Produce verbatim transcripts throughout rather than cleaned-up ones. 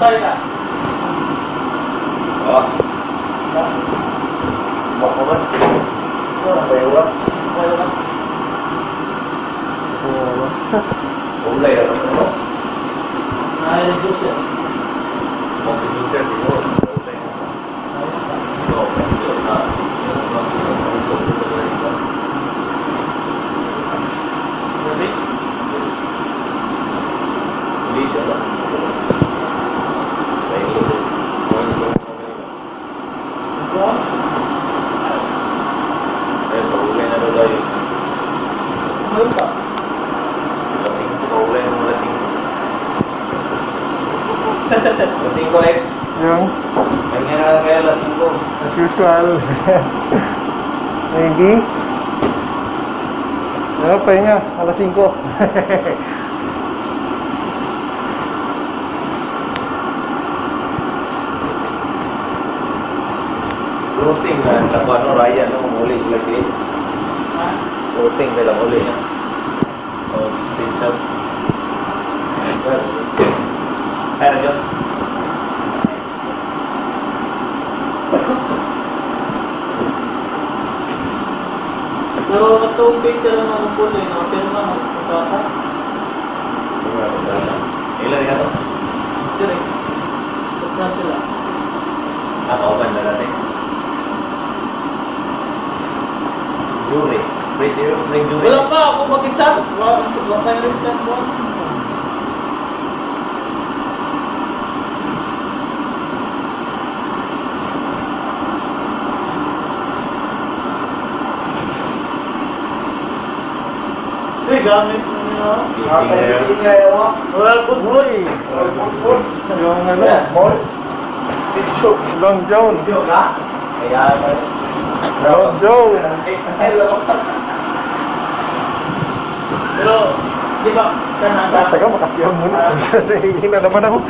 Sorry ka. Oh. Baka ba? Ano ba yung oras? Wala ka. Oo. Ulay na naman ano? Na-reduce yan. Mag-reducer din mo. Ulay na naman. Oo, pero na. Ready? Hindi siya ba? May ulo. Ito? Eh, paulay na daw tayo. Ano ba? Lating ko, paulay na lating. Lating ko eh. Yung, May nga kaya lating ko. as usual. Maybe. Ano pa yun nga, alas singko. Routing na, nakuha no, Ryan, no, muli lagi. Ha? Routing na lang uli na. O, distinction. Kaya na yun. So, itong picture na ng pulo yun, pero na magpapata. Ilan nga to? Direct. Saan sila? Nakauban na natin. Jury. Wait, yung may jury. Wala pa ako mag-chat. Wala tayo rin chat mo. Uy, gamit mo nyo. Hindi nga yun. Well, good boy. Yung ano, Small. Picture. Long John. Video ka? Kaya ba? Long John. Hello. Pero, di ba, kanang Teka, makasiyang muna. Kasi hindi na naman ako.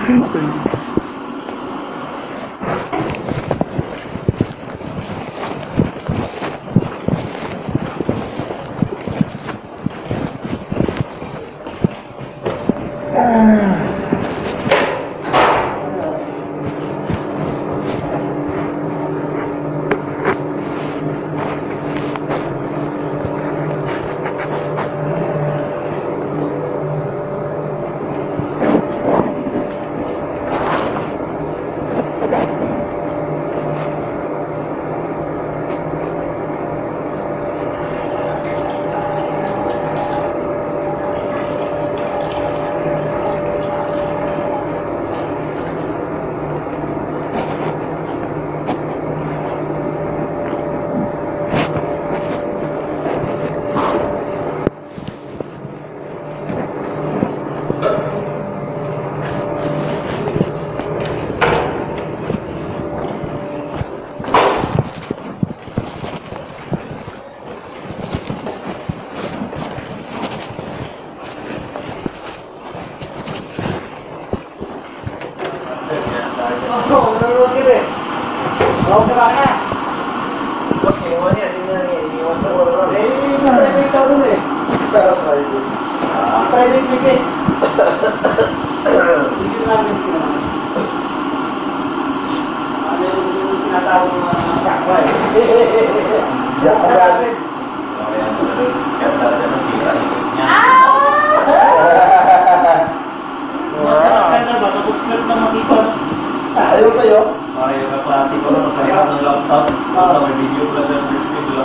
Ayaw sa'yo? Ayaw ka pa siguro magkalipat ng laptop. Basta may video plus and video lang.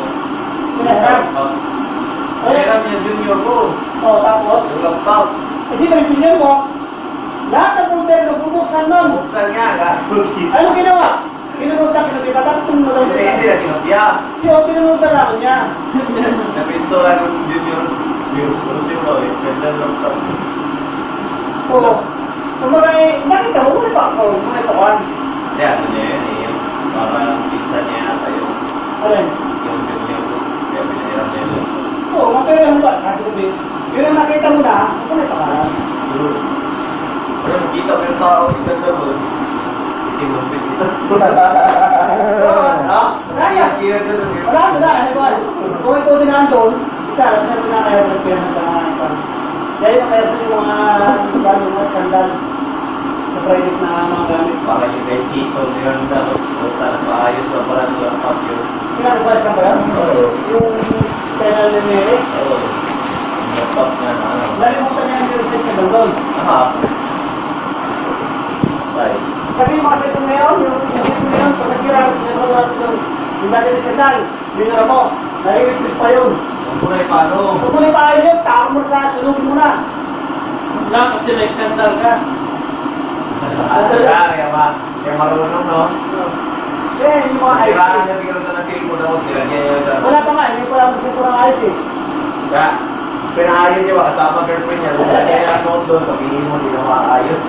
Kailan yung junior ko? O, tapos? Yung laptop. Kasi yung junior mo, lahat ng computer na bubuksan nun. Buksan nga ka. Ano ginawa? Pinunod ka, pinagkakatatong mo lang Hindi, hindi na kinopya. Yung pinunod ka lang niya. Napinto lang yung junior. Yung junior mo eh. Ganda ng laptop. Oo. Kumbaga eh, nakita mo, muna pa ako, muna ito kan. Hindi, ano niya yun eh. Yung parang pizza niya yata yung Alin? yung junior ko. Kaya pinahiram niya yun. Oo, mapira mo ba? Kasi kung pero nakita mo na, muna ito kan. Pero nakita ko yung tao, ganda mo. Itim ng pizza. Oo, kaya. Wala mo na, ano ba? Kung ito din nandun, isa, kasi natin na kaya nagpira ng tangan. Dahil kaya sa mga gano'ng mga skandal. private na mga gamit. Baka yung may kito, yun na. Puta na maayos na pala ng laptop yun. Pinag-buhat ka ba yan? Oo. Yung channel ni Mary? Oo. Yung laptop niya na ano. Nalimutan niya yung reset ka doon. Aha. Ay. Kasi yung mga setong ngayon, yung setong ngayon, pag nasira, yung dati ni Sandal, binara mo, nai-reset pa yun. Kung kulay paano? Kung muli pa yun, tawag mo sa sunod muna. Lang, kasi may Sandal ka. Ano ka? Kaya ma, kaya marunong, no? Eh, yung mga ayos. Siraan niya siguro na ng cellphone ako, siraan niya yun. Wala pa nga, hindi pa lang kasi kurang ayos eh. Kaya, pinahayin niya ba, kasama girlfriend niya, kung kanya yung note doon, sabihin mo, hindi na maayos.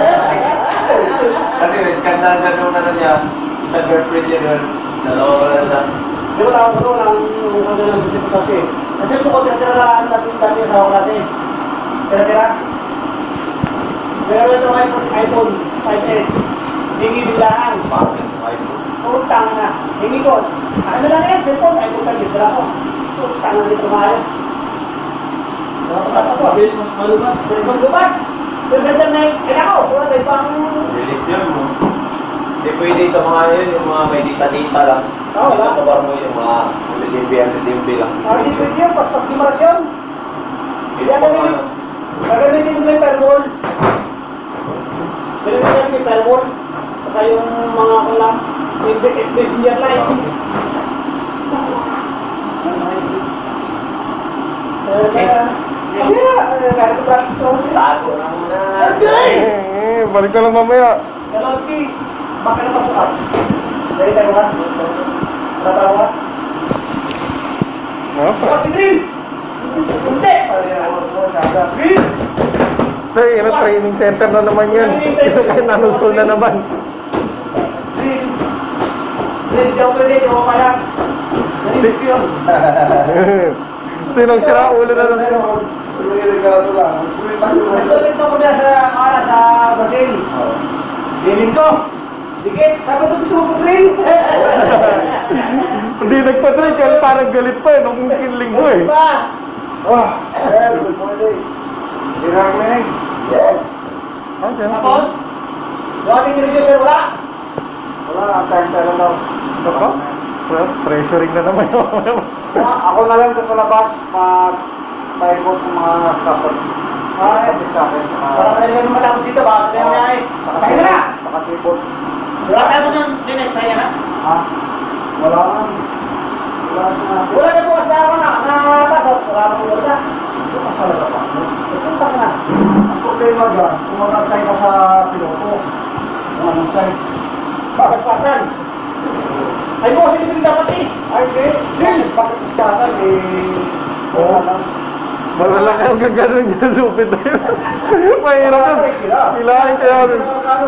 Kasi may skandal na nung ano niya, sa girlfriend niya doon, dalawa ko na lang. Di ba tawag ko lang yung ano ng gusto kasi. Kasi ito ko tira-tiralaan natin dati sa ako natin. Tira-tira. Pero ito ay iPhone five S. Hingi bilaan. Bakit? iPhone? Utang na. Hingi ko. Ano lang yan? Cellphone. iPhone five S. Dala ko. Utang na dito maayo. Malubat. Cellphone lubat. Pero ganda na yung kaya ko. Wala tayo pang... Release yun, no? Hindi pwede sa mga yun, yung mga may dita-dita lang. Oo, wala. Sa bar mo yung mga dimbi-dimbi lang. Ah, hindi pwede yun. Pas-pas limarasyon. Hindi pa ano. Gagamitin mo yung firewall. Gagamitin mo yung firewall. Saka yung mga kulang. Yung messenger line. Tago na muna. Eh, balik ka lang mamaya. Kaloti, baka na pasukat. Dari tayo ka? Tatawa ka? No? Pati green! Hindi! Green! Sir, yun ang training center na naman yan. Ito kayo nanunso na naman. Green! Green, di ako pwede, di ako kaya. Narinig ko yun. Sinong sira ulo na lang. Nagtulit ako na sa ara sa Berthing. Diling ko. Dikit, sabi ko gusto mo green. Hindi nagpa-drink, kaya parang galit pa eh, nung kinling ko eh. Pa! Oh, Good morning. Yes. okay. Tapos, yung ating reducer wala. Wala, time tayo lang daw. Ako? Well, pressuring na naman yun. Ako na lang doon sa labas, mag-paikot ng mga staffer. Ay, sa akin, sa mga... para ka nila matapos dito, baka kaya niya ay. Pakita na! Nakatipot. Wala tayo mo dyan, dinex na yan ha? Ha? Wala nga. Wala na. Wala na po kasi ako na, nakakasot. Wala na po wala. Ito masalaga pa. Pupunta ka na. Ang problema dyan, kung magkakay ka sa piloto, kung anong side. Bakit pasan? Ay po, hindi ko dapat eh. Ay, hindi. Hindi. Bakit iskasan? Eh... Oo. Wala lang. Malalaki ang gaganon niya, lupit na yun. Mahirap yun. Hilahin kaya yun.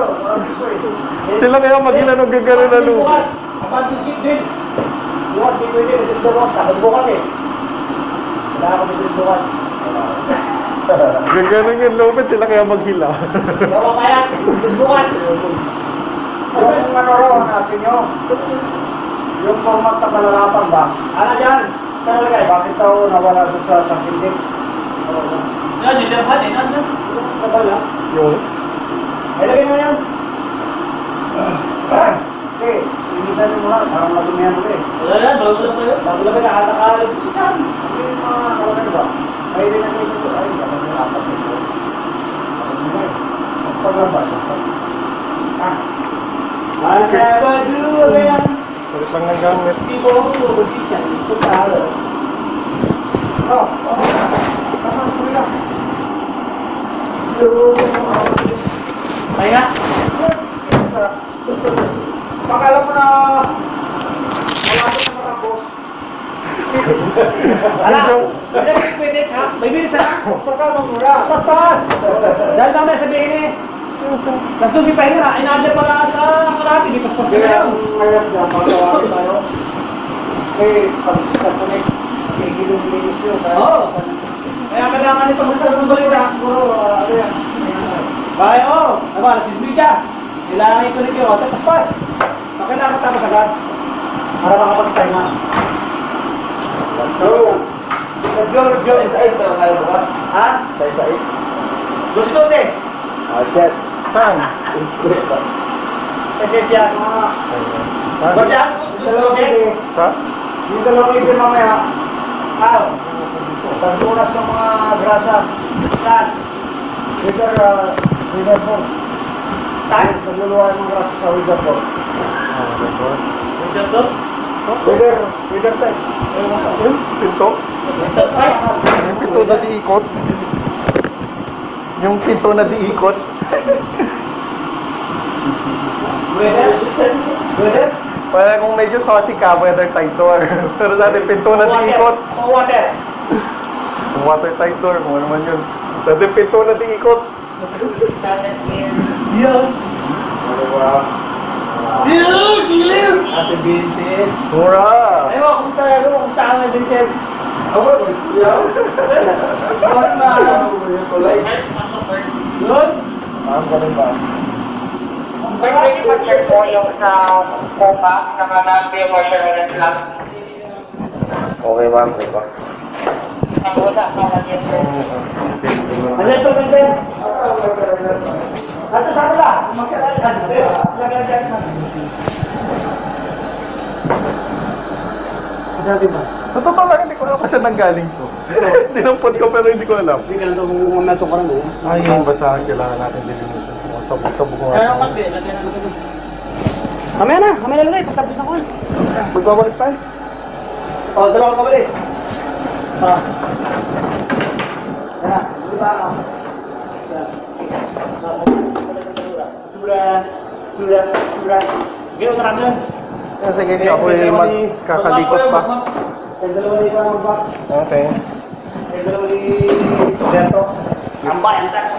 Sila kaya mag-ila nung gaganon na lupit. Bukas, abandon ship din. Bukas, di pwede, kasi bukas, tapos bukas eh. Wala ako dito bukas. Gaganon yung lupit, sila kaya mag-hila. Gawa kaya, bukas. Yung ano raw, natin nyo. Yung format na kalalapan ba? Ano dyan? Saan nalagay? Bakit daw nawala doon sa sakindik? Yan, yung lahat eh, nandun. Nabala. Yung? Ay, lagay mo yan. Eh, inisan mo lang, parang madumihan mo eh. Wala yan, bago lang pa yun. Bago lang pa nakatakalog. Yan. Kasi yung mga kalalapan ba? May rin na kayo ito. Ay, dapat yung apat ito. Paglabas. Ah, Ano kaya ba, do? Ano yan? Palit lang ng gamit. Hindi mo ako pumabasisyan. Ito ka halo. oh, oh. Tama, kuya. Ay nga. Pakala mo na wala ko na matapos. Ala, may pwede ha? May bilis ha? Pasama mo na. Pas, pas! Dahil namin sabihin eh. Gusto si Pahinga na, inadya pala sa kalati, di pas-pas ka na Kaya yun. ngayon dyan, pagkawagin tayo. Eh, pag-connect, may gilong-gilis yun. Oo. Kaya kailangan ito magkaroon ng balita. Siguro, ano yan? Kaya oo, diba, nagsisbig siya. Kailangan ito nito, tapos pas. Kailangan tapos agad. Para makapag-Pahinga. So, Nag-Joe, Joe is ice na kayo bukas. Ha? Sa isa is. Dos-dos eh. Ah, shit. Saan? Kasi siya. Ba't yan? Dalawang ibe. Sa? Yung dalawang ibe mamaya. Ano? Tagtunas ng mga grasa. Saan? Wither, uh, wither po. Saan? Nagluluwa ng grasa sa wither po. Dito to? Wither, wither type. Yun, pinto. Dito ay. Yung pinto na diikot. Yung pinto na diikot. Weather? Weather? Parang kung medyo saucy ka, weather tight door. Pero dati pinto na diikot. O water? Kung water tight door, kung ano man yun. Dati pinto na diikot. Yun. Ano ba? Yun! Gilim! Kasi Vincent. Mura! Ayaw, kumusta na ako? Kumusta ka na, Vincent? Ako, mag-siyaw. Yun na. Yung tulay. Yun? Ah, ganun ba? Pwede mag-share po yung sa Copa, naka-nabi mo siya ng lang. Okay, ma'am. Okay ba? Ang wala ka lagyan po. Ano ito, Vincent? Ano sa kanila? Magkakalit ka. Lagyan dyan. Sabi ba? Sa totoo lang, hindi ko alam kung saan nanggaling to. Dinampot ko pero hindi ko alam. Hindi ka lang ito kung umato ka rin. Ay, yung basahan kailangan natin dilimutan. Sabog-sabog ko Kaya nga. naman, lagyan na natin. Kamaya na, kamaya na ulit. Pagtapos na ko. Magbabalik tayo. O, dalawa ka balis. Ah. Yan na, di ba ako? Sura, sura, sura. Gino, marami yan. Sige, ako ay magkakalikot pa. Yung dalawa ni Ikaw mag-back. Okay. Yung dalawa ni Berto. Ang bayan, tak.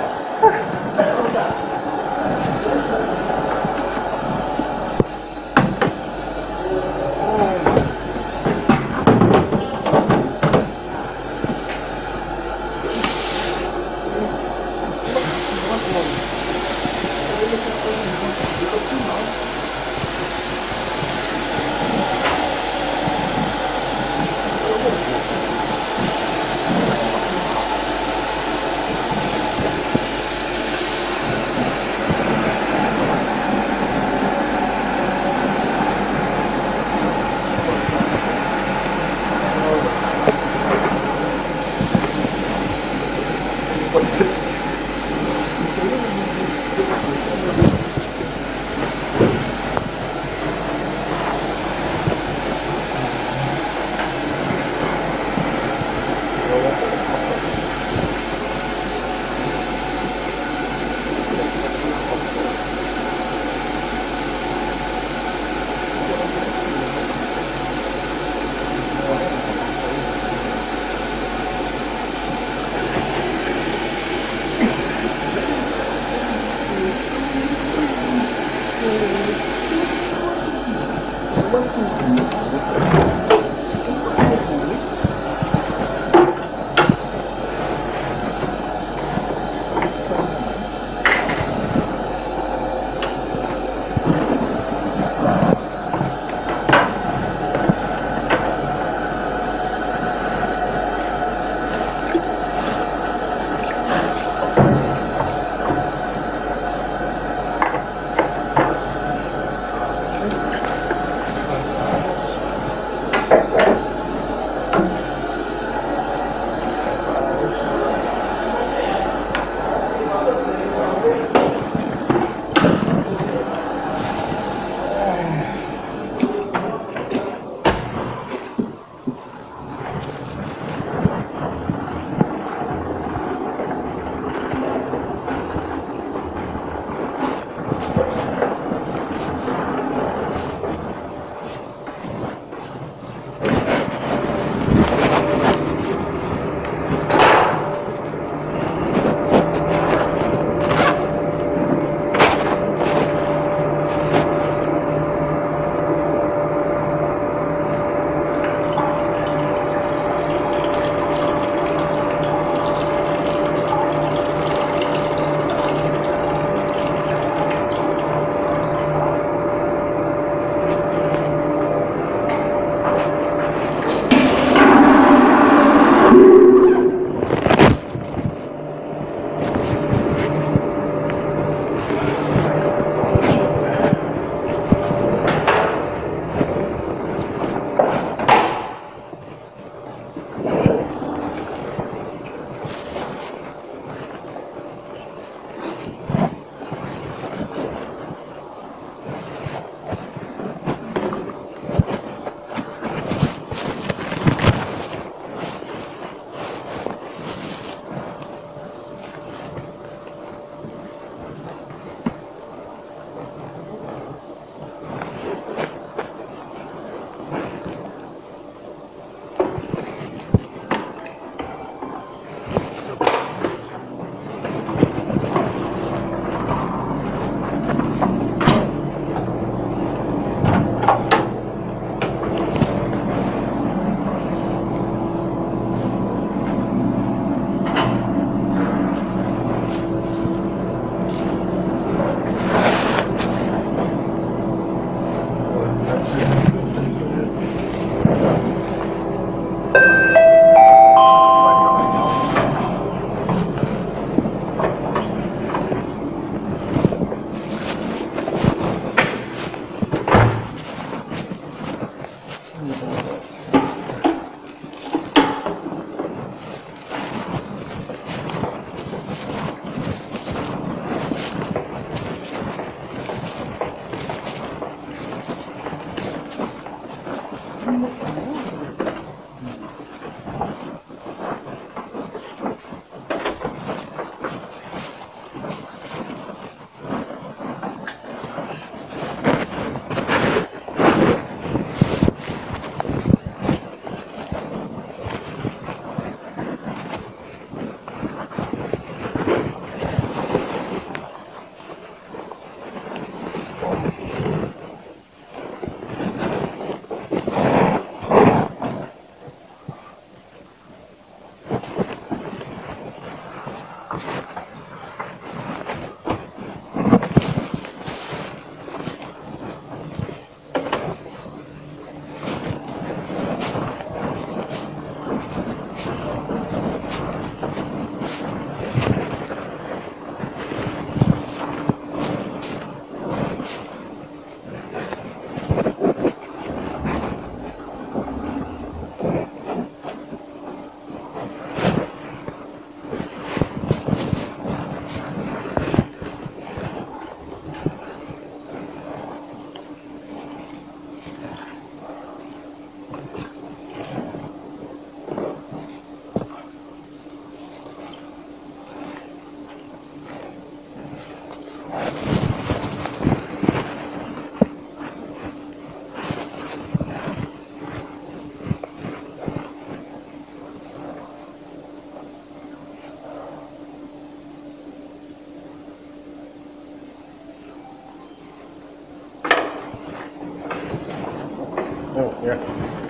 Oh, yeah.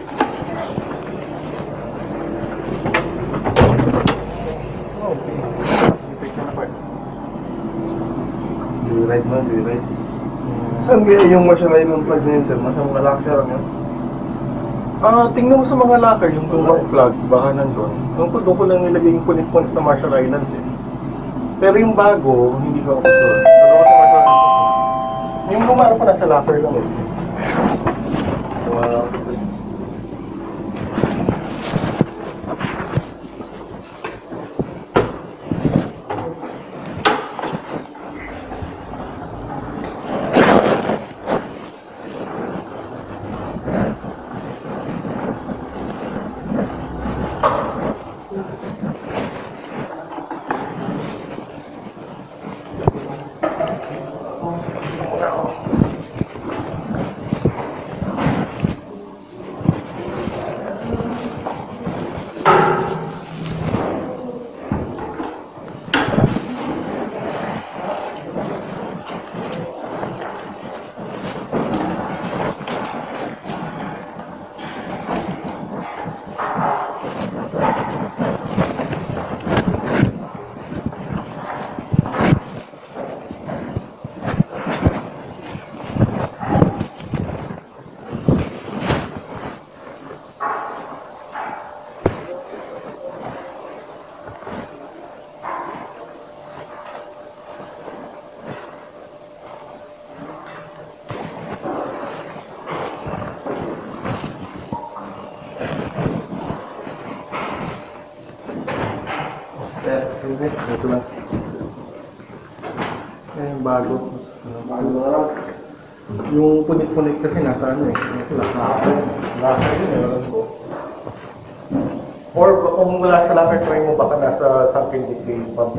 Oh, okay. Picture na pa eh. Ride mo, ride. Saan kaya yung masyalay ng plug na yun, sir? Masang malaki lang yun. Ah, tingnan mo sa mga locker, yung lumang plug, baka nandun. Doon ko, doon ko lang nilagay yung punit-punit na Marshall Islands eh. Pero yung bago, hindi ko ako sure. Dalawa sa Marshall Islands. Yung lumaro ko nasa locker lang eh. Wala ako sa Ito lang. Eh, yung bago. bago na lang. Yung punit-punit kasi nasa ano eh. Nasa locker. Locker yun eh, alam ko. Or kung wala sa locker, try mo baka nasa something decay pump.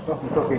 Oh, it's okay.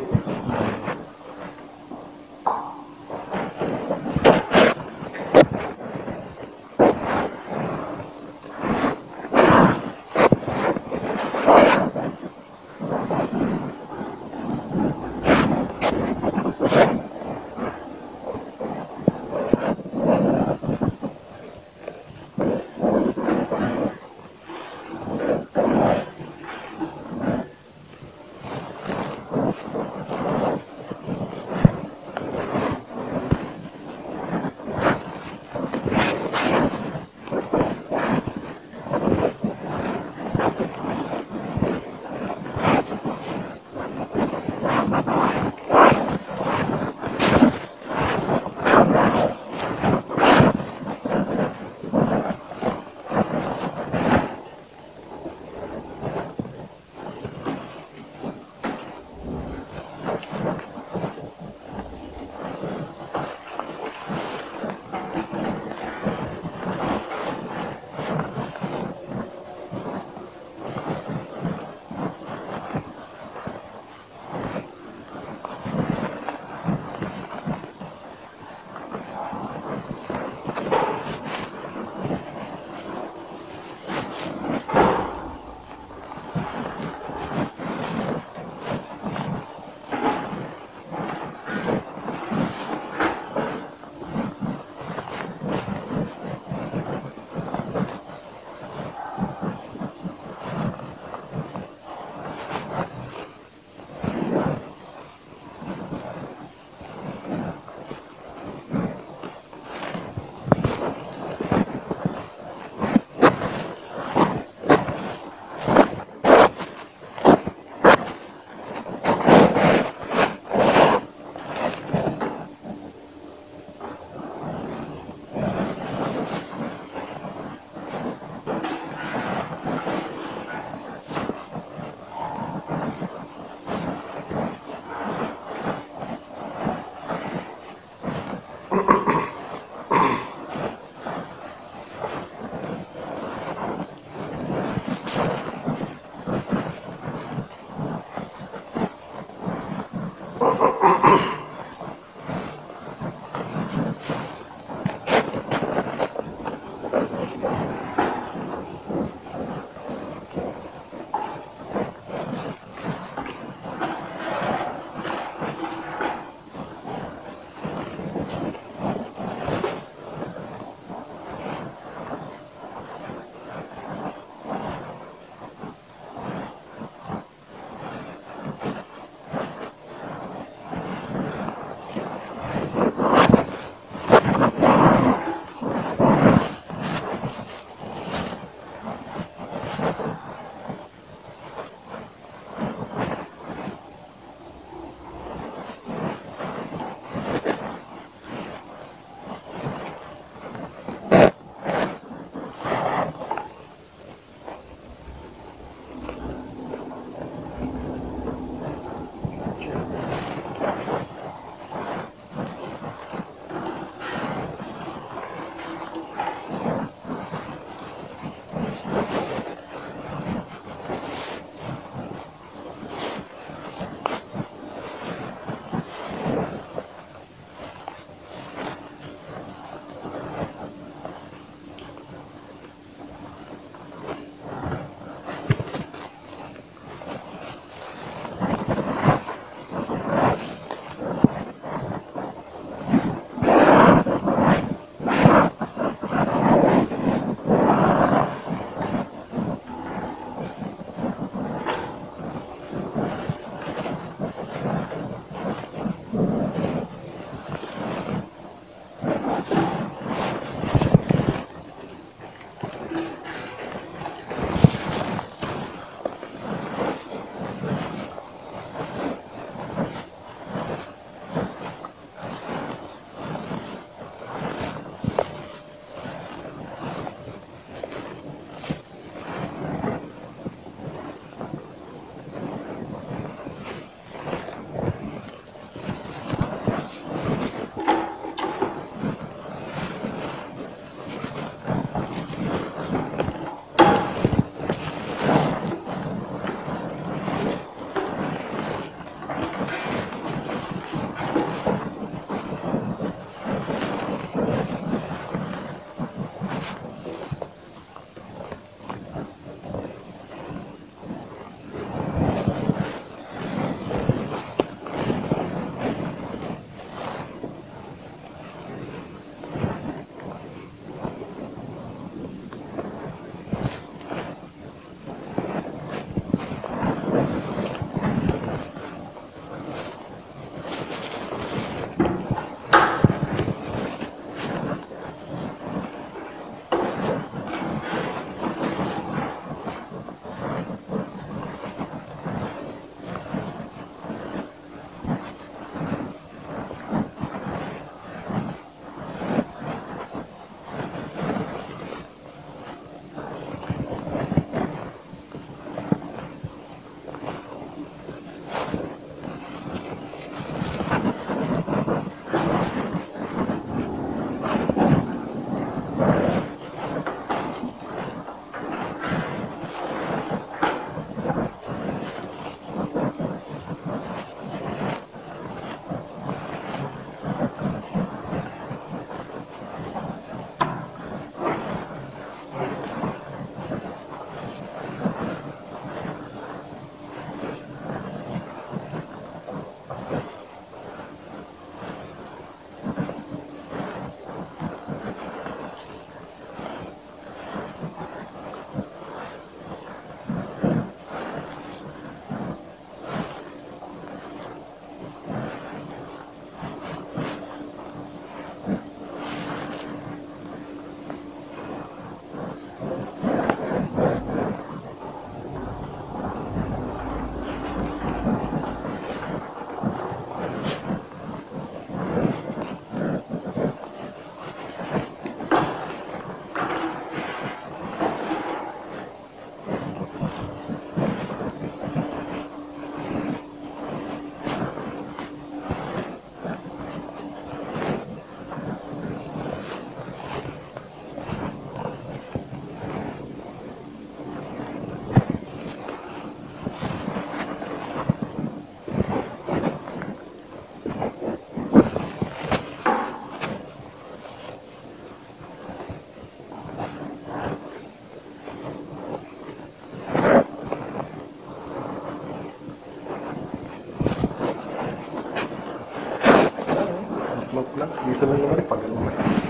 Dito na naman pag ano.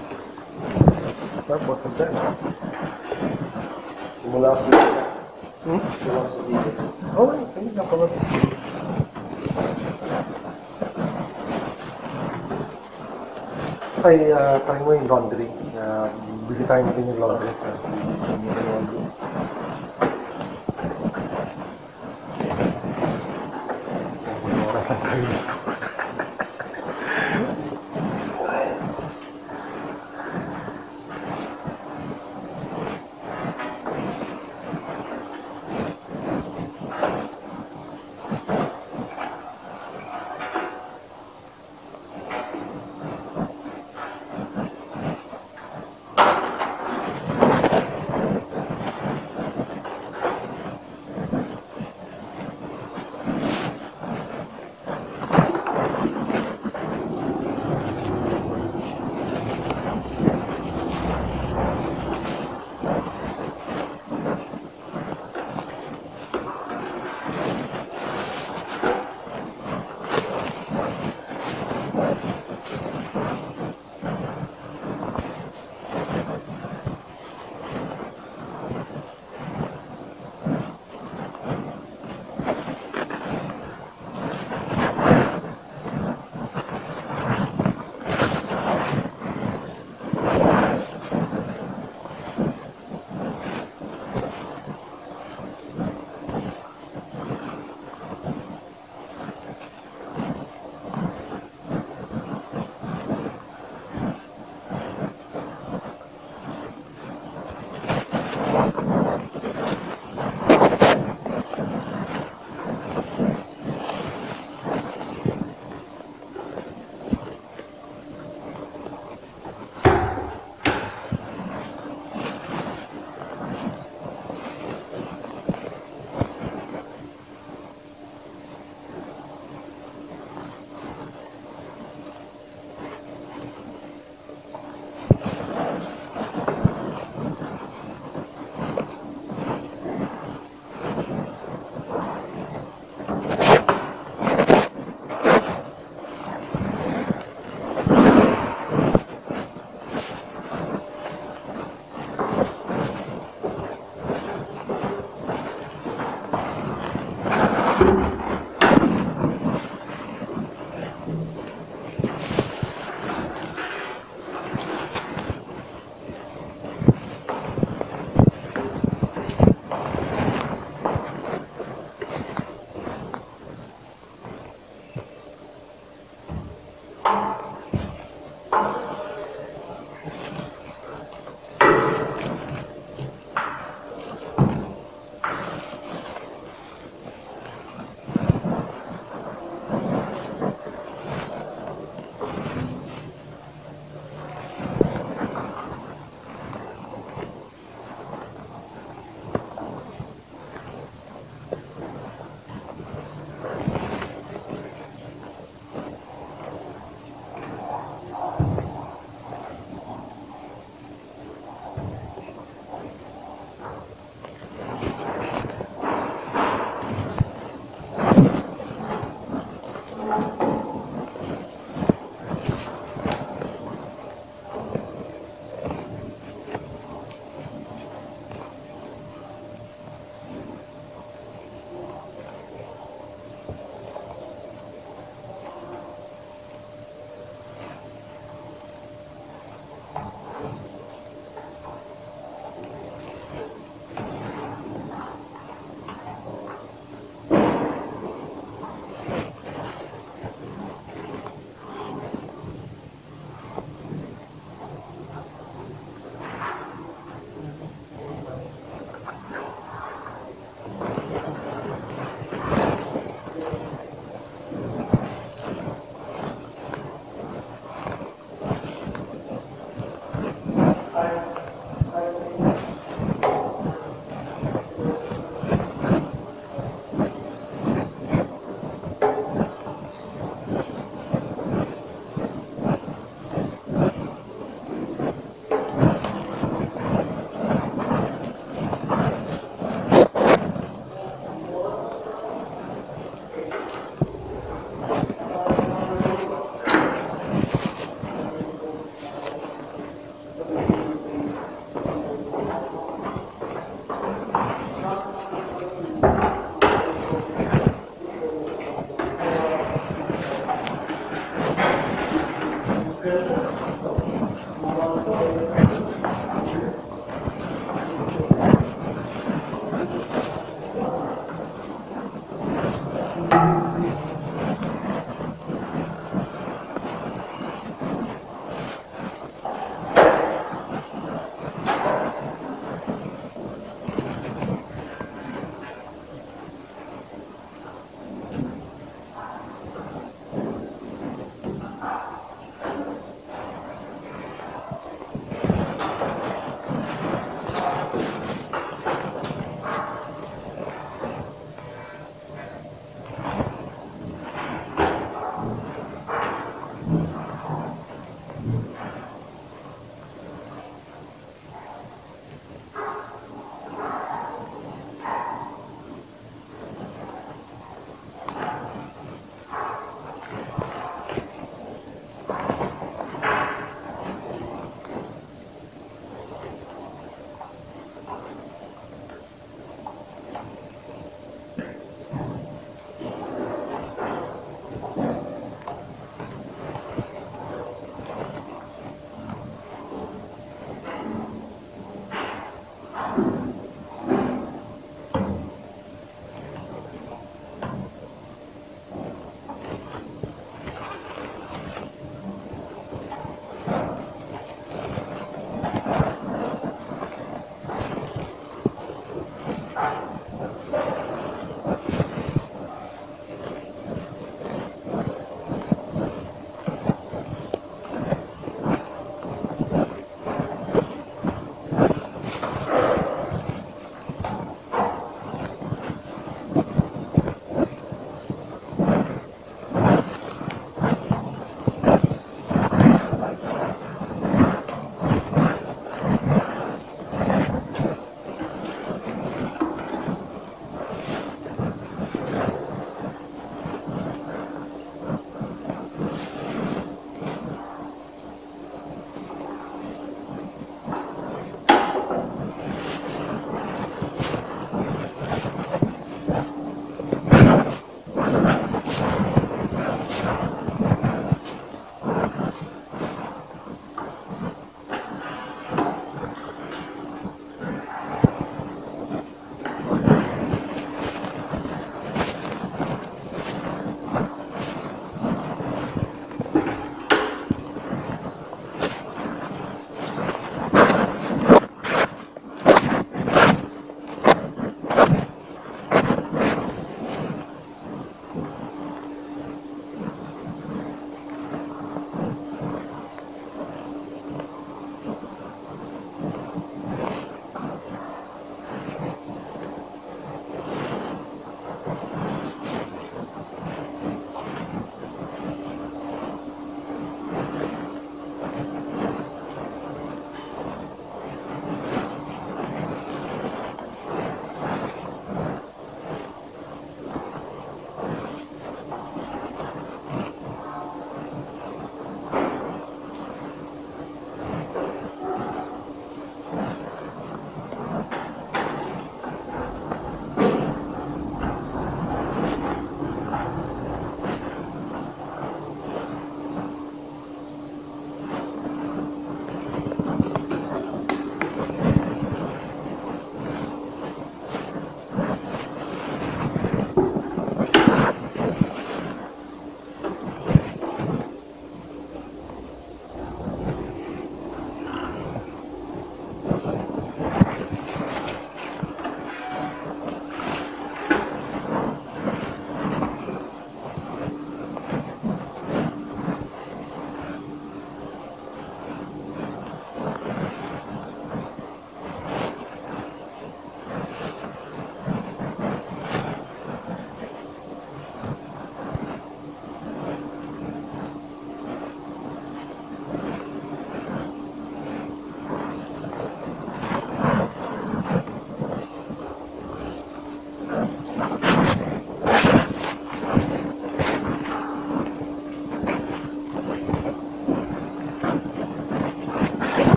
Tapos, ang dyan. Simula ko sa Hmm? Simula ko sa sige. Oo, sige na pala. Ay, uh, try mo yung laundry. Uh, bili tayo mo din yung laundry. Uh, yung laundry. Oras lang tayo.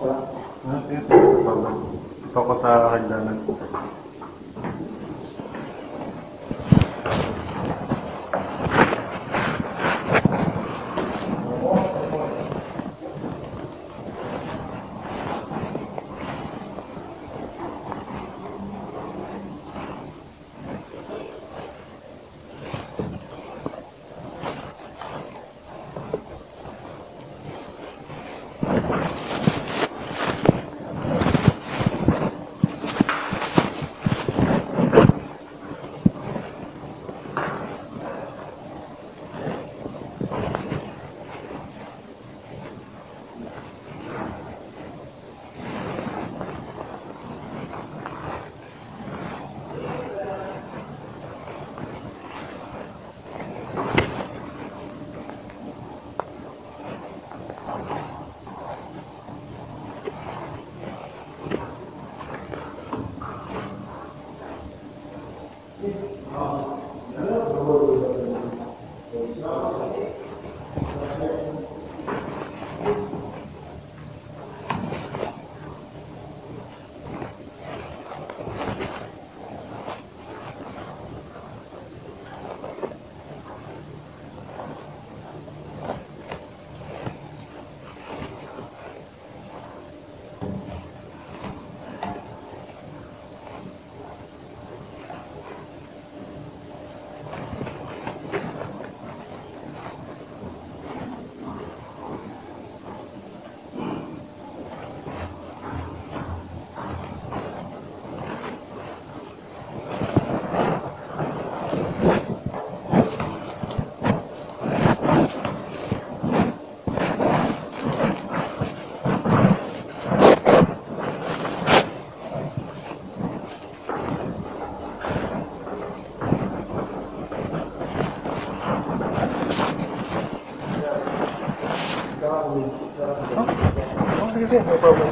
pala. Ah, sige, sige. No problem. Ito ko sa hagdanan. Oh, sige, sige. No problem.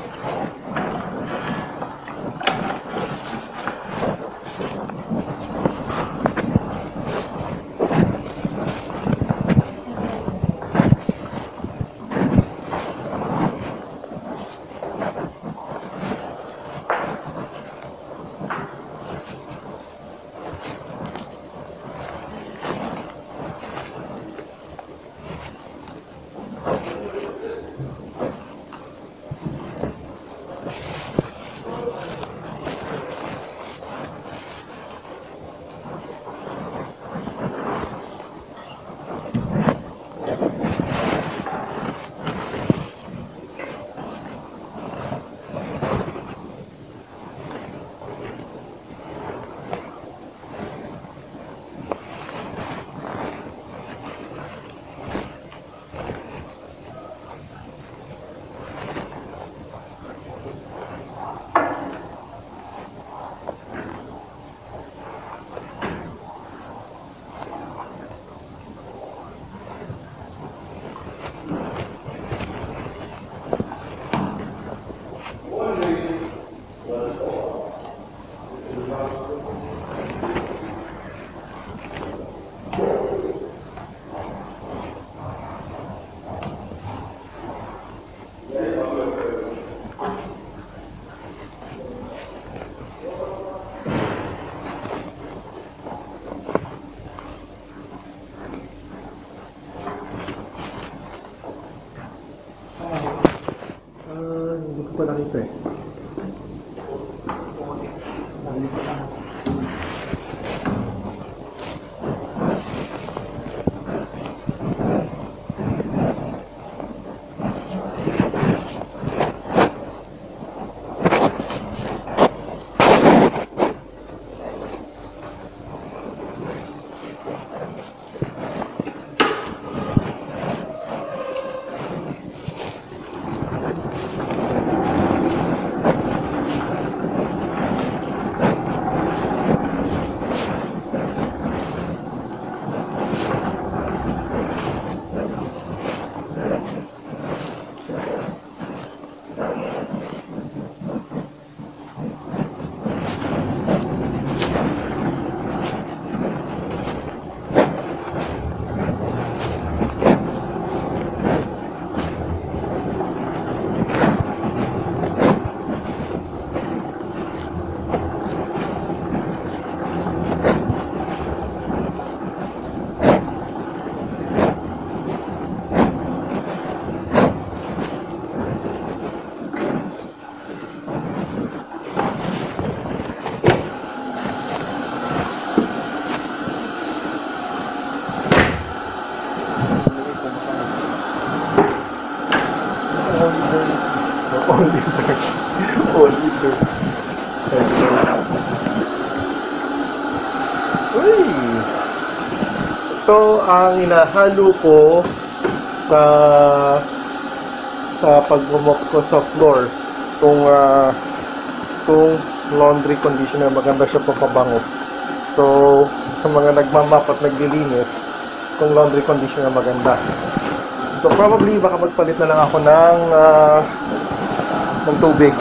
ko pa nakita eh. Uy! Ito ang inahalo ko sa sa pagmumok ko sa floors. Kung uh, kung laundry conditioner, maganda siya papabango. So, sa mga nagmamap at naglilinis, kung laundry conditioner maganda. So, probably baka magpalit na lang ako ng uh, ng tubig.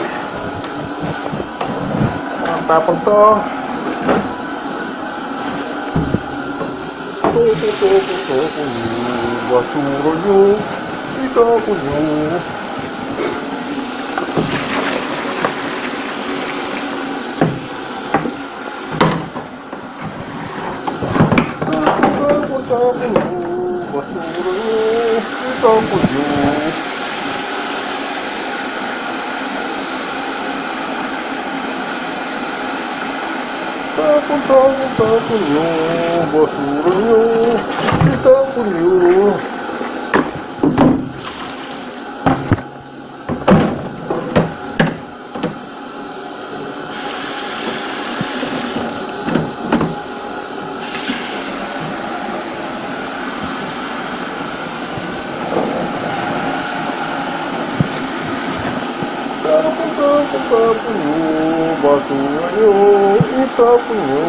Tapos to, ito, ito, ito, ito, ito, ito, basura nyo, ito ako nyo. Ito ako nyo, basura nyo, ito ako nyo. Tapon, tapon, tapon nyo, basura nyo, itapon nyo. Tapon, tapon, tapon nyo, basura nyo, itapon nyo.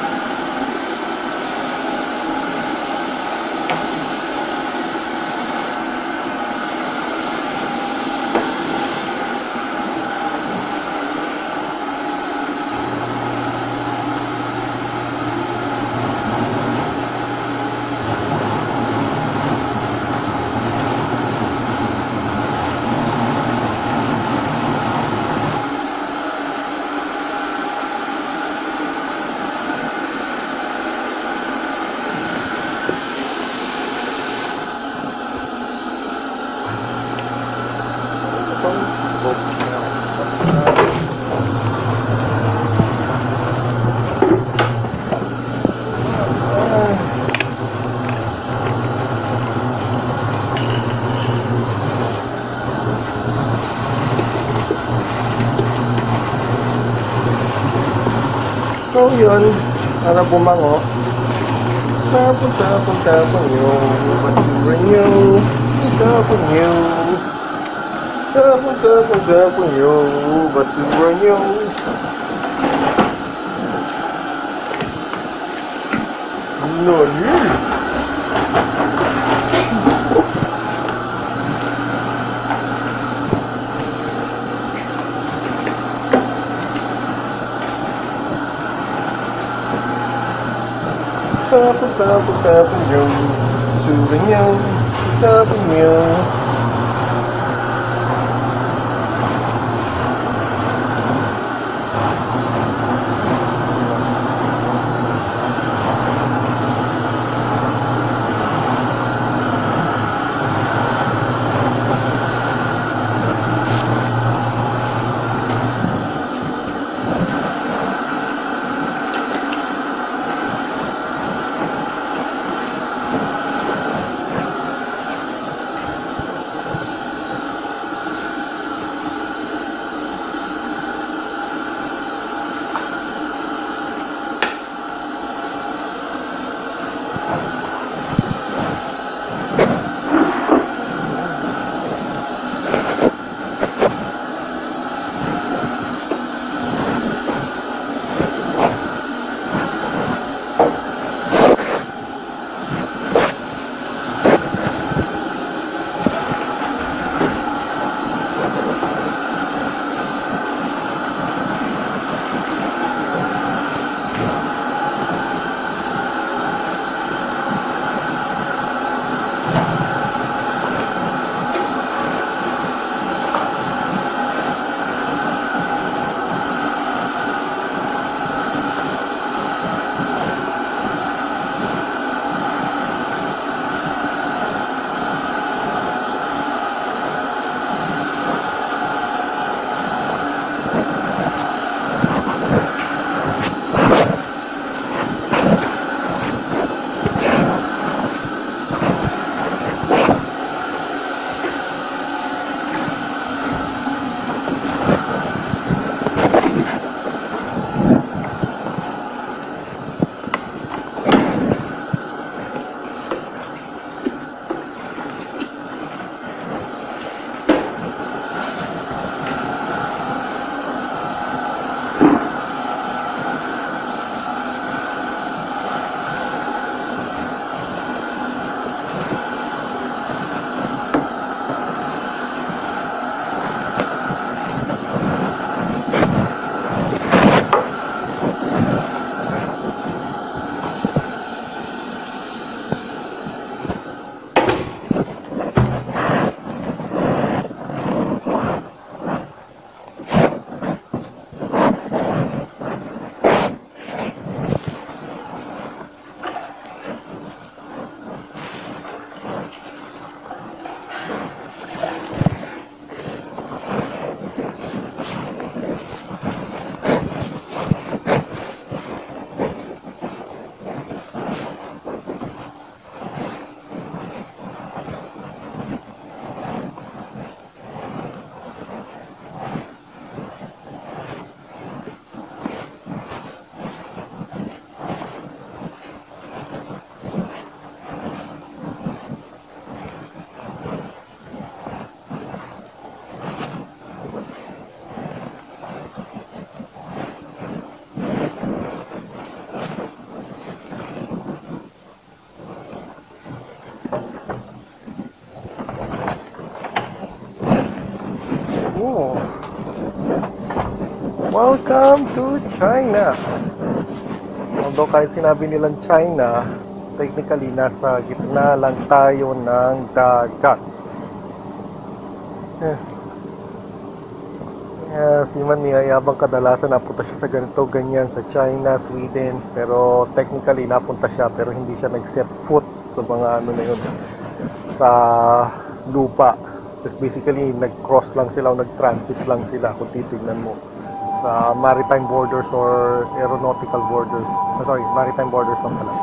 So yun, para bumango, tapon, tapon, tapon nyo, basura nyo, itapon nyo. Tapon, tapon, tapon nyo, basura nyo. Nani? Tapon, tapon, tapon nyo, basura nyo, itapon nyo. Welcome to China! Although kahit sinabi nilang China, technically nasa gitna lang tayo ng dagat. Eh. Uh, Seaman niyayabang kadalasan napunta siya sa ganito, ganyan sa China, Sweden, pero technically napunta siya pero hindi siya nag-set foot sa mga ano na yun sa lupa. Just basically nag-cross lang sila o nag-transit lang sila kung titignan mo sa maritime borders or aeronautical borders. Oh, sorry, maritime borders lang pala.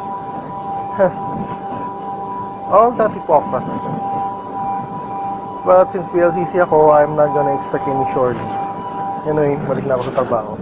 All that hypocrisy. But since P L C C ako, I'm not gonna expect any short. Anyway, balik na ako sa trabaho.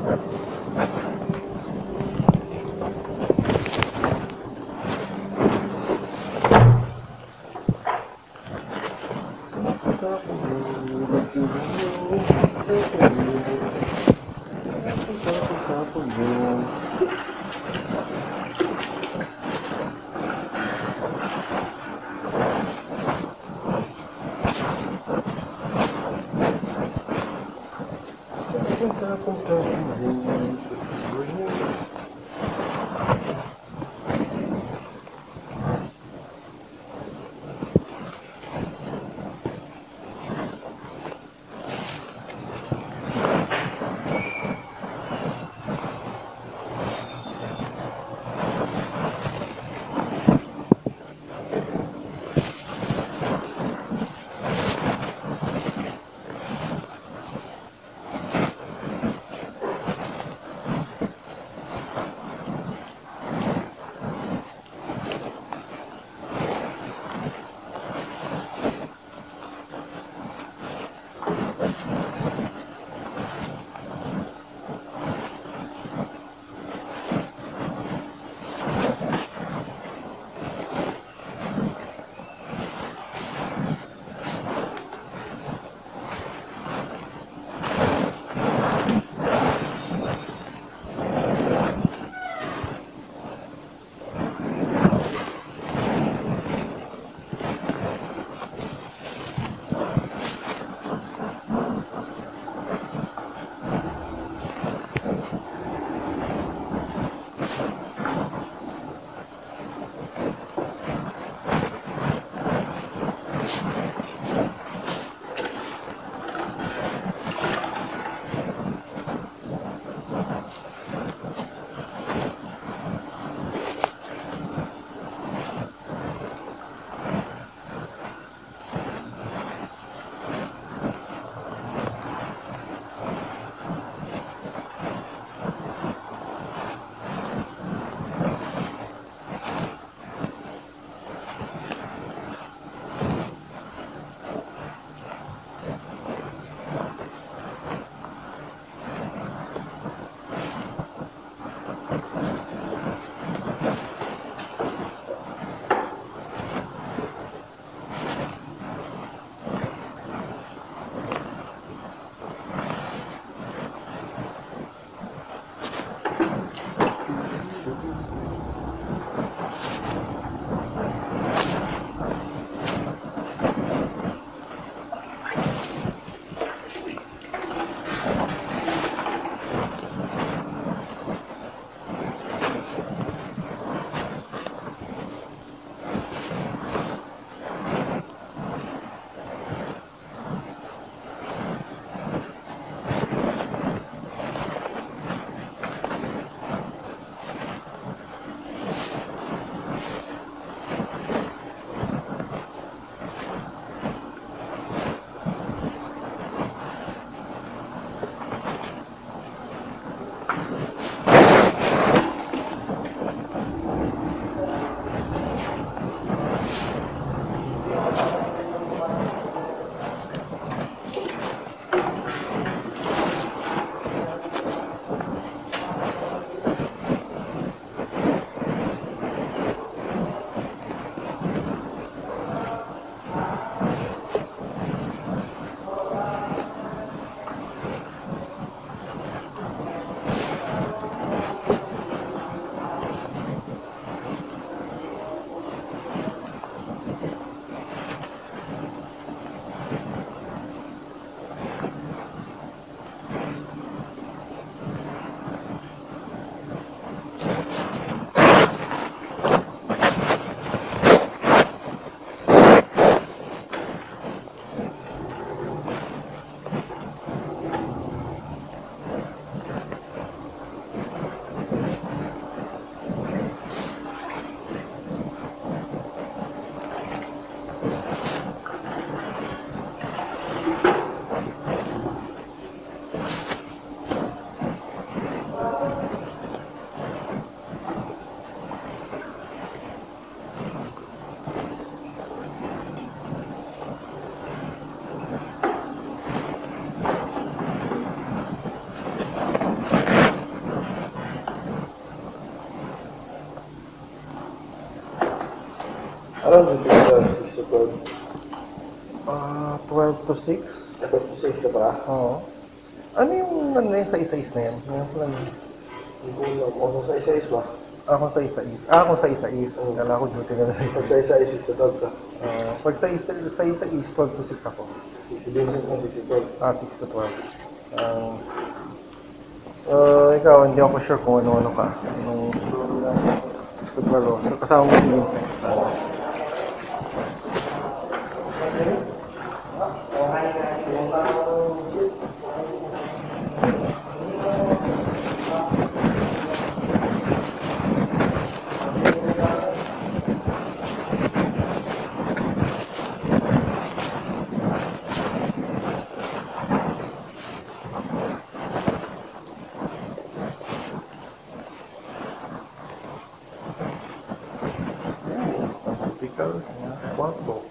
Alam mo, six to twelve. Ah, twelve to six? twelve to six ka ba? Oo. Ano yung, ano yung sa isa-is na yan? Ngayon ko lang yun. Hindi ko alam. Kung sa isa-is ba? Ah, kung sa isa-is. Ah, kung sa isa-is. Ang gala ko duty na sa isa-is. Pag sa isa-is, six to twelve ka? Ah, pag sa isa-is, sa isa-is, twelve to six ako. Si Vincent mo, six to twelve? Ah, six to twelve. Ah, uh, ikaw, hindi ako sure kung ano-ano ka. Anong six to twelve. So, kasama mo si Vincent. Ah. Typical kwarto.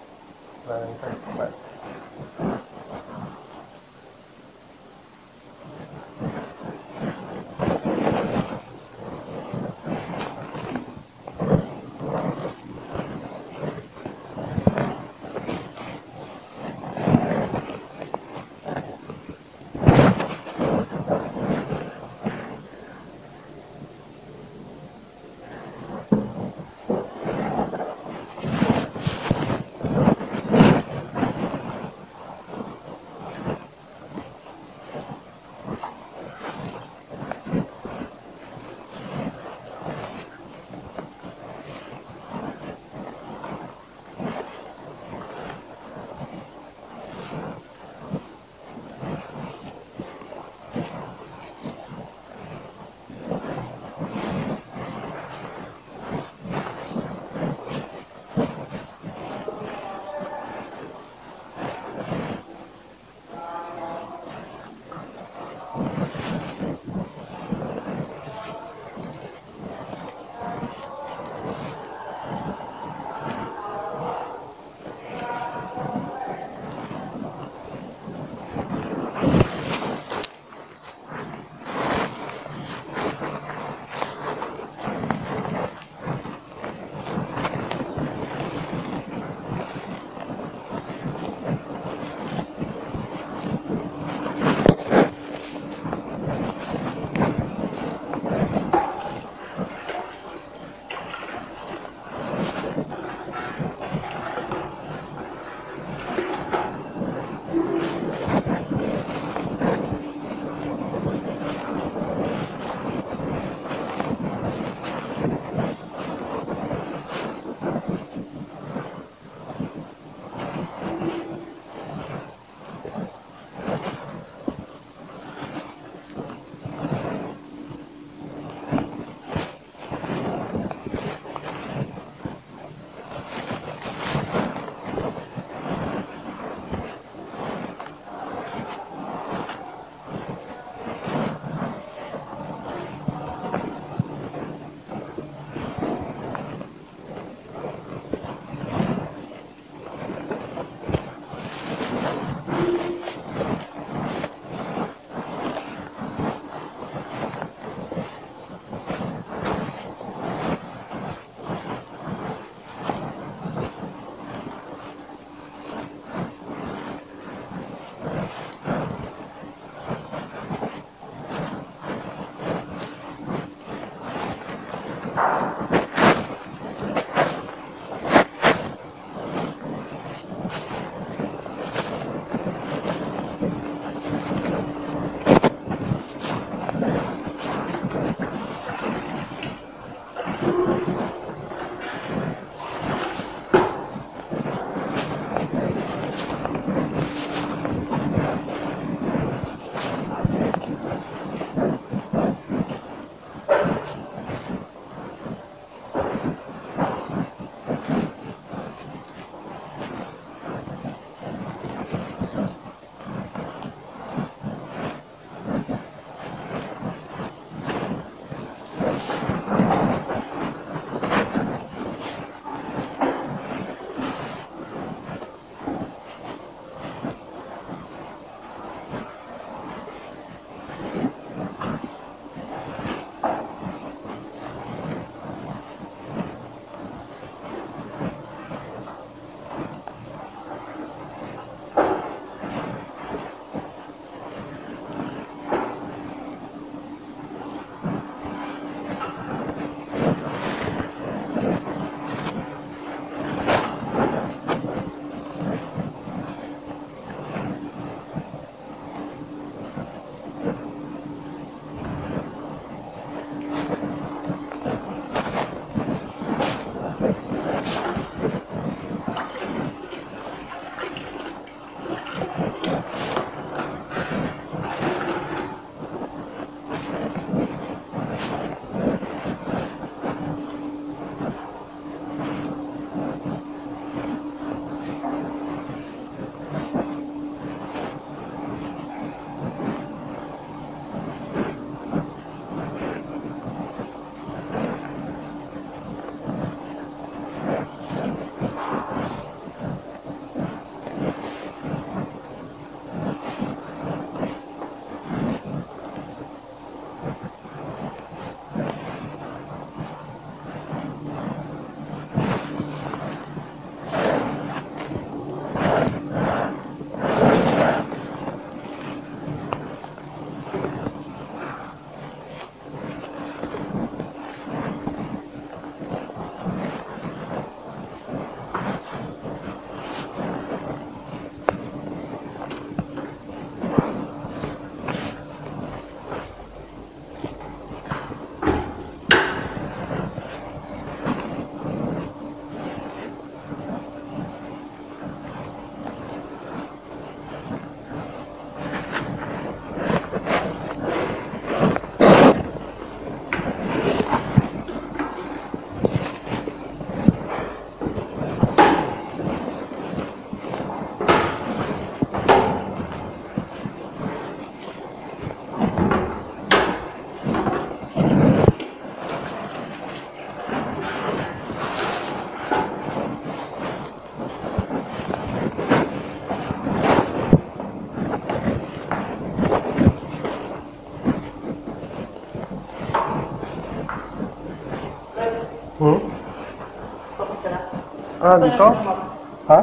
Hmm? Tapos ka na. Ah, dito? Ha?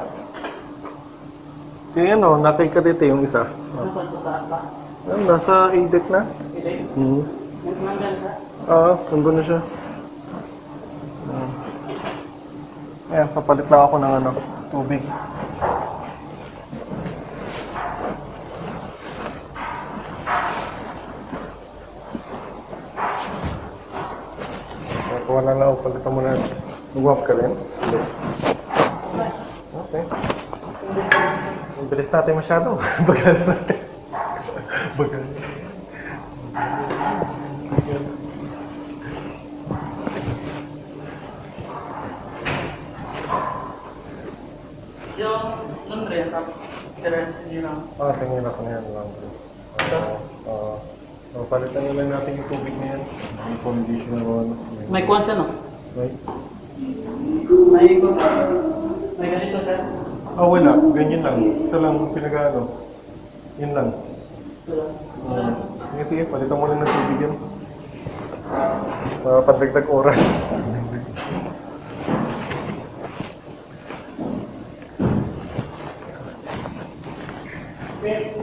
Yung ano, nakikadete yung isa. Ano sa sa taas ba? Ah, nasa edit na? Hindi. Hmm. Nandyan ka. Ah, nandun na siya. Hmm. Ayan, papalit lang ako ng ano, tubig. Kuha na lang ako, palitan mo na. Nag-walk ka rin? Hindi. Okay. Ang bilis natin masyado. Bagal natin. Bagal. Yung laundry, tapos tira nyo lang. Ah, tingin ako ngayon lang. Oo. Oo. So, palitan na lang natin yung tubig na yan. Yung conditioner on. May kwan siya, no? May? May ikot. May ganito siya. Ah, wala. Ganyan lang. Ito lang pinag-ano. Yun lang. Wala. Uh, sige, sige. Palitan mo lang ng tubig yan. Uh, padagdag oras. Okay.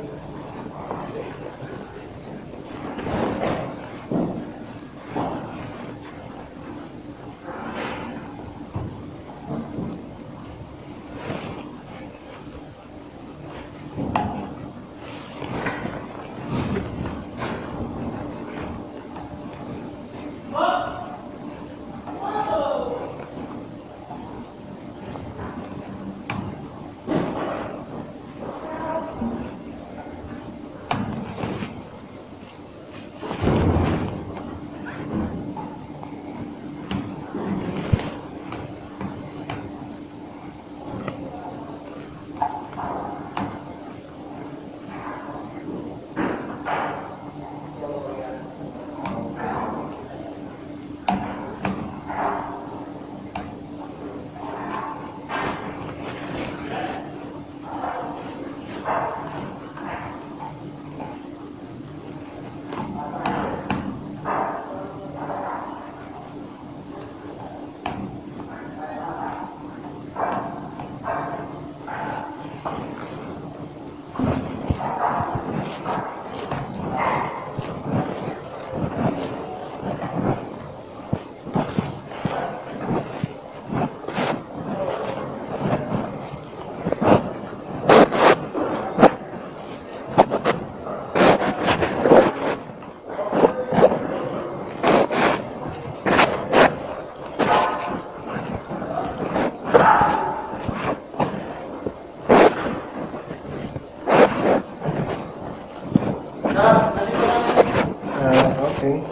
Uh, okay.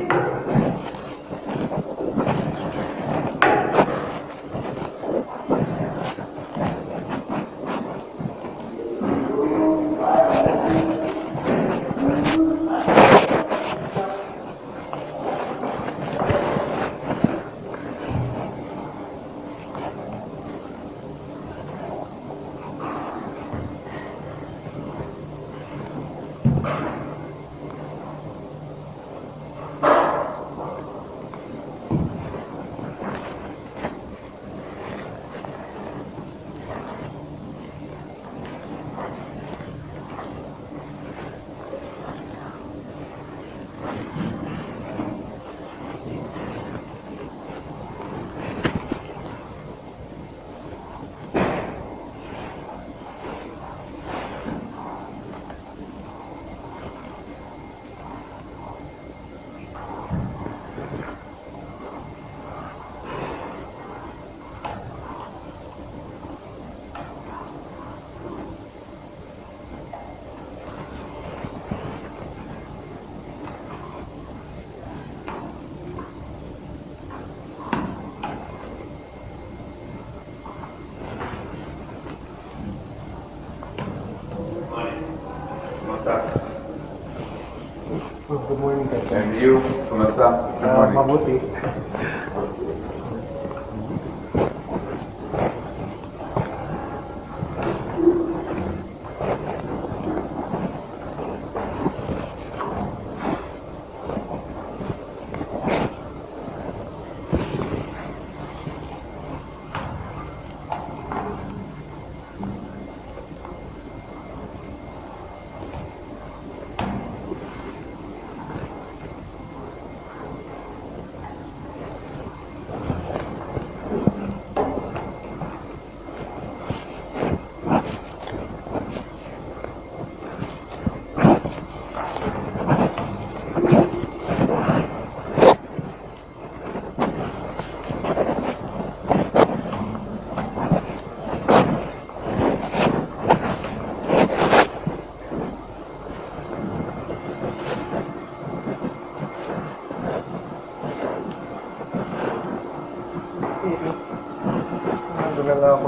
Good morning, Kay. And you, kumusta? Good Ah, morning. mabuti.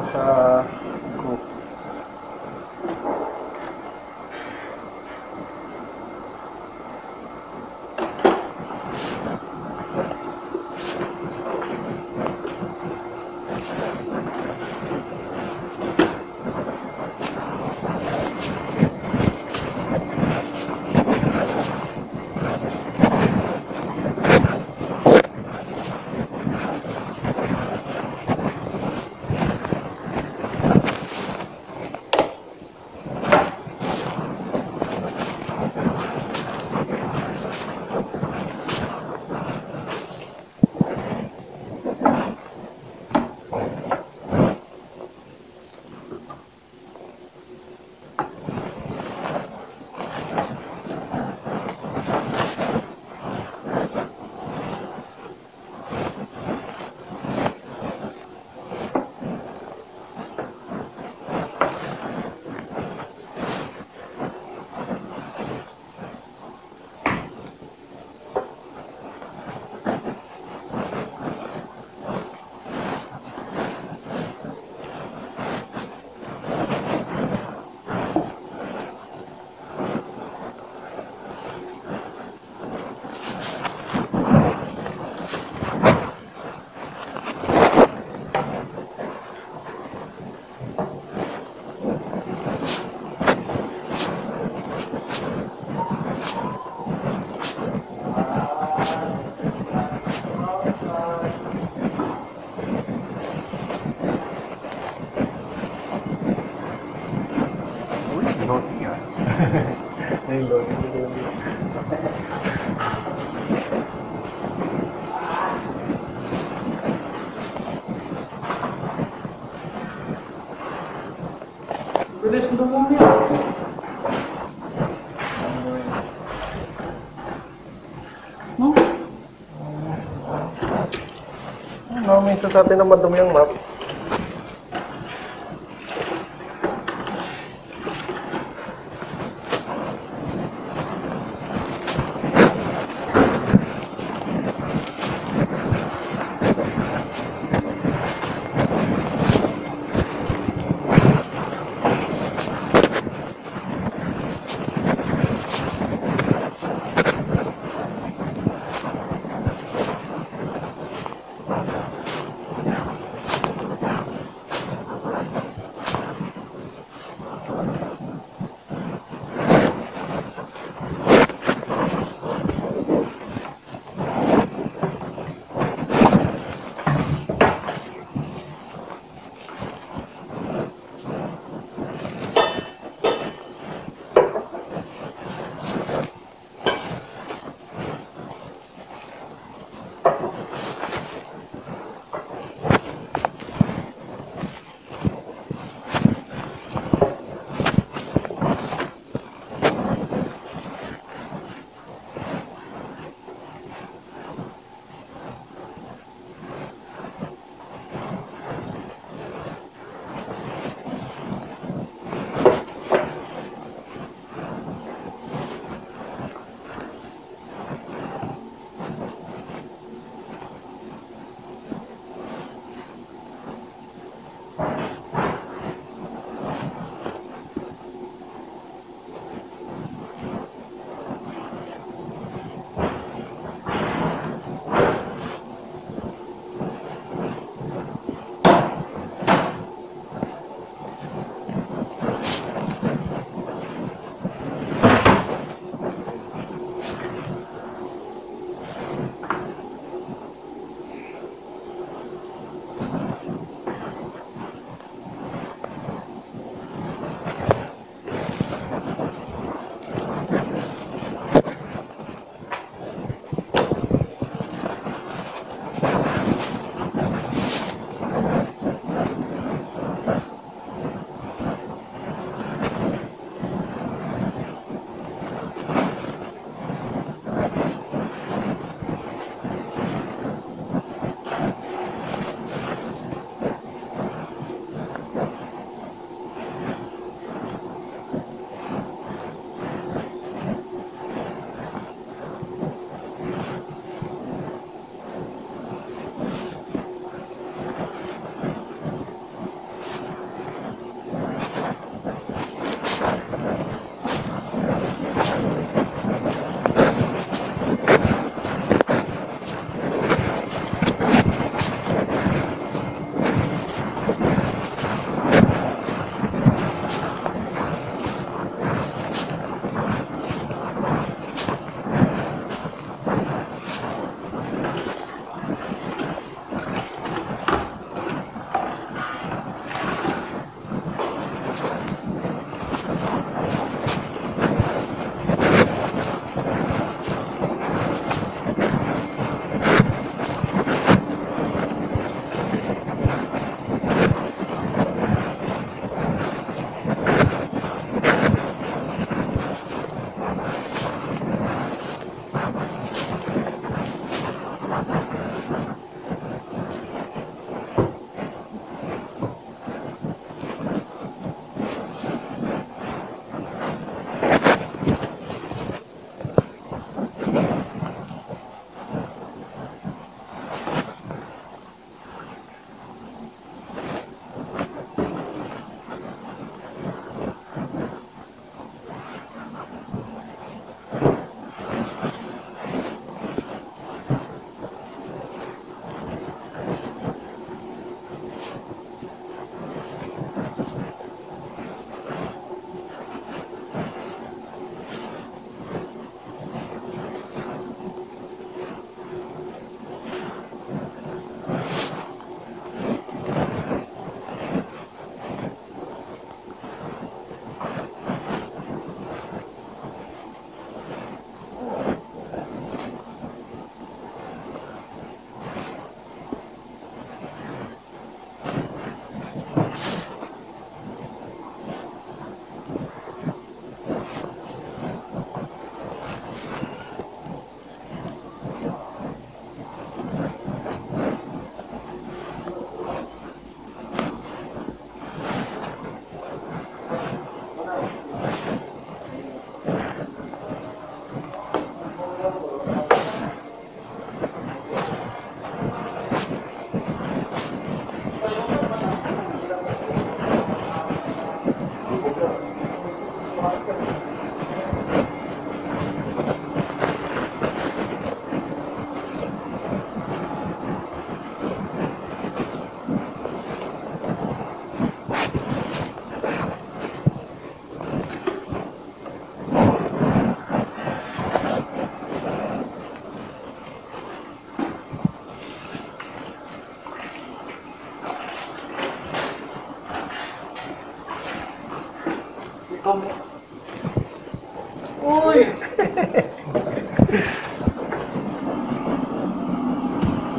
sa group. Ayun doon. Bilis mo mo niya. Hmm? Ano, minsan sa atin na madumi ang map.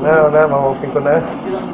Na, na, ma-open ko na.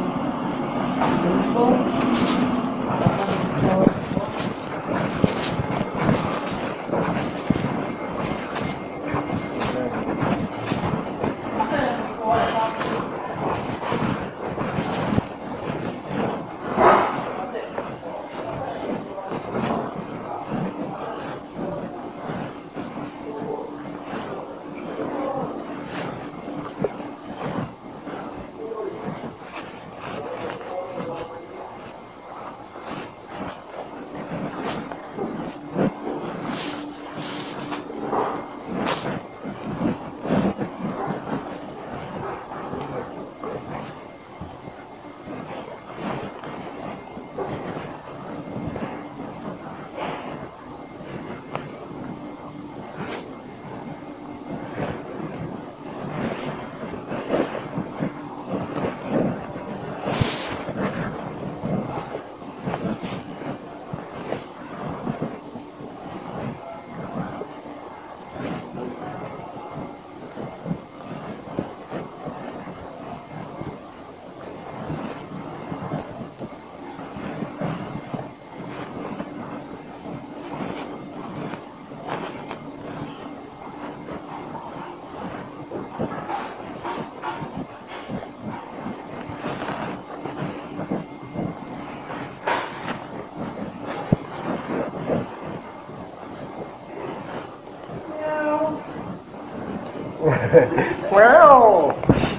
Wow!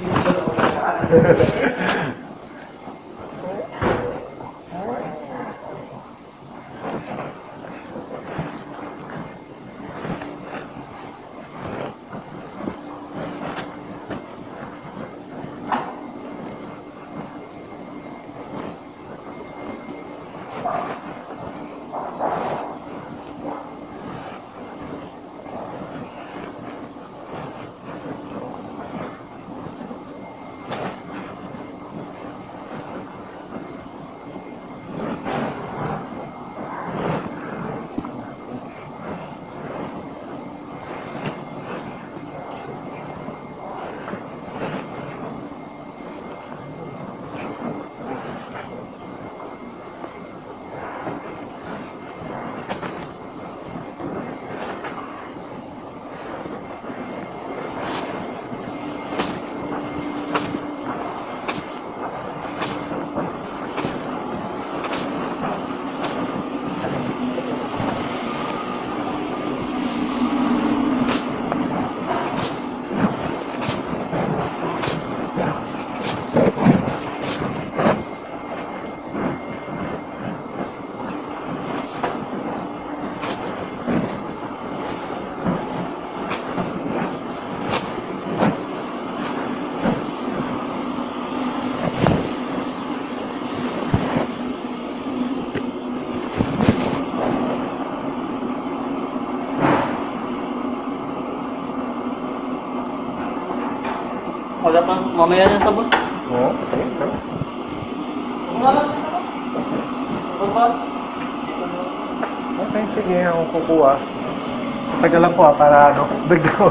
Wala pa, mamaya na sabon. Oo, okay. Wala lang sa sabon. Sabon ba? Okay, sige, ako kukuha. Tagal lang po ah, para ano, bigyan.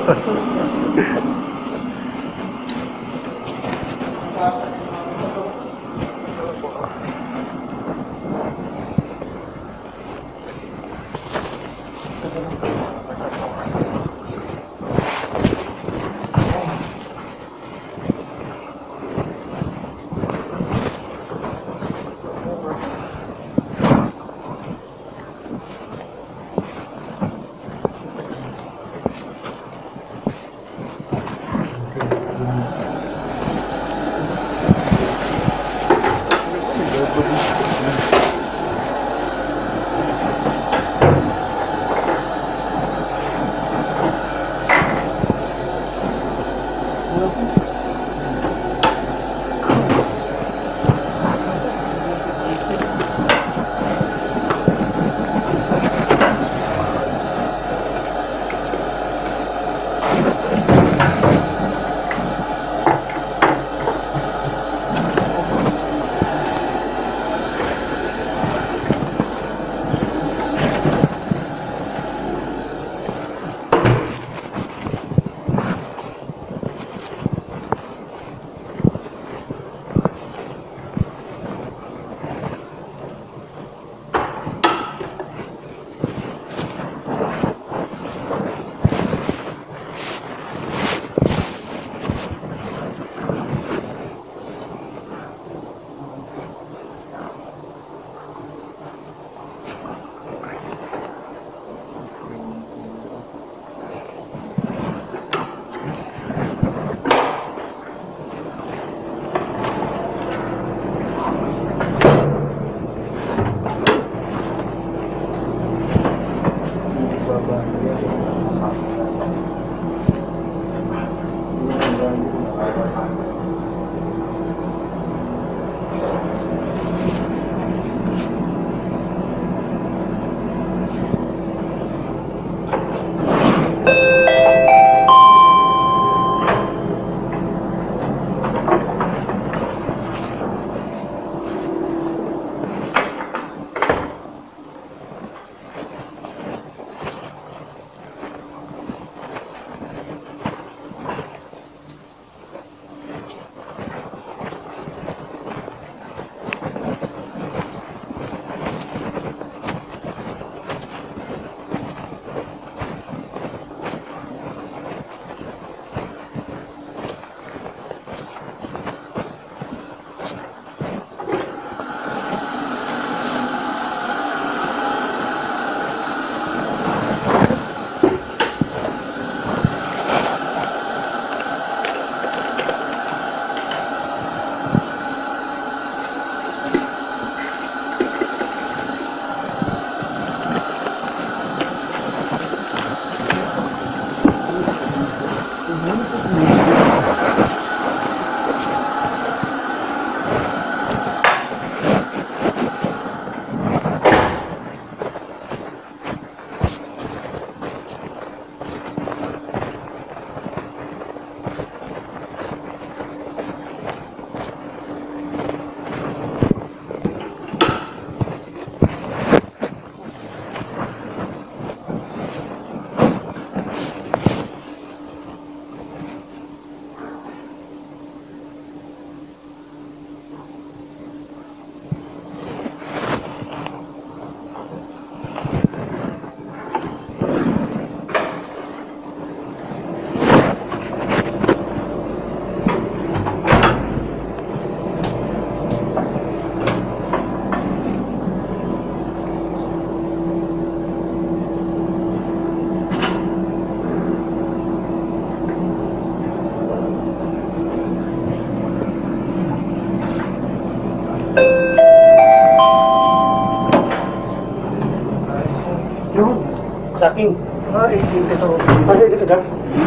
Sa akin. Ah, eighteen ito. Kasi dito ka.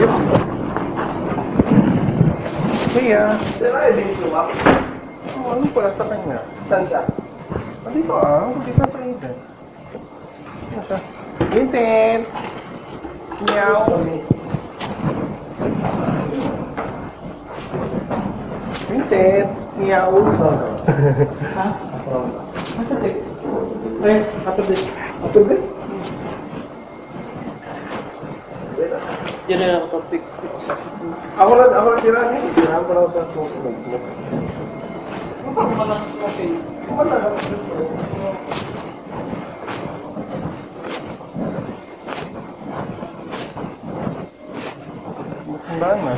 Kaya, Sira yung dito ba? oh, ano pala sa kanya? Saan siya? Ah, dito ah, dito sa Eden. Ano siya? Vincent! Meow! Vincent! Meow! Ha? After this. Eh, after this. After this? Yan na ako topic. Ako lang, ako lang tira niya. Tira ko lang sa smoke bag mo. Ano pa kung malang okay? Wala lang. Matandaan na.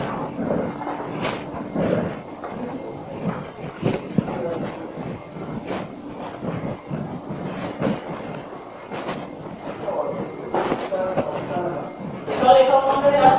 Sorry, ikaw mo na yan.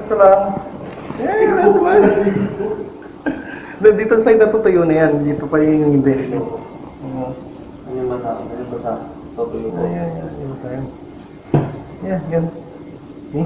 Diretso lang. Eh, wala naman. Dito side na tutuyo na yan. Dito pa yung hindi. Uh, Ano yung basa? Ano yung basa? Tutuyo ko. Ayan, ayan. Yung basa yan. Yan, yan. Eh?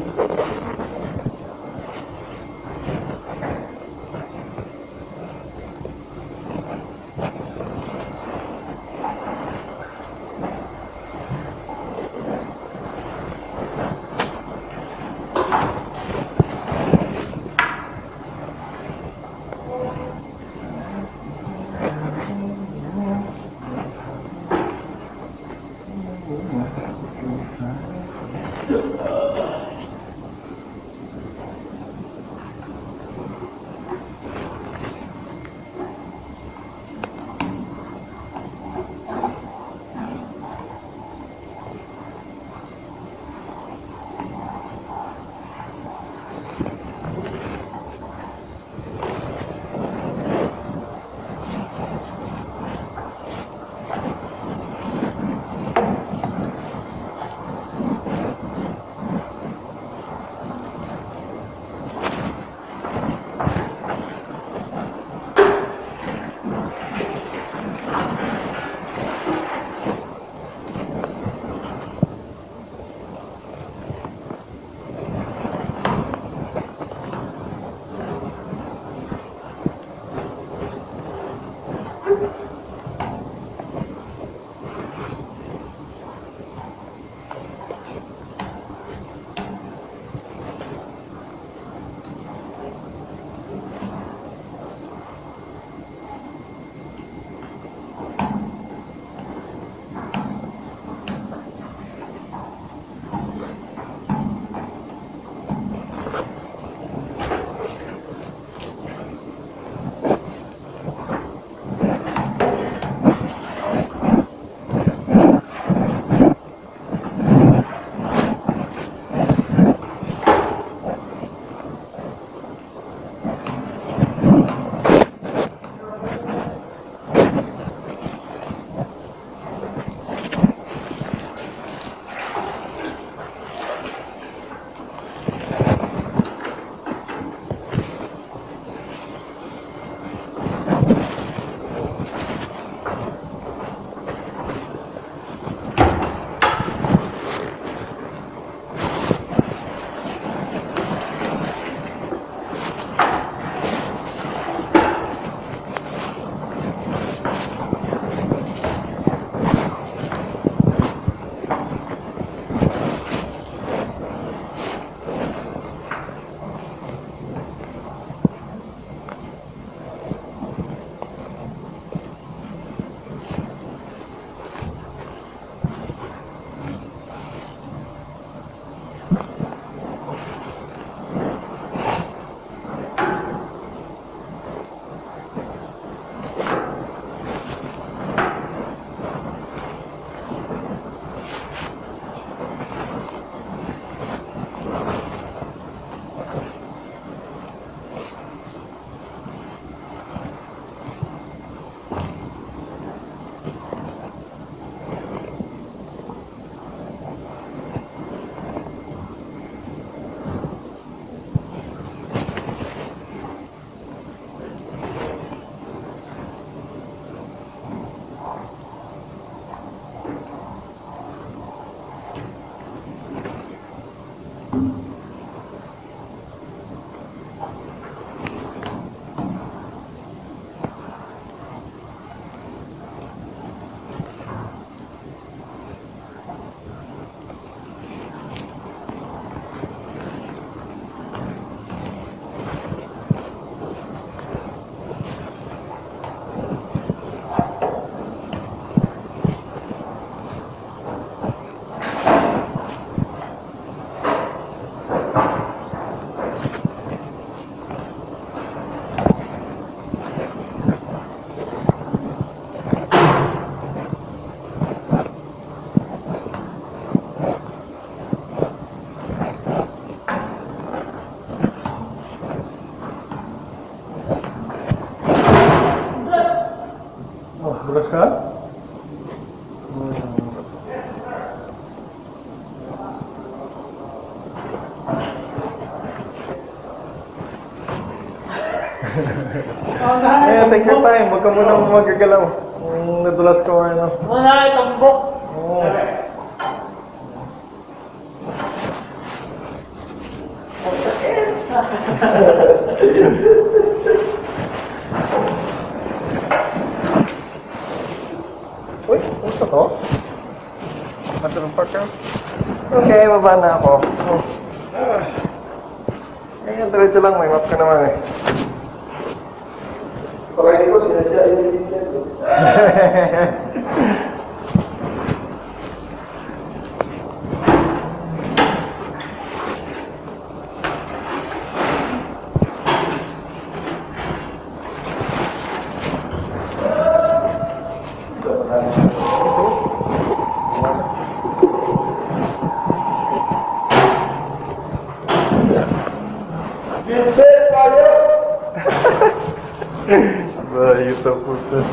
Bukas ka? take your time. Huwag ka muna magagalaw. Kung nadulas ka o ano. Muna, itambok. Oo. Uy, gusto to? Matulong pa ka? Okay, baba na ako. Ngayon, diretso lang. May map ka naman eh. Pagkain ko, sinadya yung Vincent. Bayu tak putus.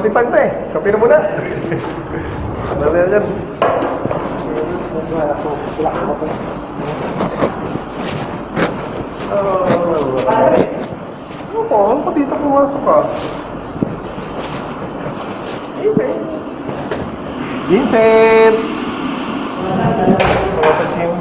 kapitan na eh. Kapi na muna. Dali na dyan. Ano po? Ano pa dito pumasok ka? Vincent! Vincent! Wala sa sim.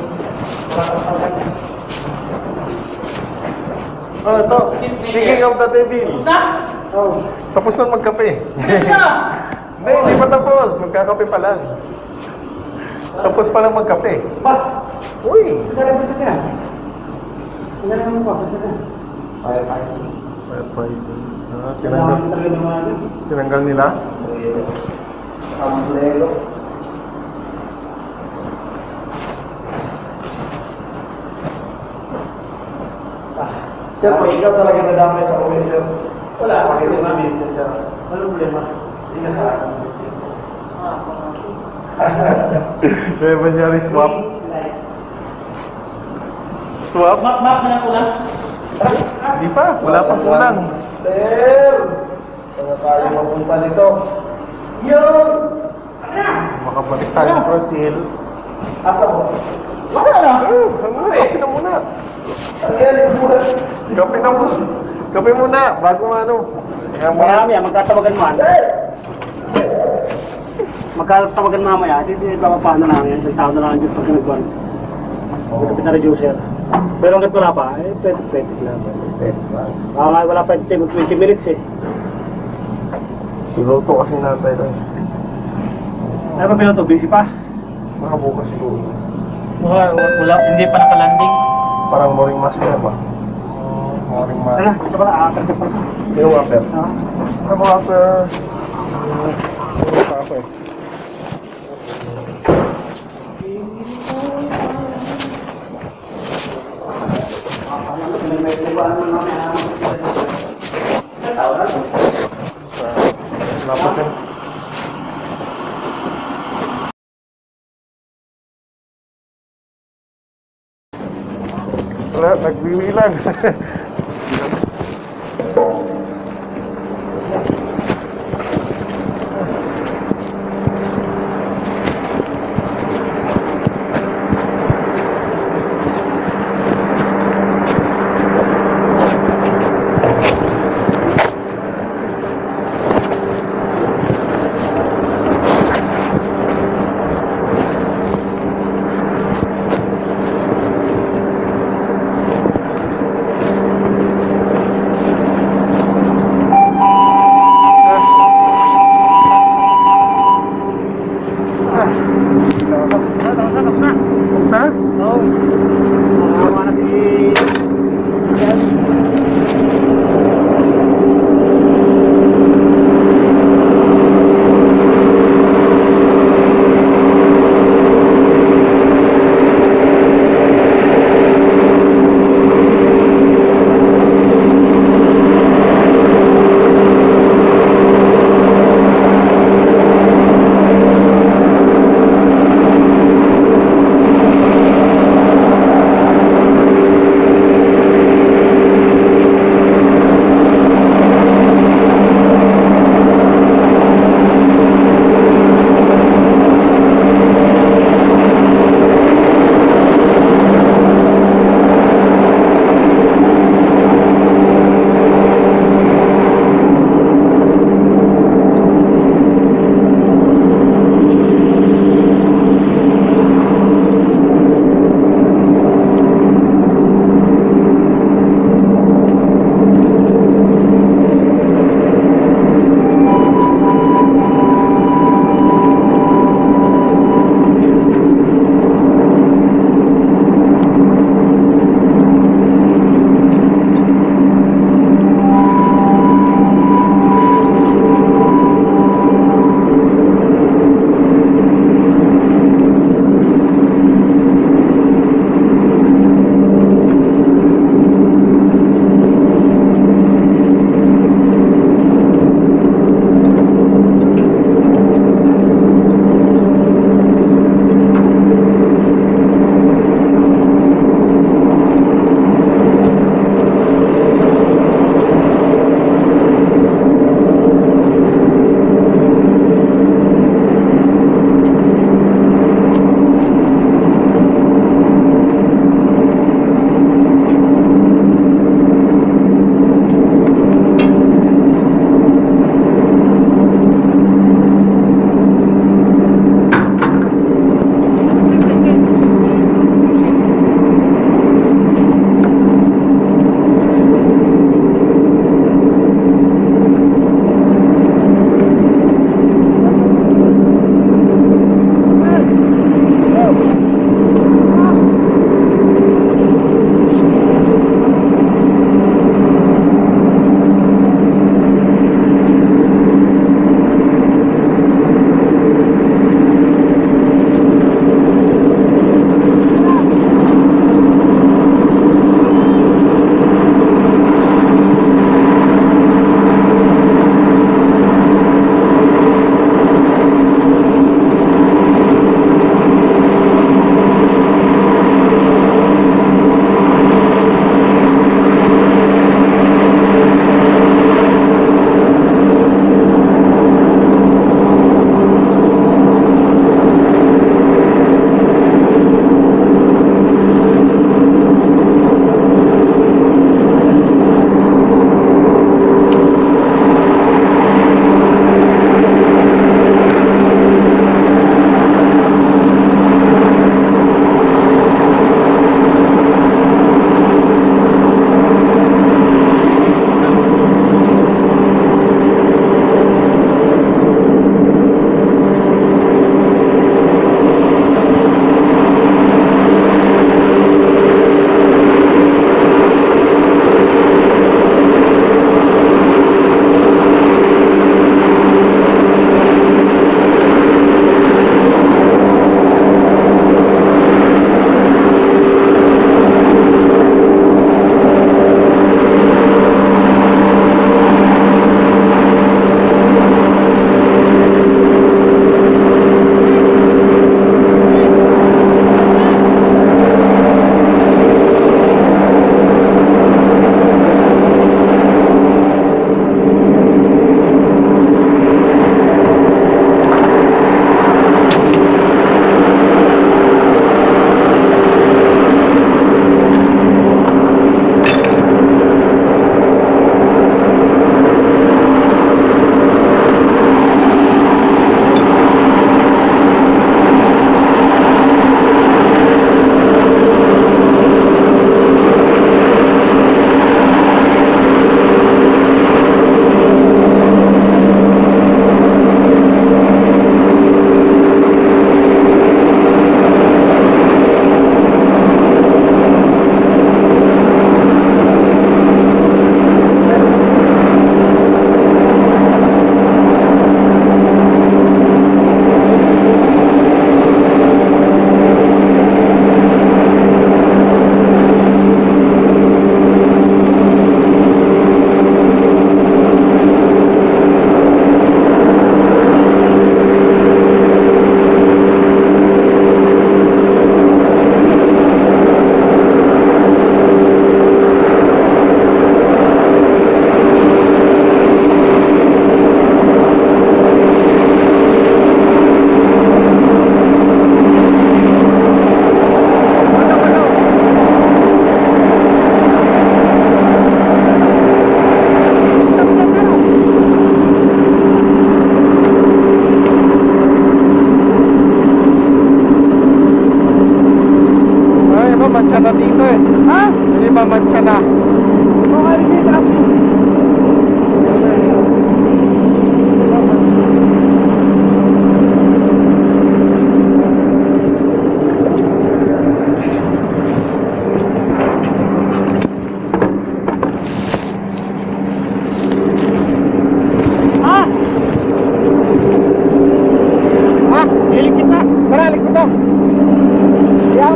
Oh, ito. Speaking of the devil. Oh, tapos na magkape. Hindi, hindi pa tapos. Magkakape pa lang. Tapos pa lang magkape. Uy! Basta ka. Tingnan mo pa, basta ka. Firefighting. Firefighting. Ah, tinanggal, tinanggal nila? Ambrelo. Sir, po, ikaw talaga nadamay sa uwi, sir. Wala. Bakit si Vincent, sir? Ano problema? Hindi ka sa akin. Kaya ba niya rin swap? Swap? Map, map na ko lang. Di pa, wala pang kulang. Sir! Saan na tayo mapunta nito? Yun! Ano na? Makabalik tayo ng Brazil. Asa mo? Wala na. Oh, ano, kape na muna. Ang yan, yung buhat. Kape na muna. Kape muna, bago ano. Kaya Marami ah, magkatawagan man. Magkatawagan mamaya, hindi ba paano lang yan, isang taon na lang dito pag nagwan. Ito na reducer. Pero hanggat wala pa, eh, pwede, pwede lang. Ah, wala pa twenty minutes eh. Piloto kasi natin ito. Ano pa piloto? Busy pa? Makabukas siguro. Wala, wala, hindi pa nakalanding. Parang mooring master ba? Mooring Ano, master. ito pala, aakar ka pala. Yung upper. Ah. Yung upper. Yung upper. Dapat yan. Wala, nagbibilang.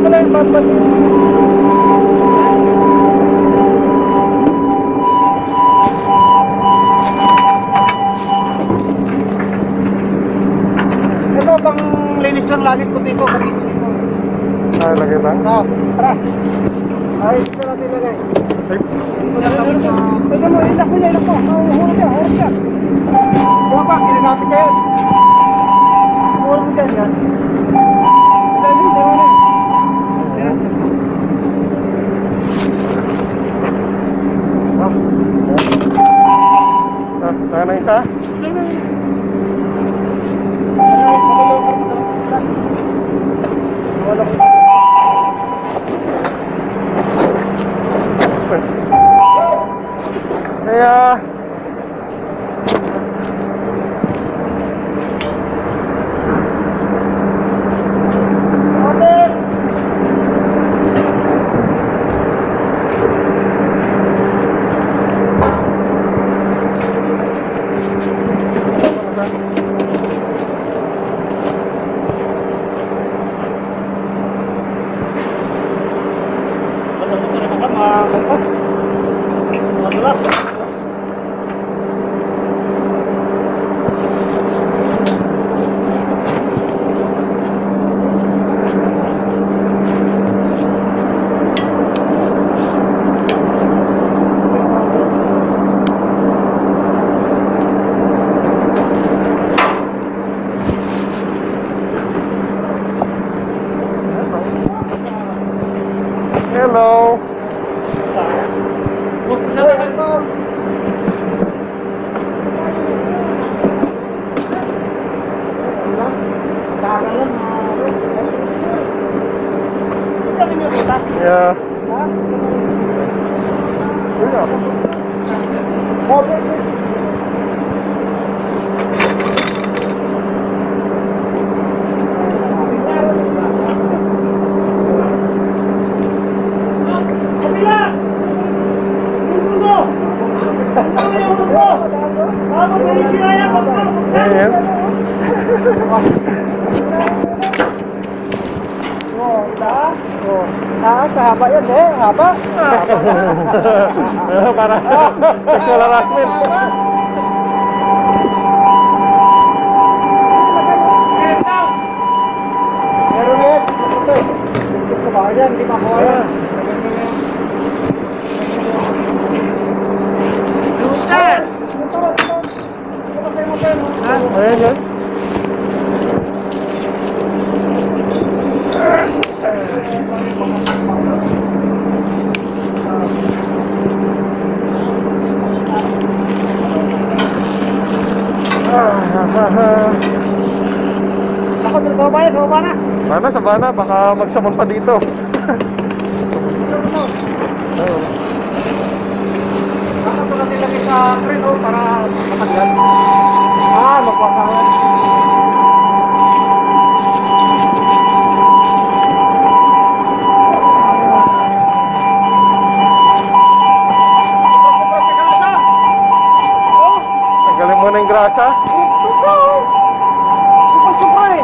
mo na yung bambal yun. Ito, pang linis lang lagi ko dito. Kapit dito. Ah, lagay lang. Ah, tara. Ay, dito natin lagay. Ay, Dito na tapos na. Pwede mo, ilak mo niya, ilak mo. Hulog niya, hulog niya. Diba pa, kinakasik kayo. Hulog mo dyan, yan. Dito, dito, dito na. Yan. ah, saan na isa? Kaya hello. Yeah. Ayan. Ah, sa haba yan eh, haba. Para sexual harassment. Meron yan. Ito. Ito ba yan? Hindi makuha yan. Ayan yan. Ako, sa baba yan, sa baba na. Mana sa bana, baka magsamon pa dito. Ako ito natin lagay sa crane oh, para matagyan. Ah, magpasawan. Tanggalin mo na yung grasa. Supra-supra eh.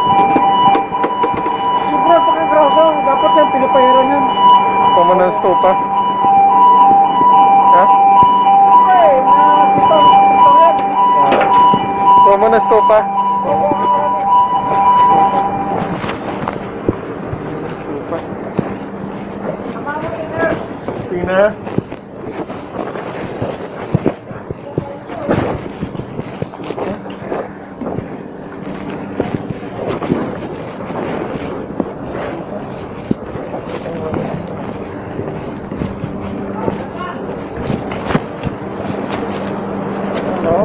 Supra pagkagrasa. Dapat yan, pinapahiran yan. Pama ng stupa. Ha? Supra eh, na sitaw. Sitaw yan. Pama ng stupa. Tina. Hello.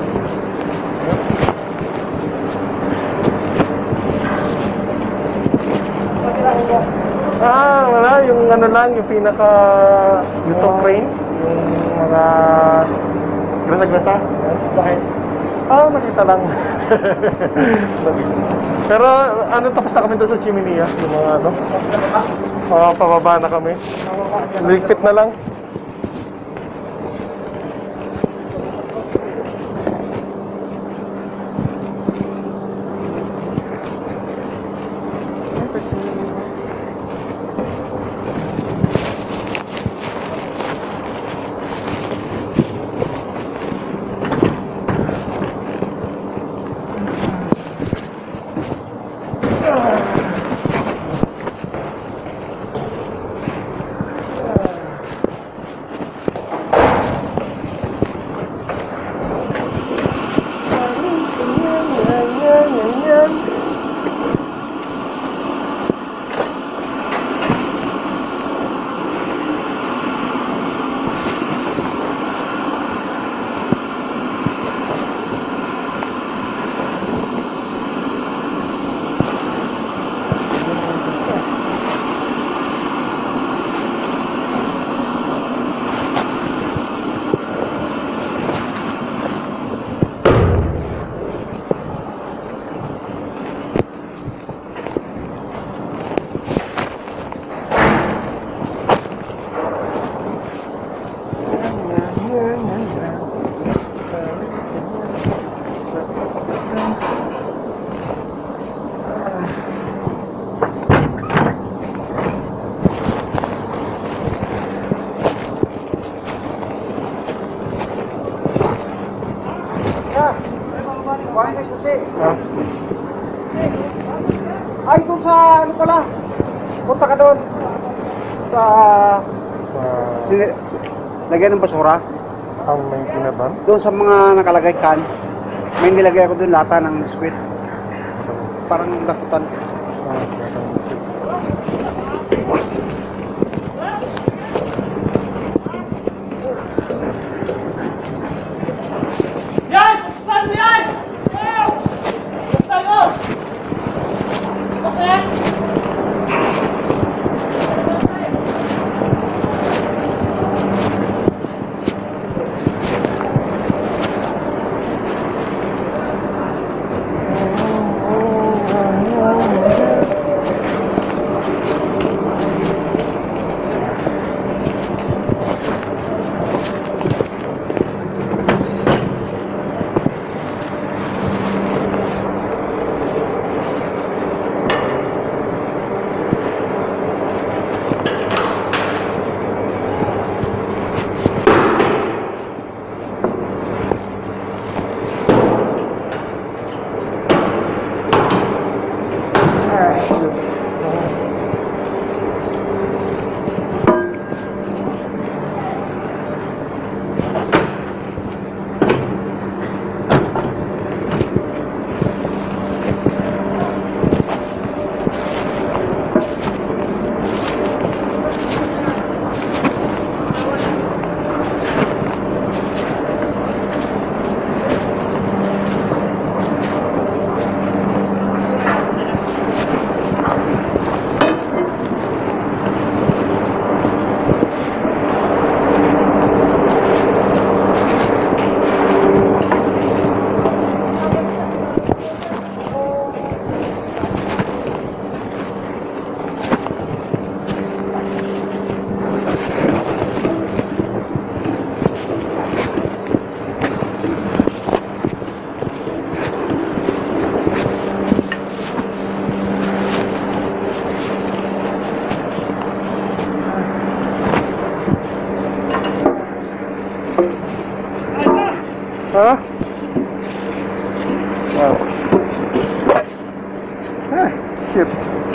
Ah, wala. Yung ano lang, yung pinaka... Yung top frame. Yung mga... Grasa-grasa. Bakit? Ah, nakita lang. Pero ano, tapos na kami doon sa Chiminea. Yung mga ano. Ah, pababa na kami. Ligpit na lang. Ay, doon sa ano pala. Punta ka doon. Sa... Uh, Sin- lagyan ng basura. ang may ginaban? Doon sa mga nakalagay cans. May nilagay ako doon lata ng squid. Parang dakutan. Yan! Buksan mo yan! Wow! Buksan mo! Okay? Ha? Wow. Ah, shit.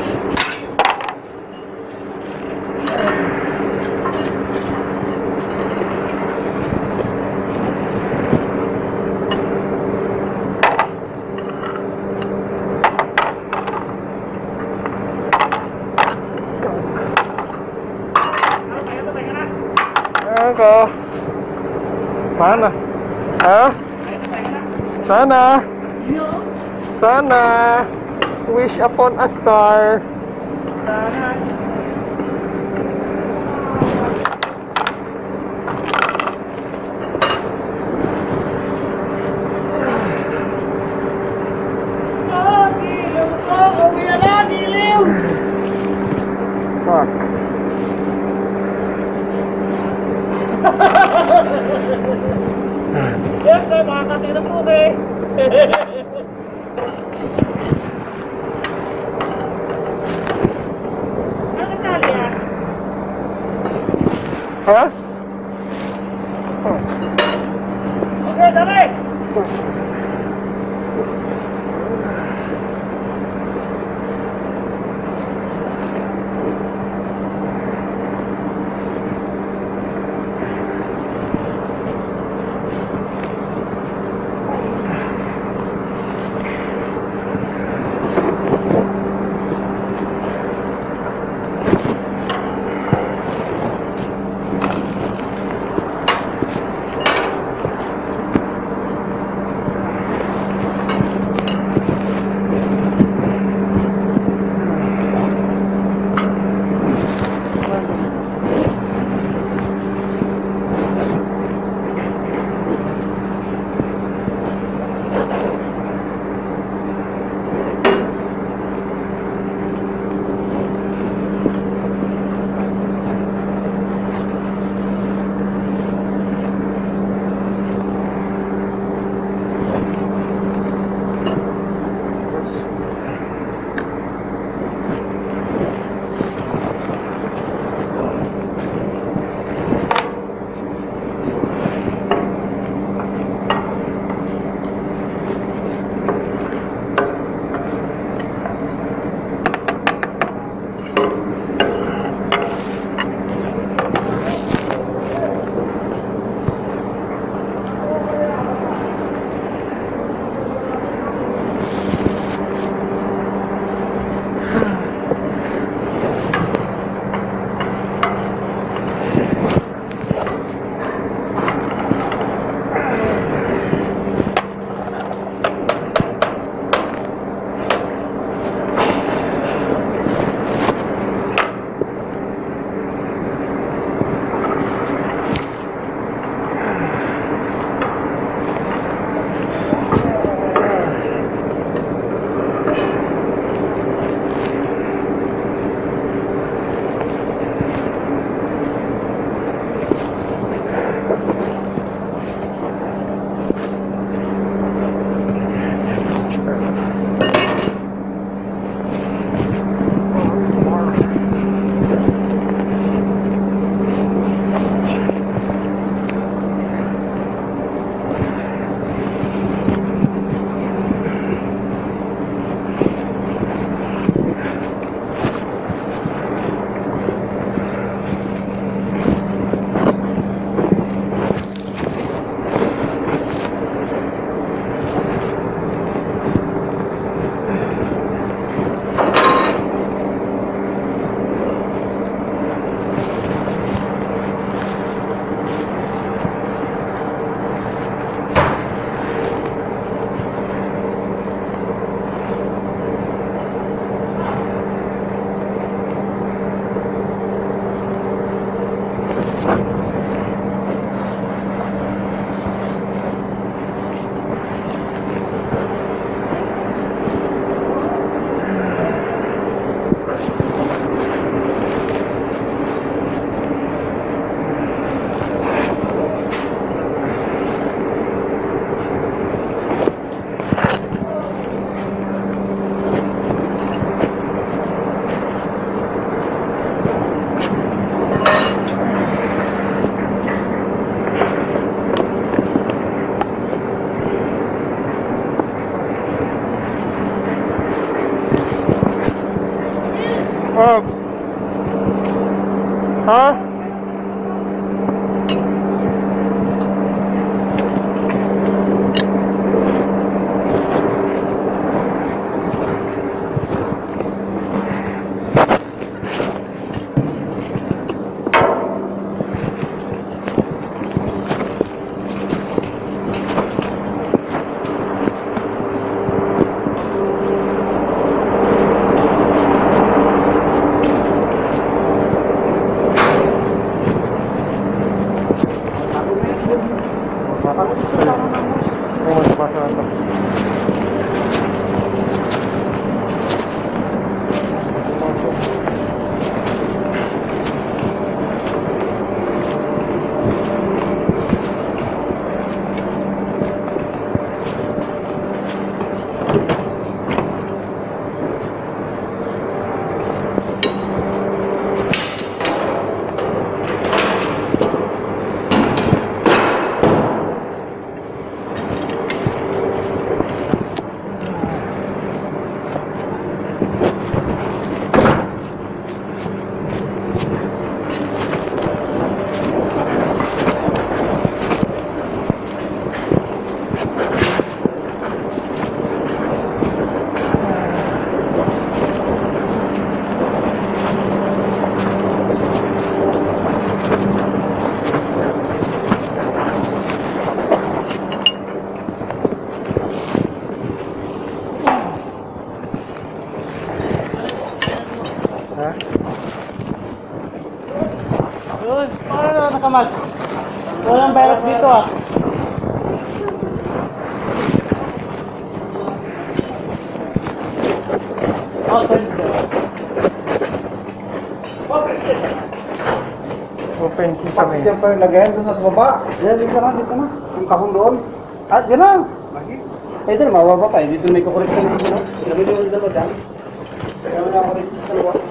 Ako. Mana? Ha? Sana. Sana. Wish upon a star. Sana. Oh, dilim ko! Uwi na na, dilim! Fuck. Yes, sir, makakatinap po eh. Ano tali ah? Ha? Okay, dali! Oh. Ha? Yun, paano na nakamas? Walang virus dito ah. Oh, thank you. Open key kami. Diyan pa yung lagayan doon sa baba. Yan, dito na, dito na. Yung kahon doon. Ah, yan na. Eh, dito na, mababa pa eh. Dito may kukulit ka na dito. Lagay mo dito ba dyan? Kaya mo na ako dito sa luwa.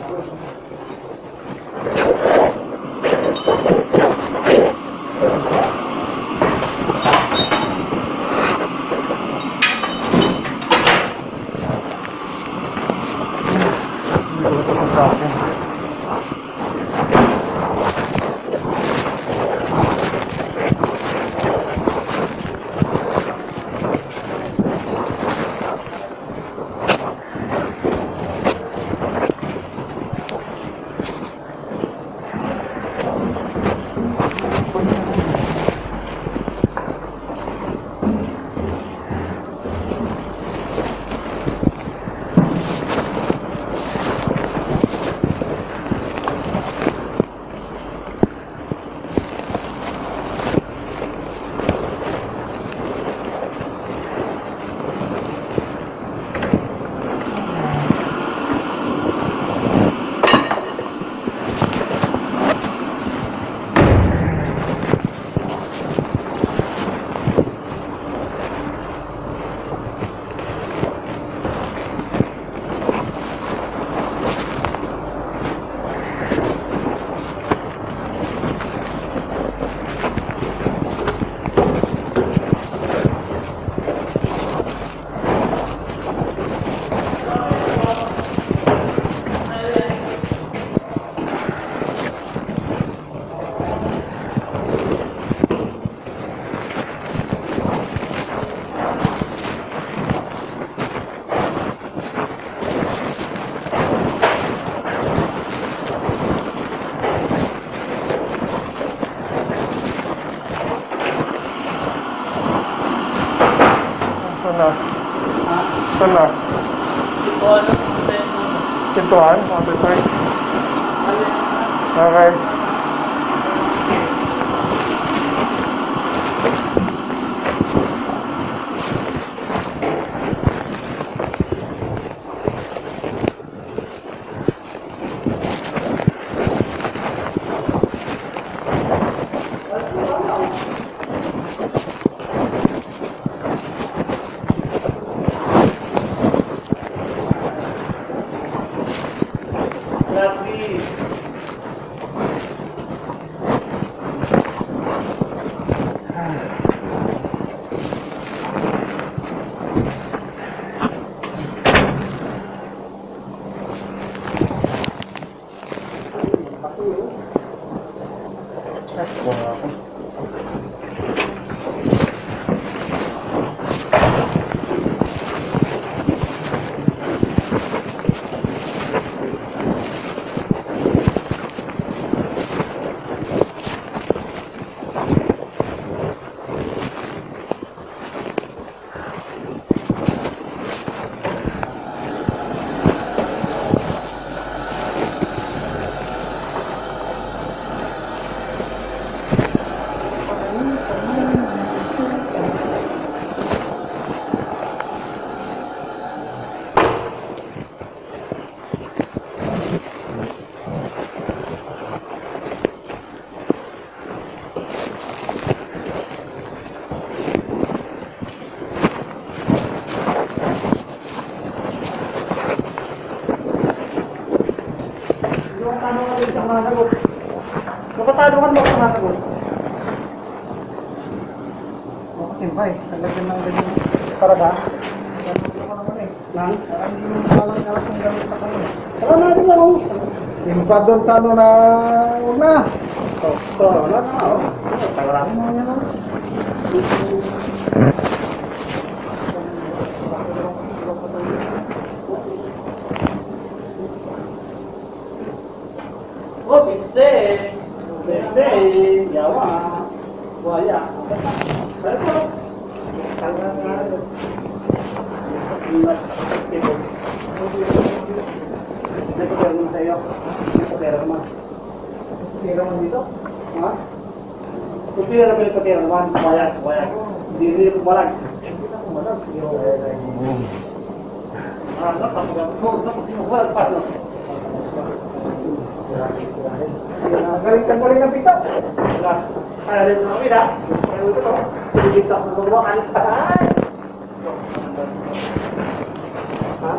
Saan na? Pintuan? Okay. Okay. sumasagot. Kapatalukan mo sumasagot. Oh, timbay. Talagyan ng ganyan. Para sa? Nang? Parang hindi mo malang-alas ng gamit na kami. Wala na rin ako. Timpa doon sa ano na... Huwag na. So, so, wala na ako. Tawaran mo yan ako. Oh, it's there. It's there. Yawa. Buaya. Pero po. Tanggal nga rin. Nagpapera naman sa iyo. Nagpapera naman. Nagpapera naman dito? Ha? Nagpapera naman nagpapera naman. Buaya. Buaya. Hindi rin pumalag. Hindi na pumalag. Ah, napapagod. Napapagod. Paano? Galing-galing ng pita. Kaya rin mo kami na. Kaya rin ito. Pinigit ako ng buwakan. Ha?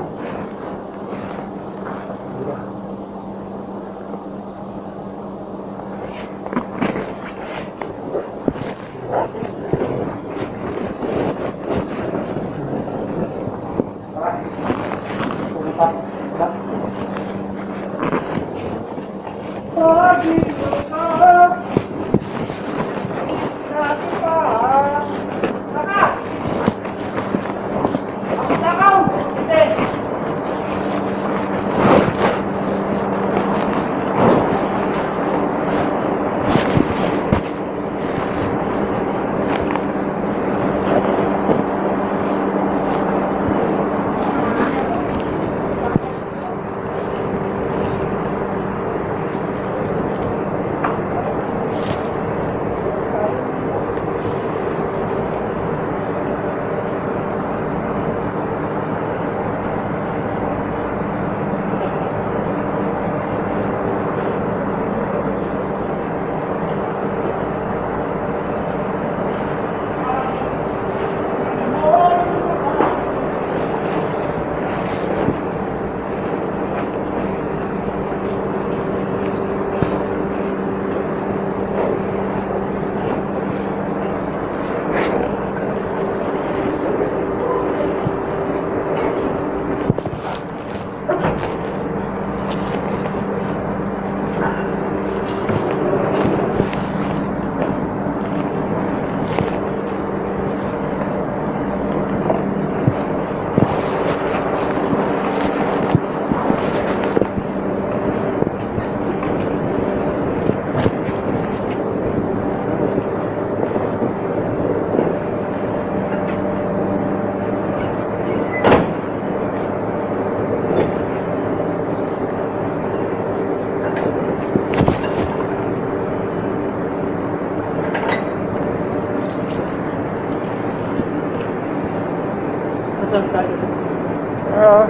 Ah.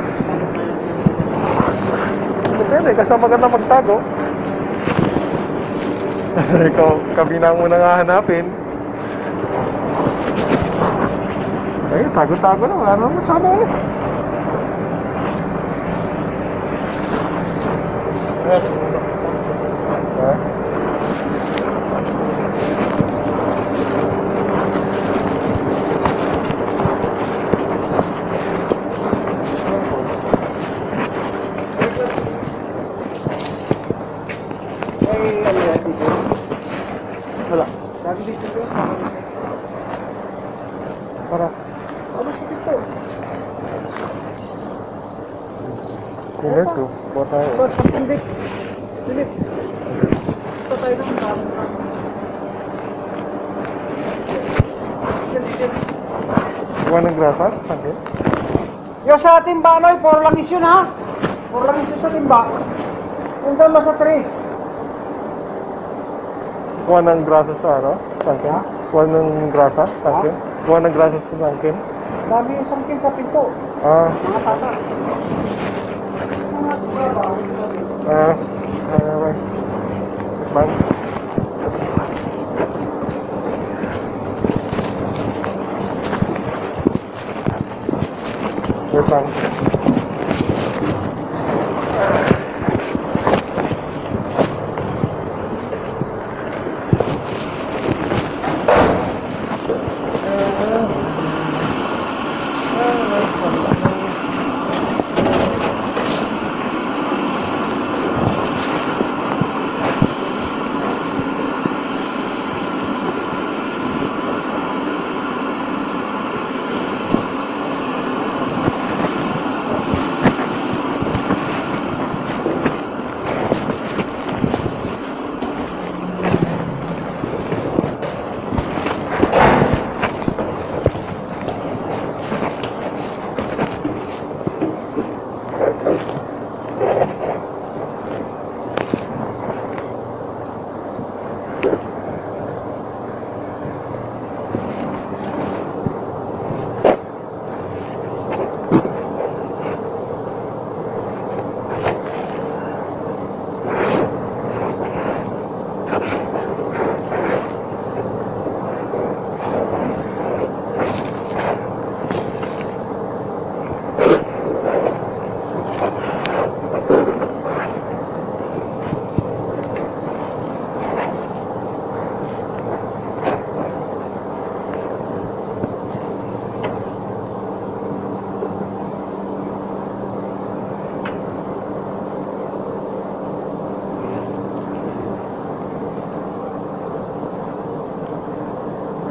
Depende, kasi maganda magtago. Ikaw, kabina mo na nga hanapin. Ay, tago-tago na. Wala naman sana eh. Yes. Ha? Wala. Lagi dito ko. Para. Ano siya dito? Kulit ko. Buat tayo. So, something big. Philip. Ito tayo ng dami. Iwan ng grasa? Sangke? Yung sa timba, Noy, four lang is yun, ha? Four lang is yun sa timba. Yung dama sa three. Kuha ng grasa sa ano? Sangke? Kuha ng grasa? Sangke? Kuha ng grasa sa sangke? Dami yung sangkin sa pinto. Ah. Mga tata. Mga tata. Ah. Ah, okay. Bang. Wait lang.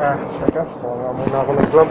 Ah, teka, kuha nga muna ako ng gloves.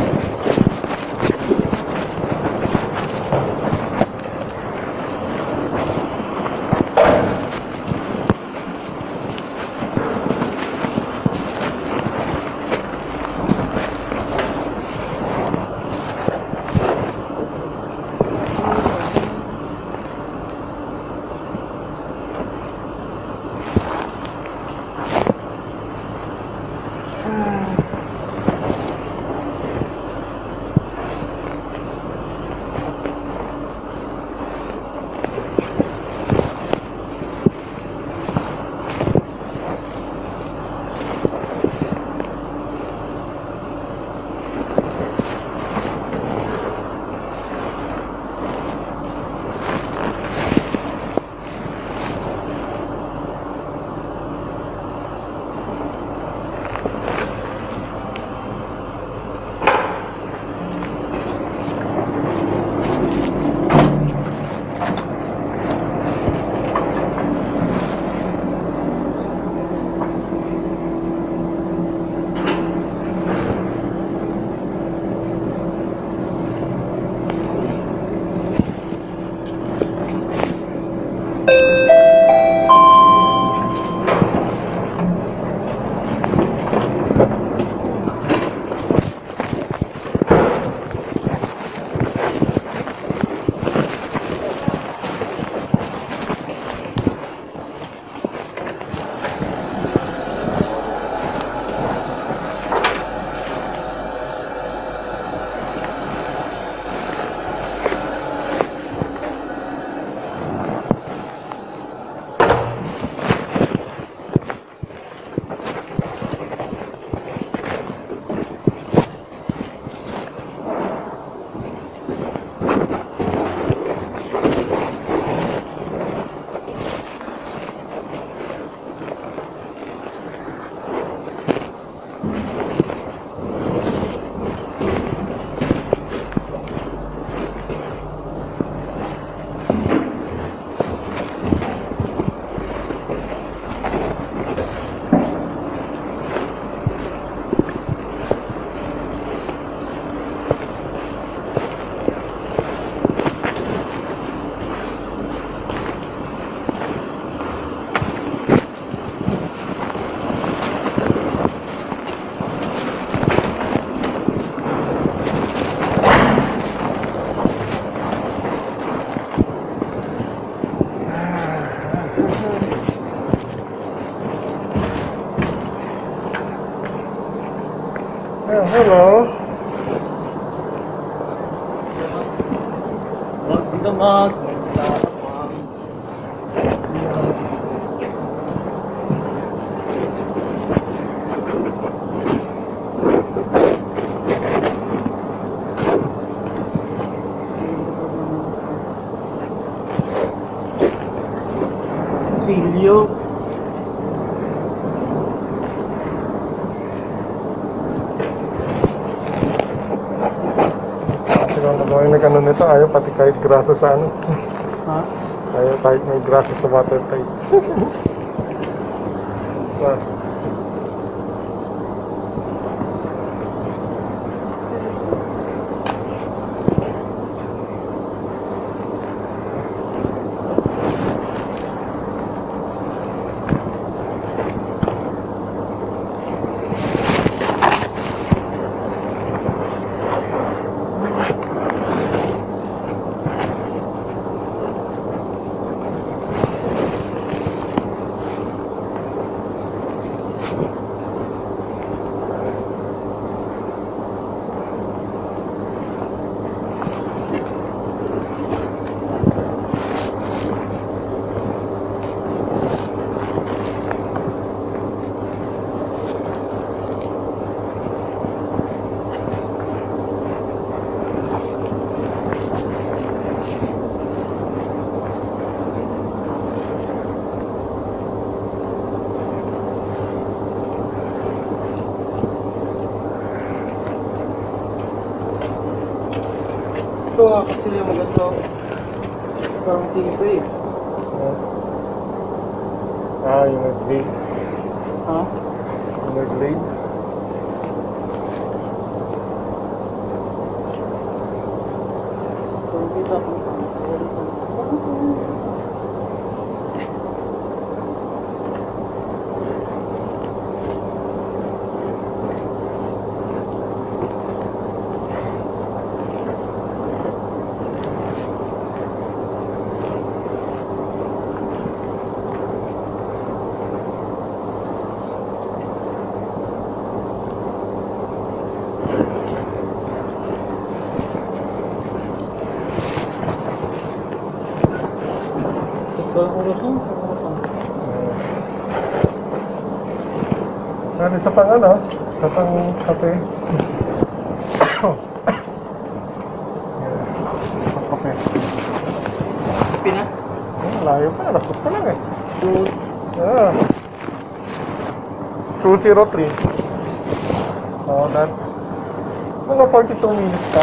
Yeah, hello. Wag dito mag. Silyo. Magawin na ganun nito, ayaw pati kahit grasa sa ano. Ha? Ayaw kahit may grasa sa water tight. So, Ito nga kasi yung maganda. Parang tipo eh. ah, yung nag-blade. Ha? Yung nag-blade. Ano sa pang ano? Sa pang kape. Sa kape. Pina? Oh, layo pa. Alas pa lang eh. Ah. two oh three. Oh, that's mga forty-two minutes pa.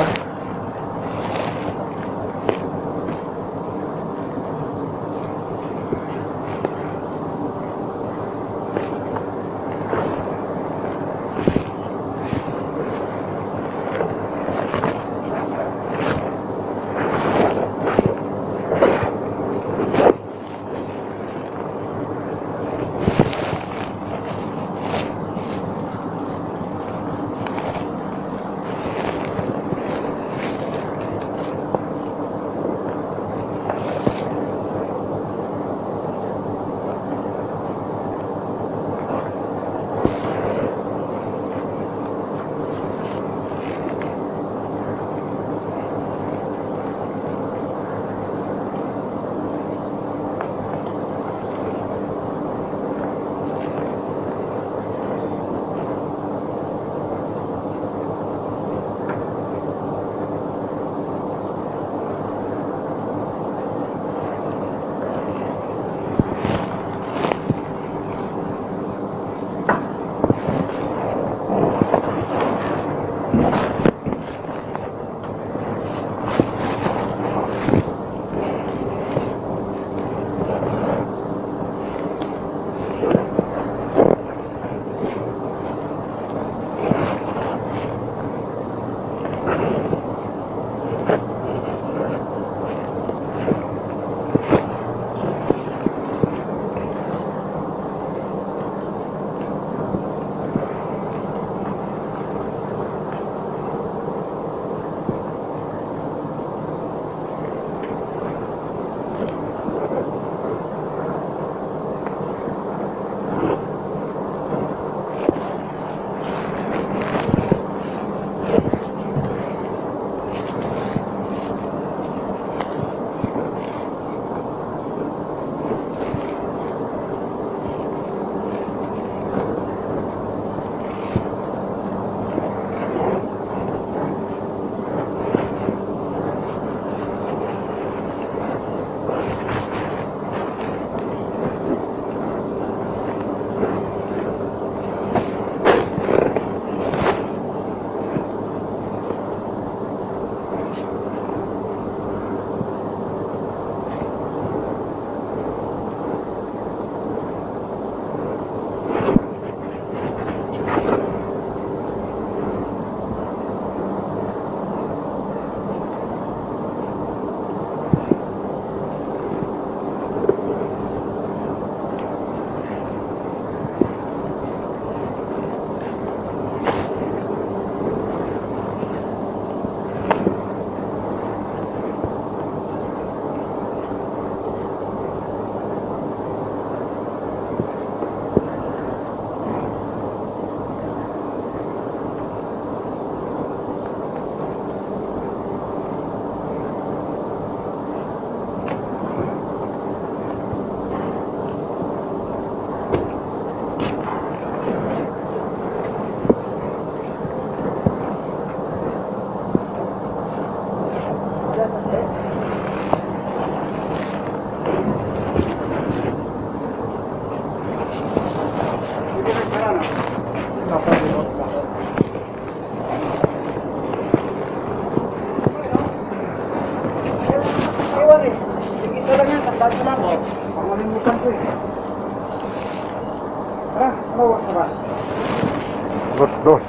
Alas dos.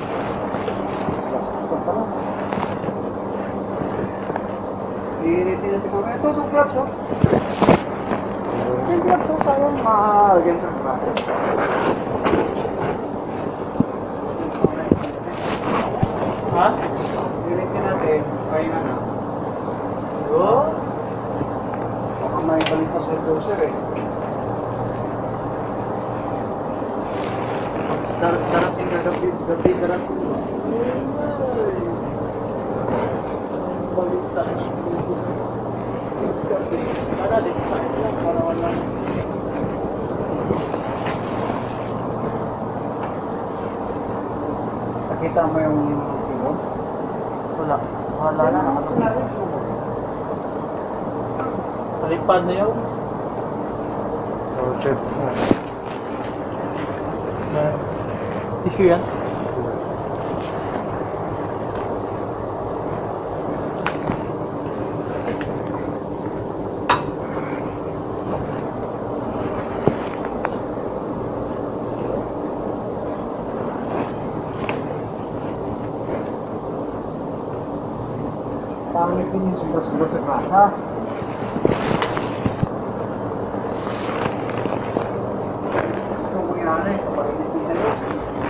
Iinitin natin mga. Ito, itong clubs, oh. Yung clubs, oh, sayang mahalagyan sa clubs. Ha? Iinitin natin, kaya na na. Oo. Baka may balik pa sa doser, eh. Darating na gabi, gabi darating. Balita na. Para dito sa lang, para wala. Nakita mo yung timon? Wala. Wala na. Palipad na yun. Rotate na. Tissue yan. Pangit din yung sugat-sugat sa kasa. Ito kung yan eh, kapag hindi na yun.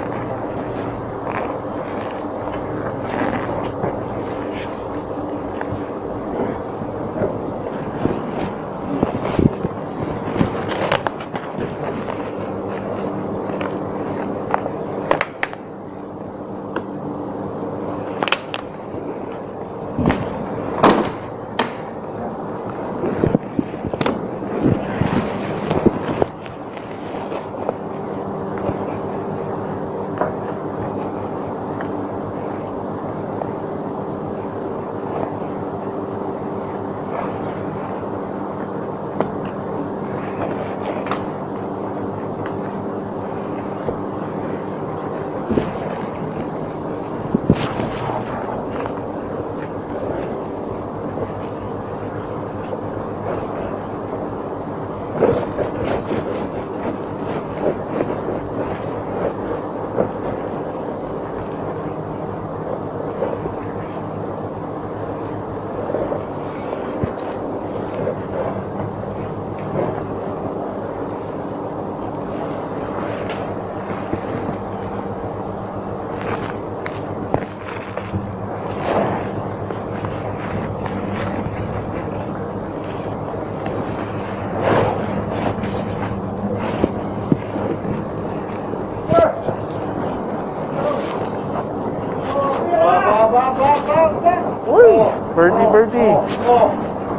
Uy! Birdie, birdie! Oh.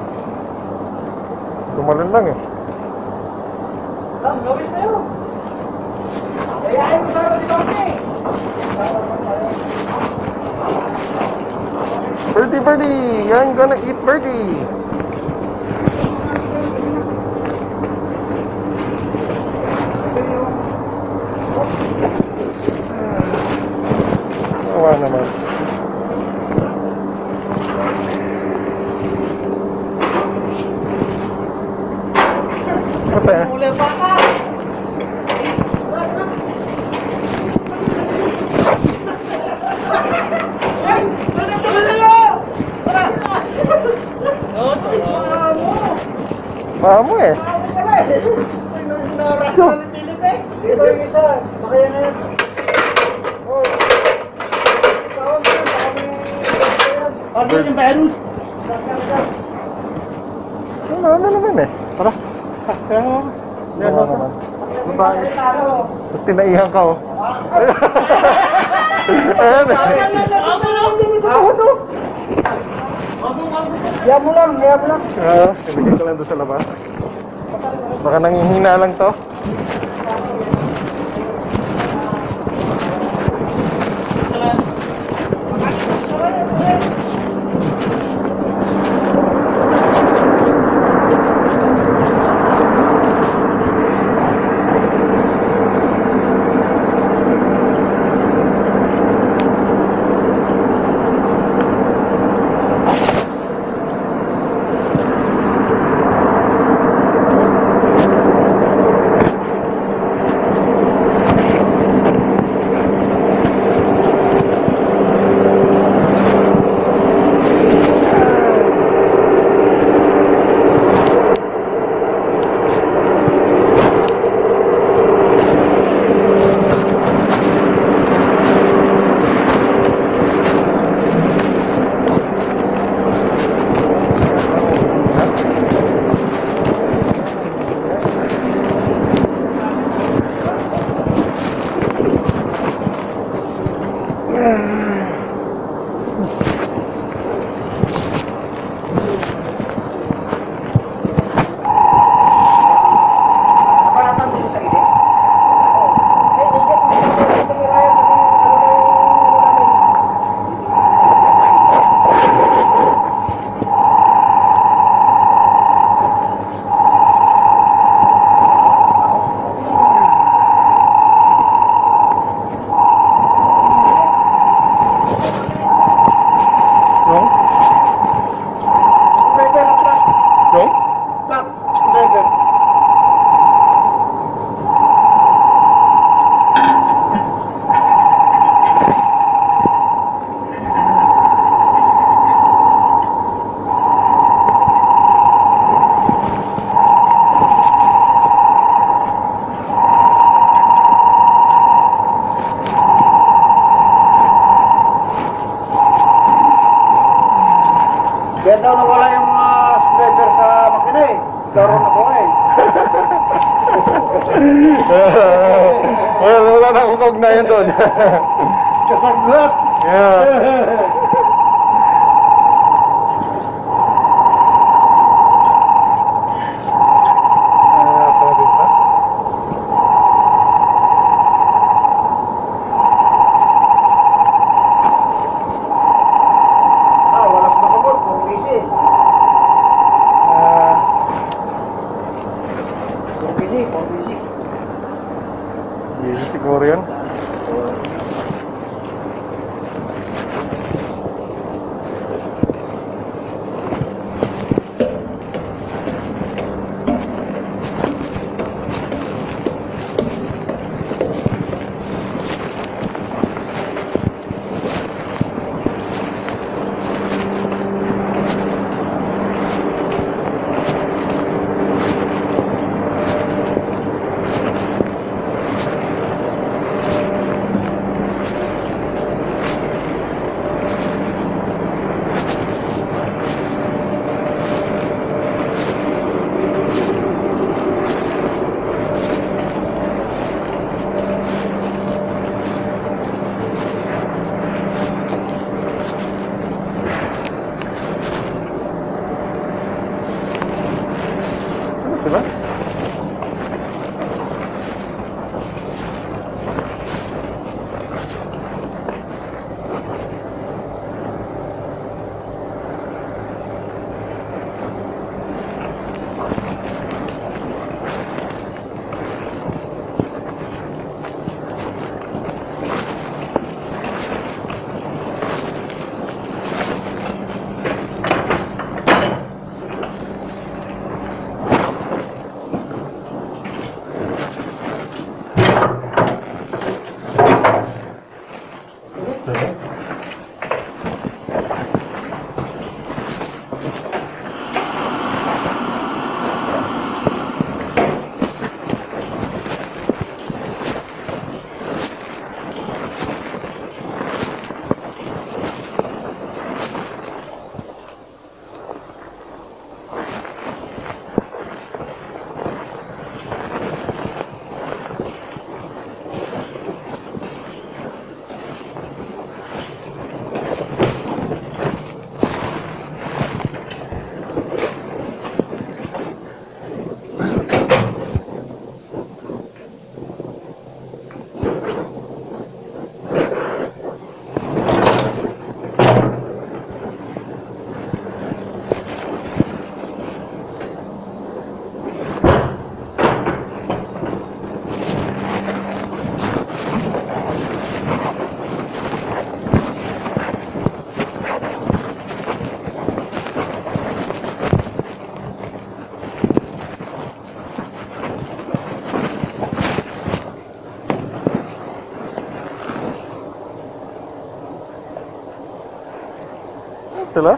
Tumalon lang eh. Lang, gawin na yun. Ayayin mo tayo dito, okay? Birdie, birdie! I'm gonna eat birdie! Awa naman. Apa ya? Mulai baka. Paham mo eh. Dito yung isa. Makaya na yan. Ano yung virus? Ano, ano naman eh. Tara. Kaya mo. Ano naman. Babae. Tapos tinaihan ka oh. Ayan eh. Yan mo lang, yan mo lang. Ah, ibigay ko lang doon sa labas. Baka nanghihina lang to. Karoon ako eh. Well, wala na akong kaugnayan doon. Kasaglat. Yeah. Ah, pwede pa? Ah, walas masabot. Kung busy. Ah, Kung busy, kung busy. Easy siguro yan. Diba? Sila?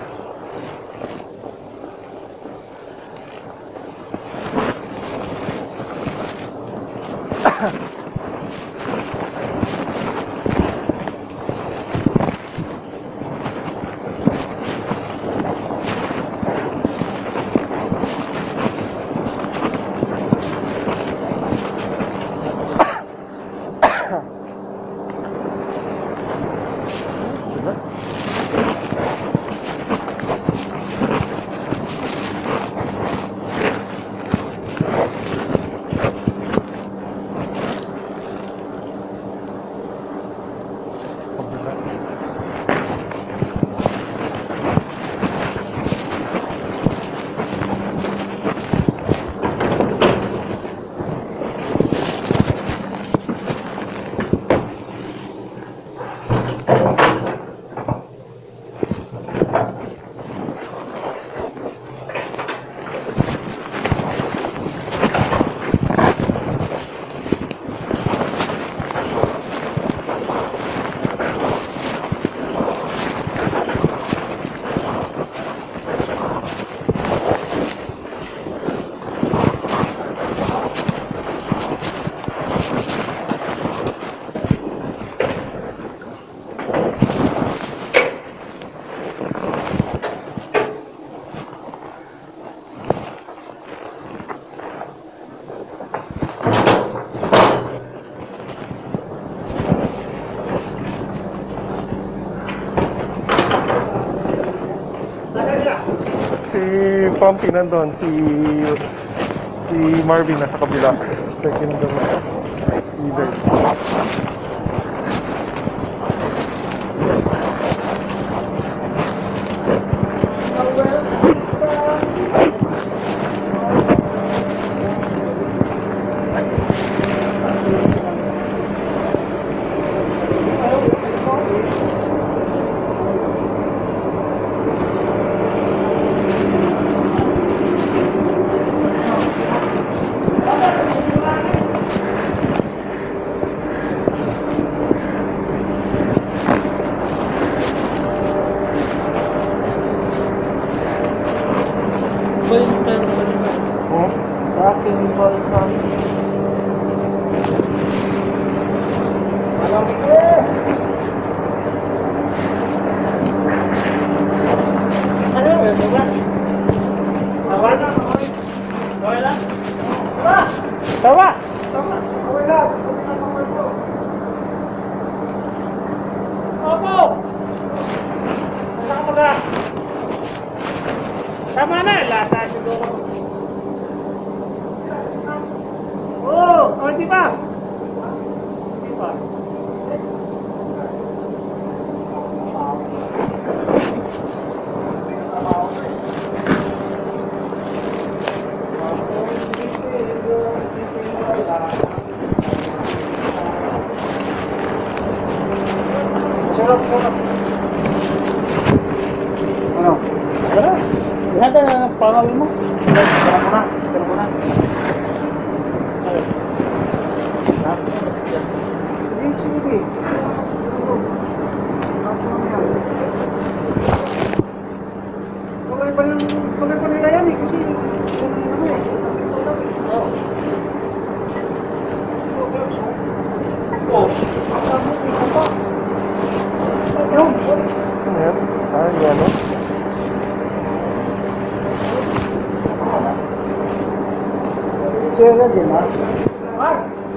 Pumpy nandun, si si Marvin nasa kabila. Second doon na. Either. Tawa! Opo! Saan ka ba? Tama na, lasa siguro. Oo! Oh, di ba? Di ba? Ano? Tara! Lahat na pangawin mo. Tara muna. Tara muna. Ha? Sige, sige. Bagay pa rin, bagay pa nila yan eh, kasi ano eh, Oo. Oo. Ano yan? Ah, yan o. siya na din ha. Ay!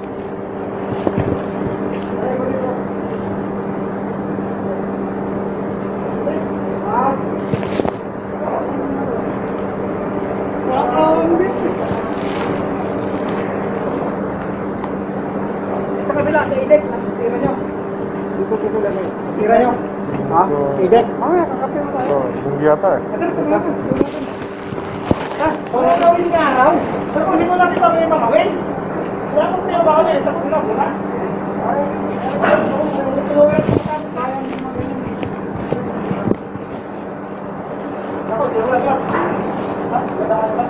Sa kabila, sa idek, tira nyo. Dito, dito lang eh. Tira nyo. Ha? Idek. Ah, kakape mo tayo. Oh, bunggi yata eh. Ha? Wala na ulit nga araw. Pero kung hindi mo natin pa may makawin, wala kong tinabaho niya, tapos na muna. Ako, tinabaho niya. Ha? Kadaan lang.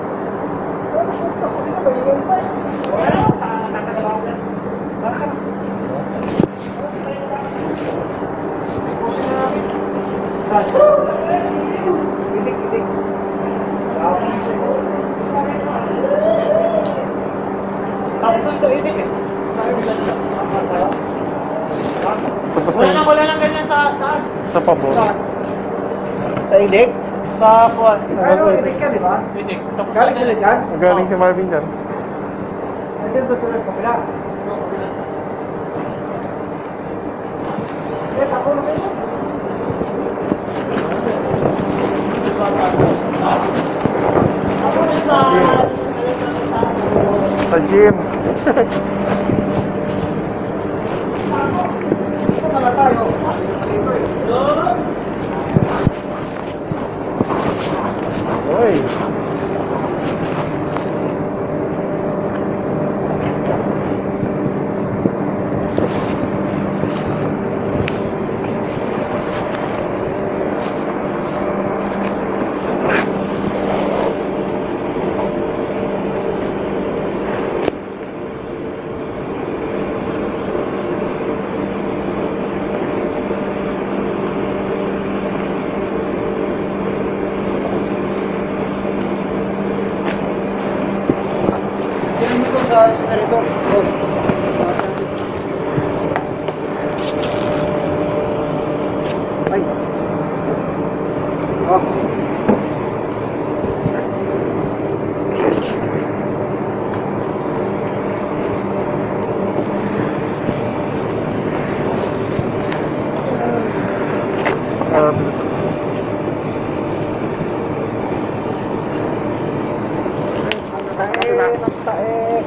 Wala na, nakakalabaho niya. Idik, idik. Tapos ito, idik eh. Tapos Wala na, na wala na ganyan sa taas. sa pabor. Sa idek? Sa kuwan. Ano, idek ka, di ba? Idik. Galing sila dyan? Galing si Marvin dyan. Nandiyan doon sila sa kabila. Eh, ako na kayo. Ako rin sa... Sa gym. Ito na tayo. Uy. Tingin ko sa generator. Oh. Ay. Oh. Ah, bilis. na. Tae.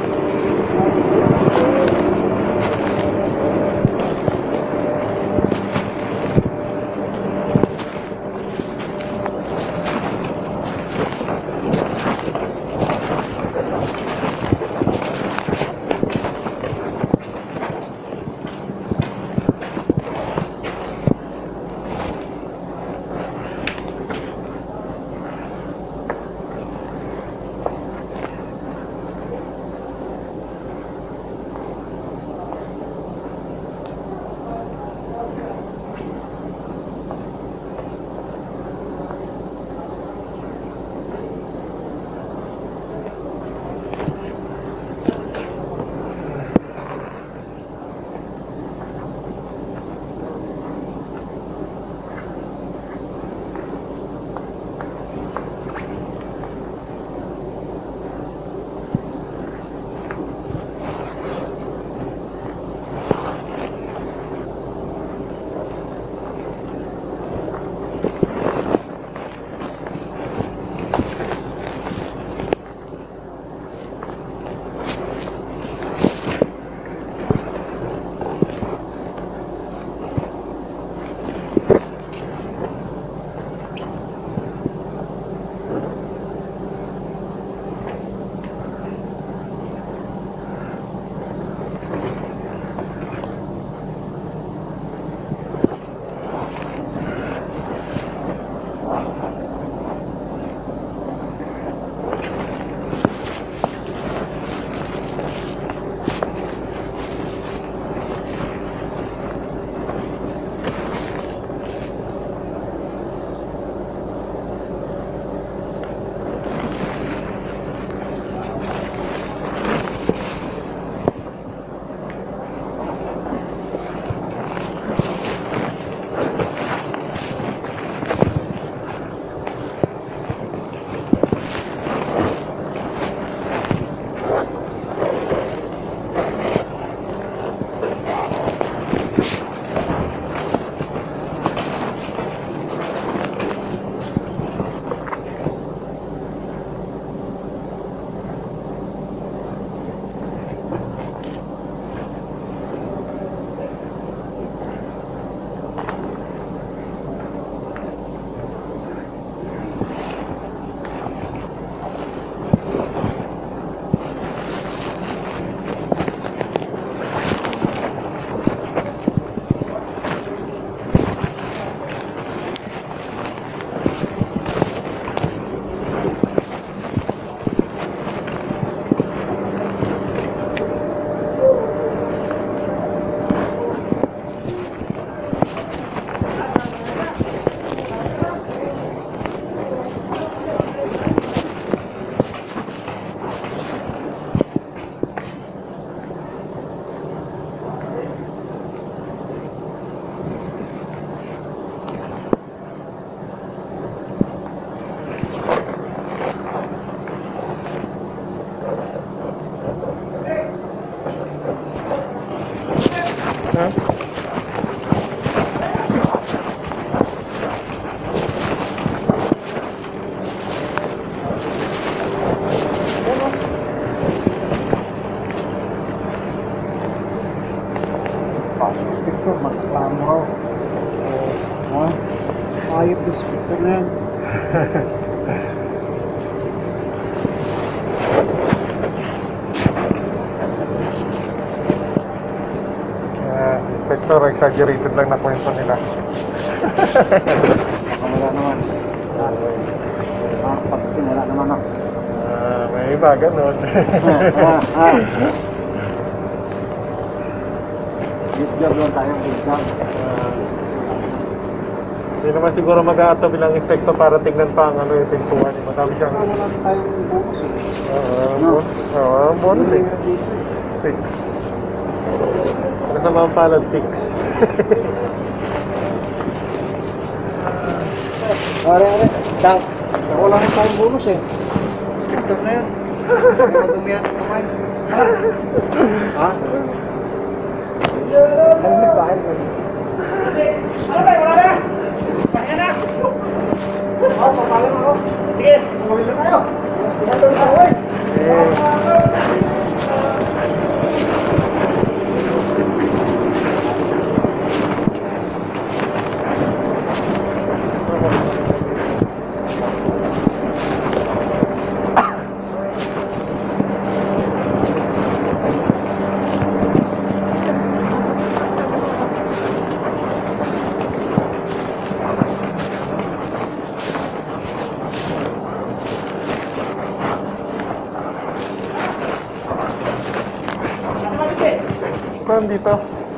Ayop yung speaker na yan. uh, Inspector, exaggerated lang na kwento nila. Baka wala naman. Ah, pagsimula naman ako. Uh, may iba, ganun. Ah, ah, ah. Good job lang tayo, good job. Hindi naman siguro mag-aato bilang inspector para tingnan pa ang ano yung pintuan. Madami siyang... Wala natin tayong bonus eh. Oo, uh, bonus eh. Fix. Kasama ang palad, fix. Are, are. Tang. Wala natin tayong bonus eh. Inspector na yan. Madumi yan ang kamay. Ha? Helmet ba? Helmet. Ano tayo? Wala na! Pahinga na! Oo, papalan ako. Sige, tumawin na tayo. Sinatol na ako eh. Eh, Saan dito?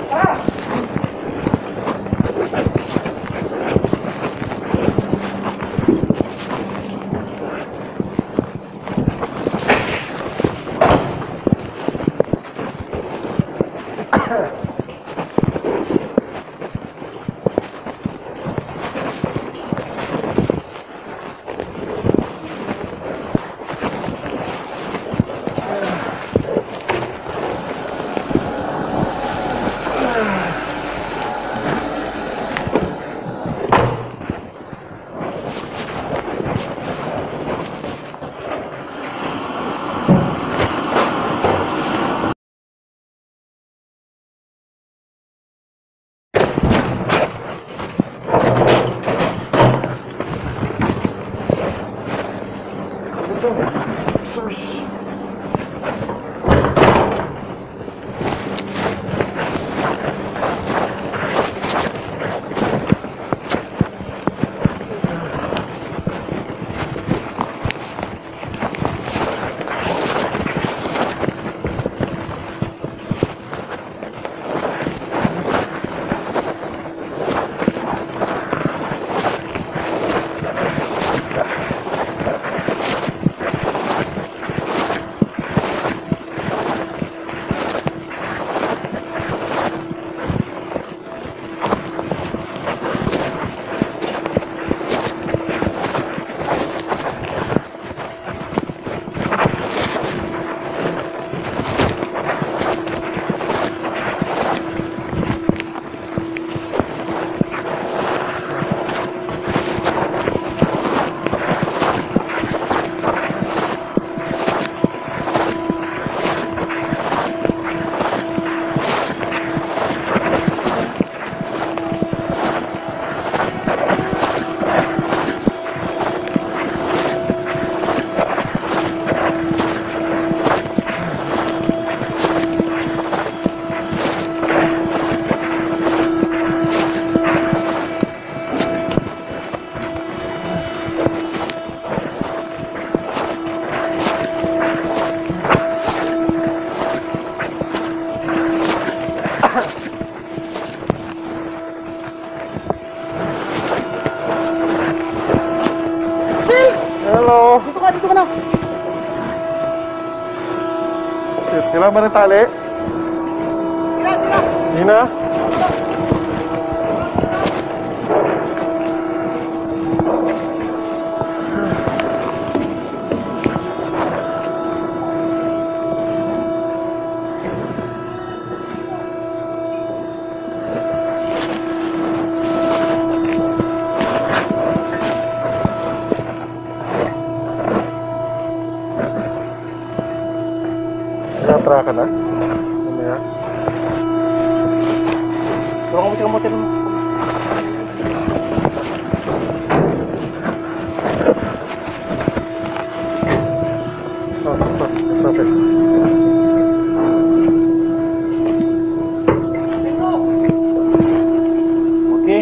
Hello. Dito ka, dito ka na. Shit, kailangan ba ng tali? Tira, tira. Hindi na? Natra ka na? Mamaya. Pero kung tingnan mo, tingnan mo. Oh, stop, stop it. Okay.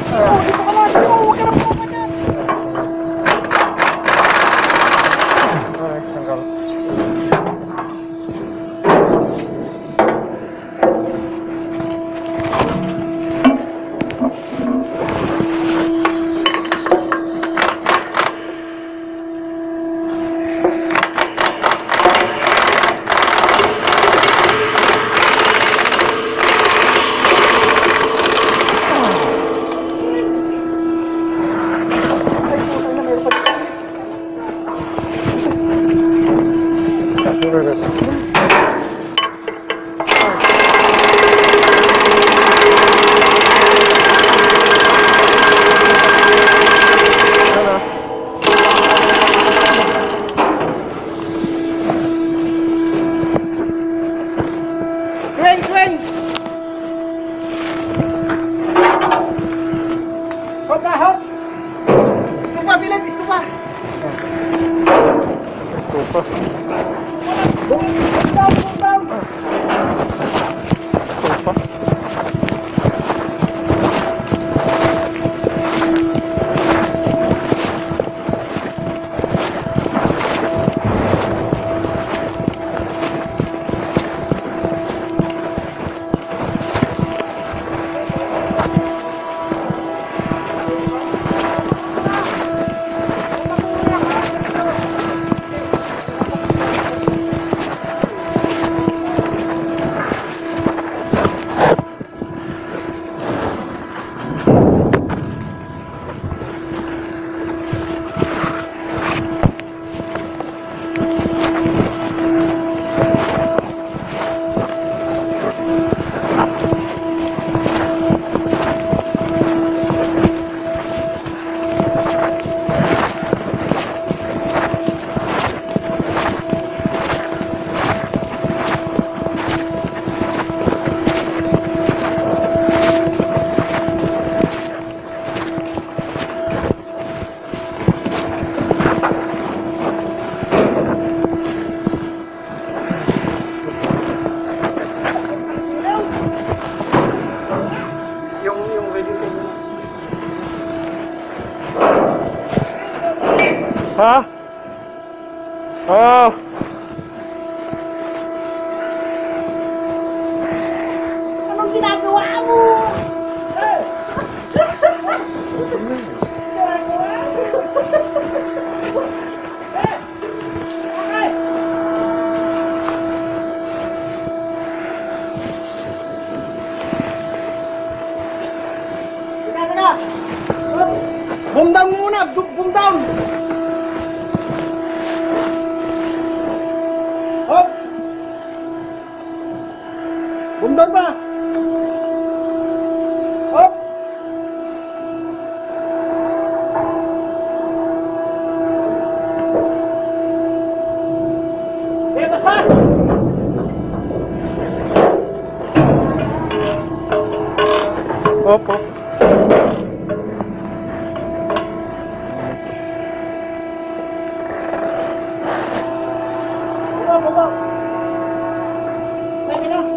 Dito ka na, dito! Huwag ka na po ka dyan! Alright, tanggal. Ay, putang na, meron pa dito. Swing, swing! Hop na, hop! Istupa, bilang, istupa! Tupa. Bum, bum down, bum down! Tupa. Yung, yung ready to go. Ha? Oh! Anong ginagawa mo? Boom down muna! Boom down! Hop! Boom down pa! Hop! Eh, pas pas! Hop, hop. Baba, baba! Pwede na!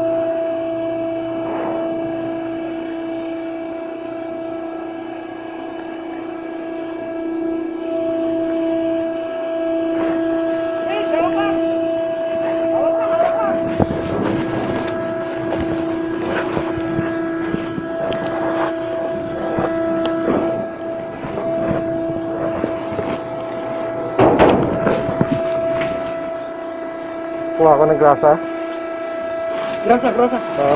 Eh, bawa pa! Bawa pa, bawa pa! Kuha ko ng grasa. Grasa, grasa! Oo.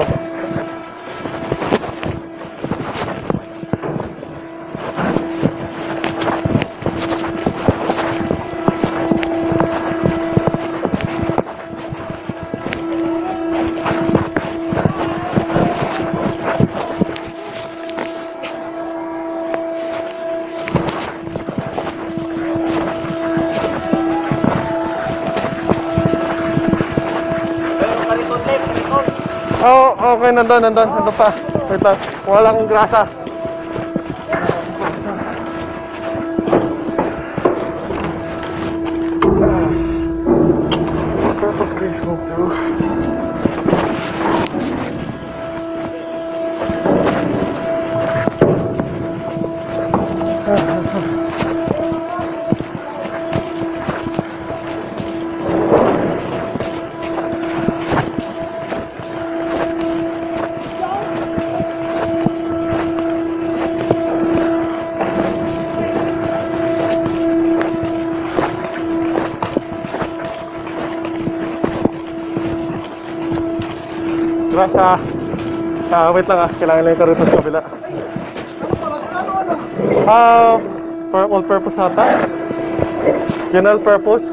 Oo, oh, okay, nandun, nandun, nandun pa. Wait lang, walang grasa. Please go through. Diba sa... Ah, wait lang ah. Kailangan lang ito rito sa kabila. Ah, for all purpose ata. General purpose.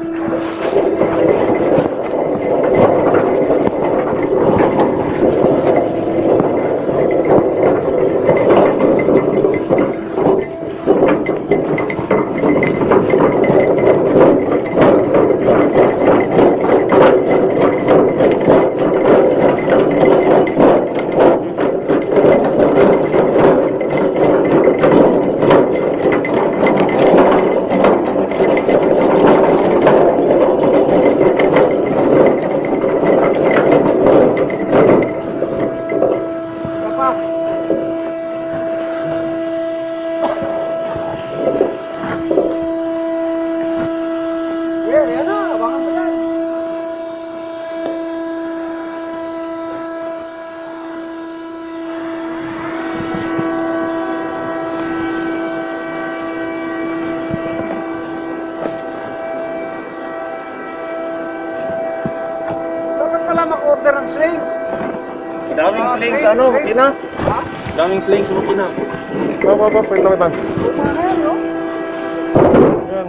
Order ng sling. Daming slings, ano, makina? Daming slings, makina. Ba, ba, ba, wait lang, wait lang. Kumana yan, no? Yan.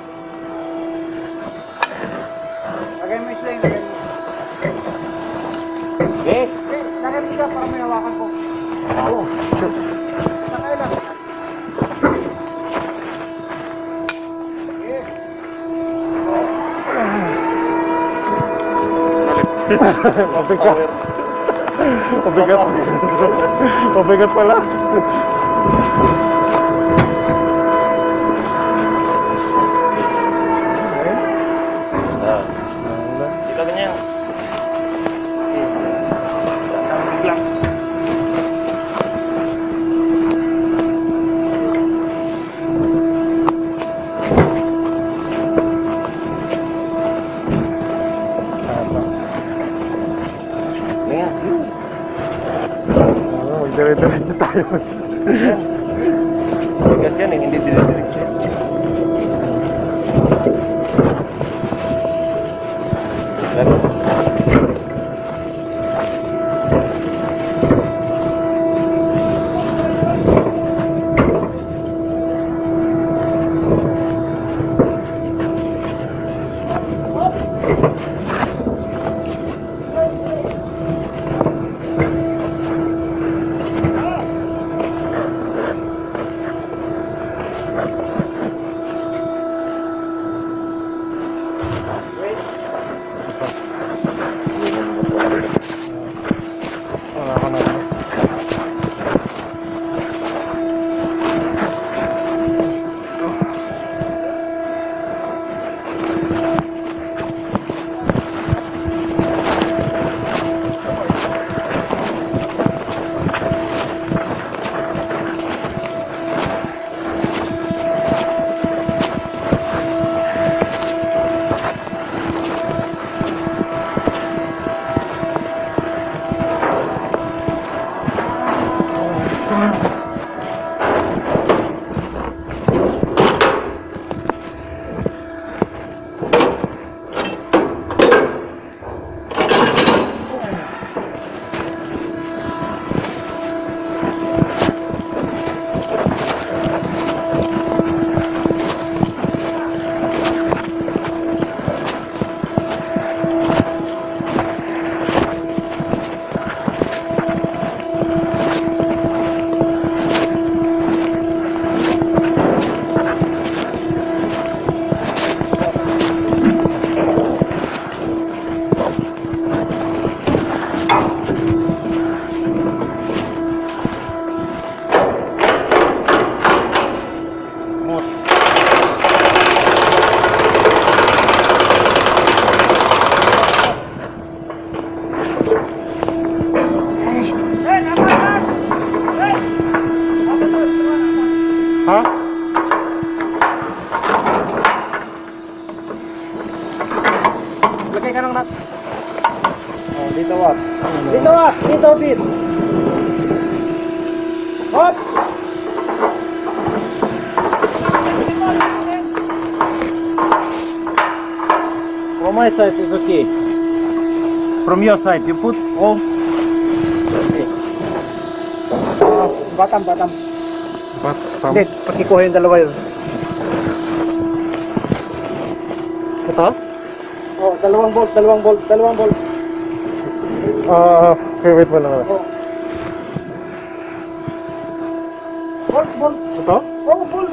Lagay mo yung sling, lagay mo. Okay. Okay, lagay mo siya para may hawakan ko. Oh, shit. Sakay lang. Okay. Mabigat. Mabigat. Mabigat pala. Kita ganyan. Dire-diretso tayo. Bigat yan eh, hindi dire-diretso. Ha? Lagay ka ng nut. Oh, dito wag. Dito ah, dito bit. Hop. From my side is okay. From your side, you put all. Batam, batam. Ba't? Tam? Hindi, pakikuha yung dalawa yun. Ito? Oh, dalawang bolt, dalawang bolt, dalawang bolt. Ah, okay, wait mo lang. Oh. Bolt, bolt. Ito? Oh, bolt.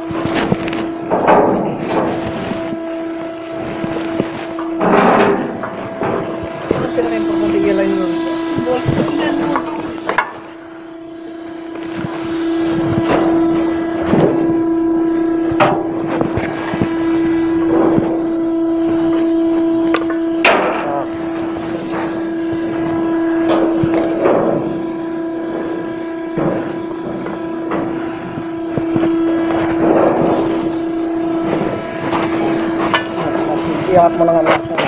Ang pinaka-importante yung line yun. Bolt. Iangat mo lang ang lakas mo.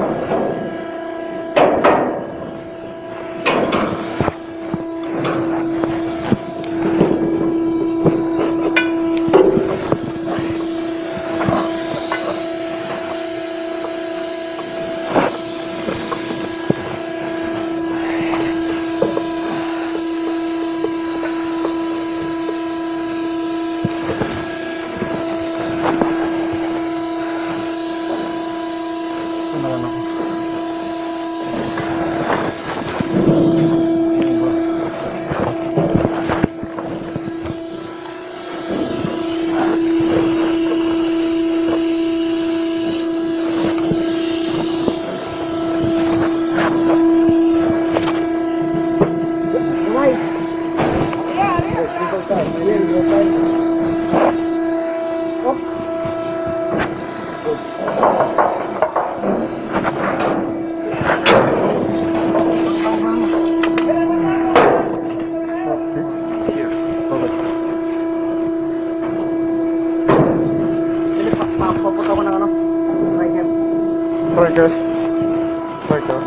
Paputo ko ng ano? Right hand. Striker. Striker.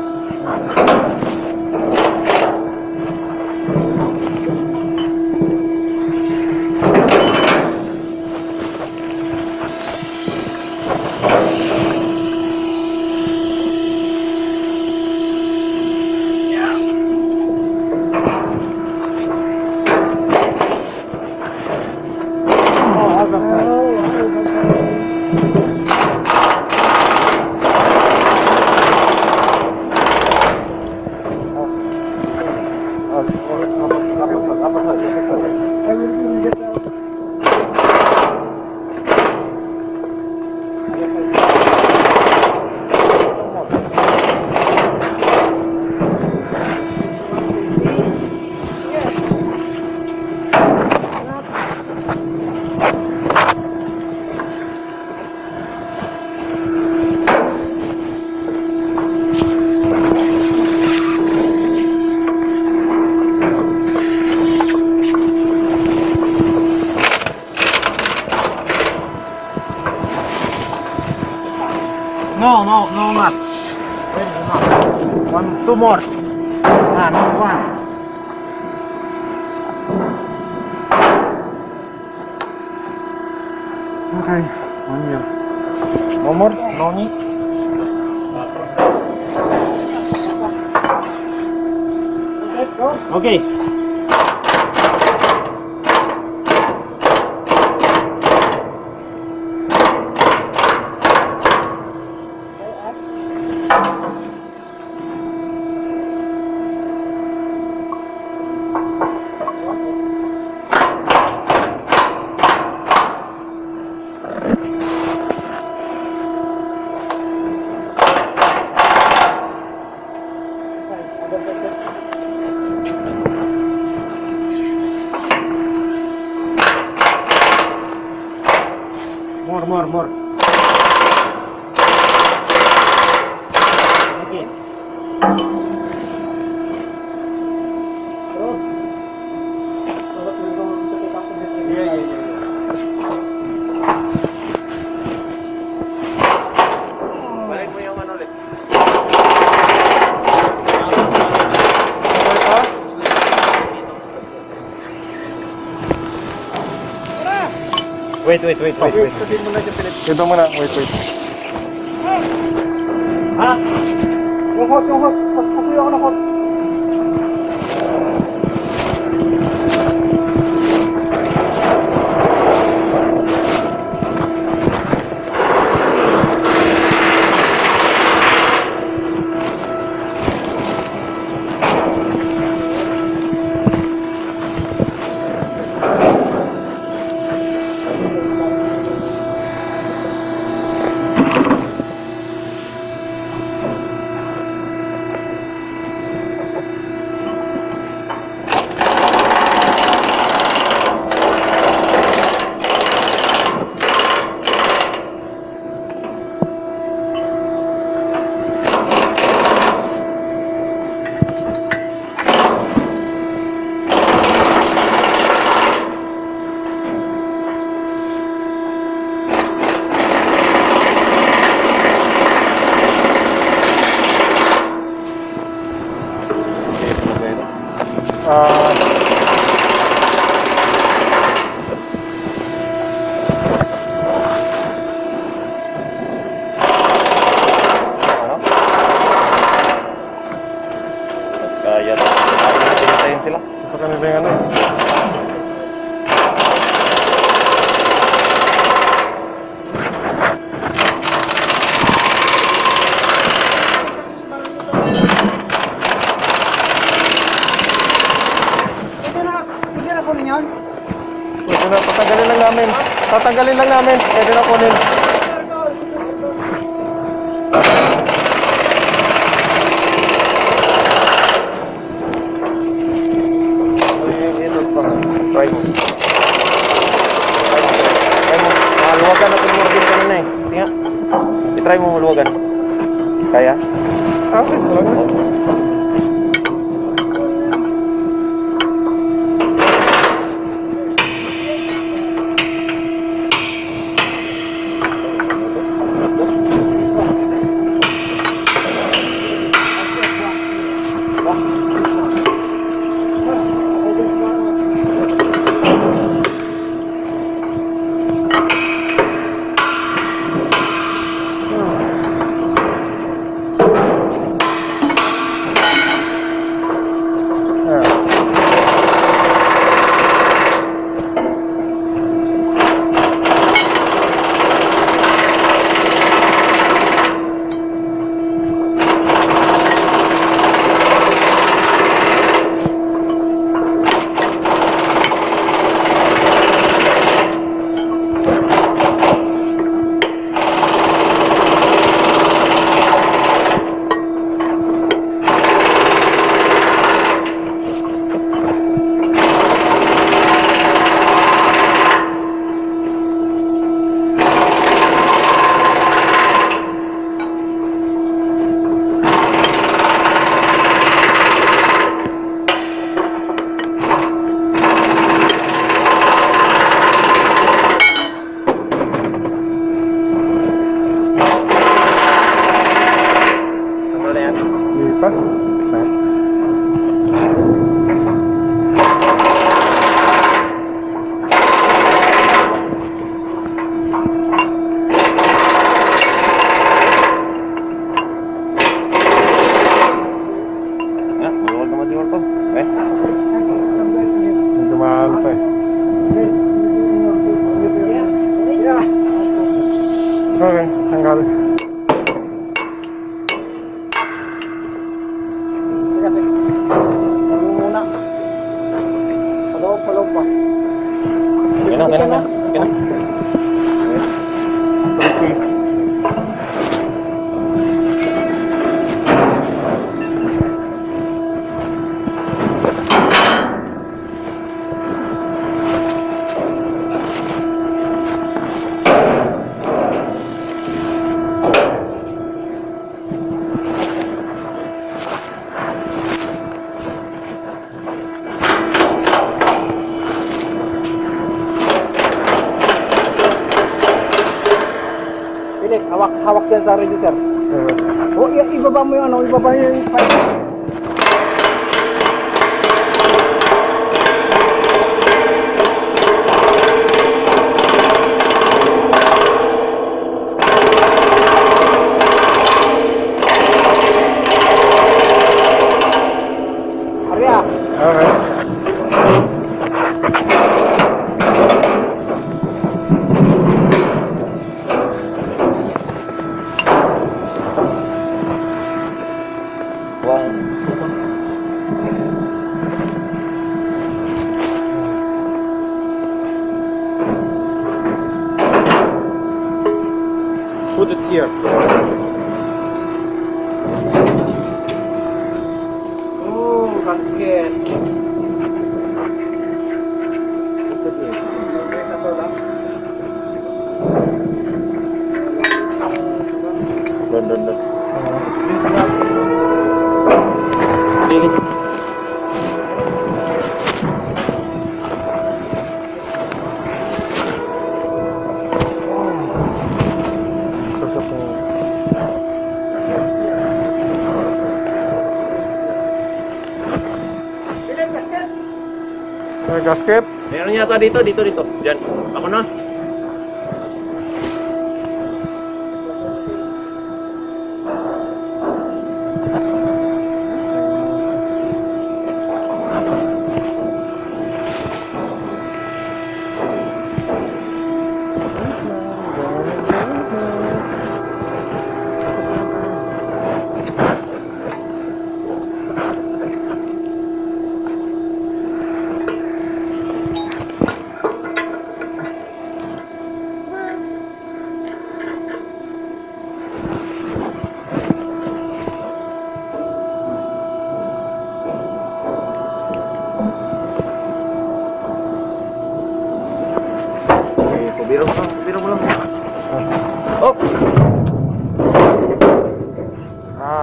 No, no, no, not. Wait, no. One, two more. Ah, no, one. Okay. One year. No more? No need? Okay. More, more, more. Okay. Yeah, yeah, yeah. Balik mo yung ano ulit. Wait, wait, wait, wait, wait. Ito muna. Wait, wait. Ha? Yung hot, yung hot. Pagpukuyo ako ng hot. Ano, tatanggalin lang namin. Tatanggalin lang namin. Pwede na kunin. Ito pa. Try mo. Try mo. Maluwagan na tumurgin kanina eh. Tinga. I-try mo maluwagan. Kaya? Ah, okay. Maluwagan. Okay, tanggal. Teka, teka. Ano muna? Paloob, paloob pa. Okay na, okay na, okay na. Okay. Hawak, hawak yan sa register. Uh, O, i- ibaba mo yung ano, ibaba yung pipe. Arya, okay. Put it here. oh, basket. Doon, doon, doon. Dili. May gasket? Meron yata dito, dito, dito. Diyan. Ako na. Biro mo lang, biro mo lang. Oh! Ah.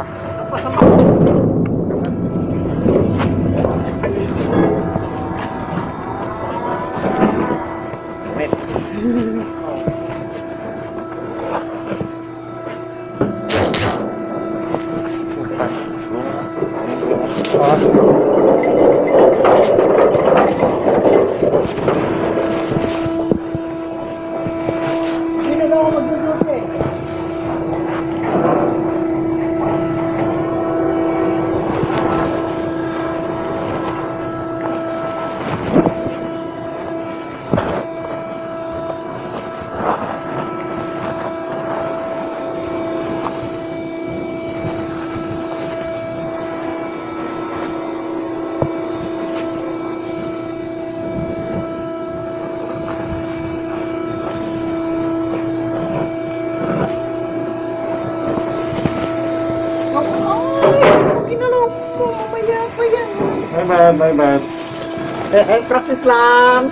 Hindi na ako mag-duty eh. My bad, my bad. Eh, eh, practice lang.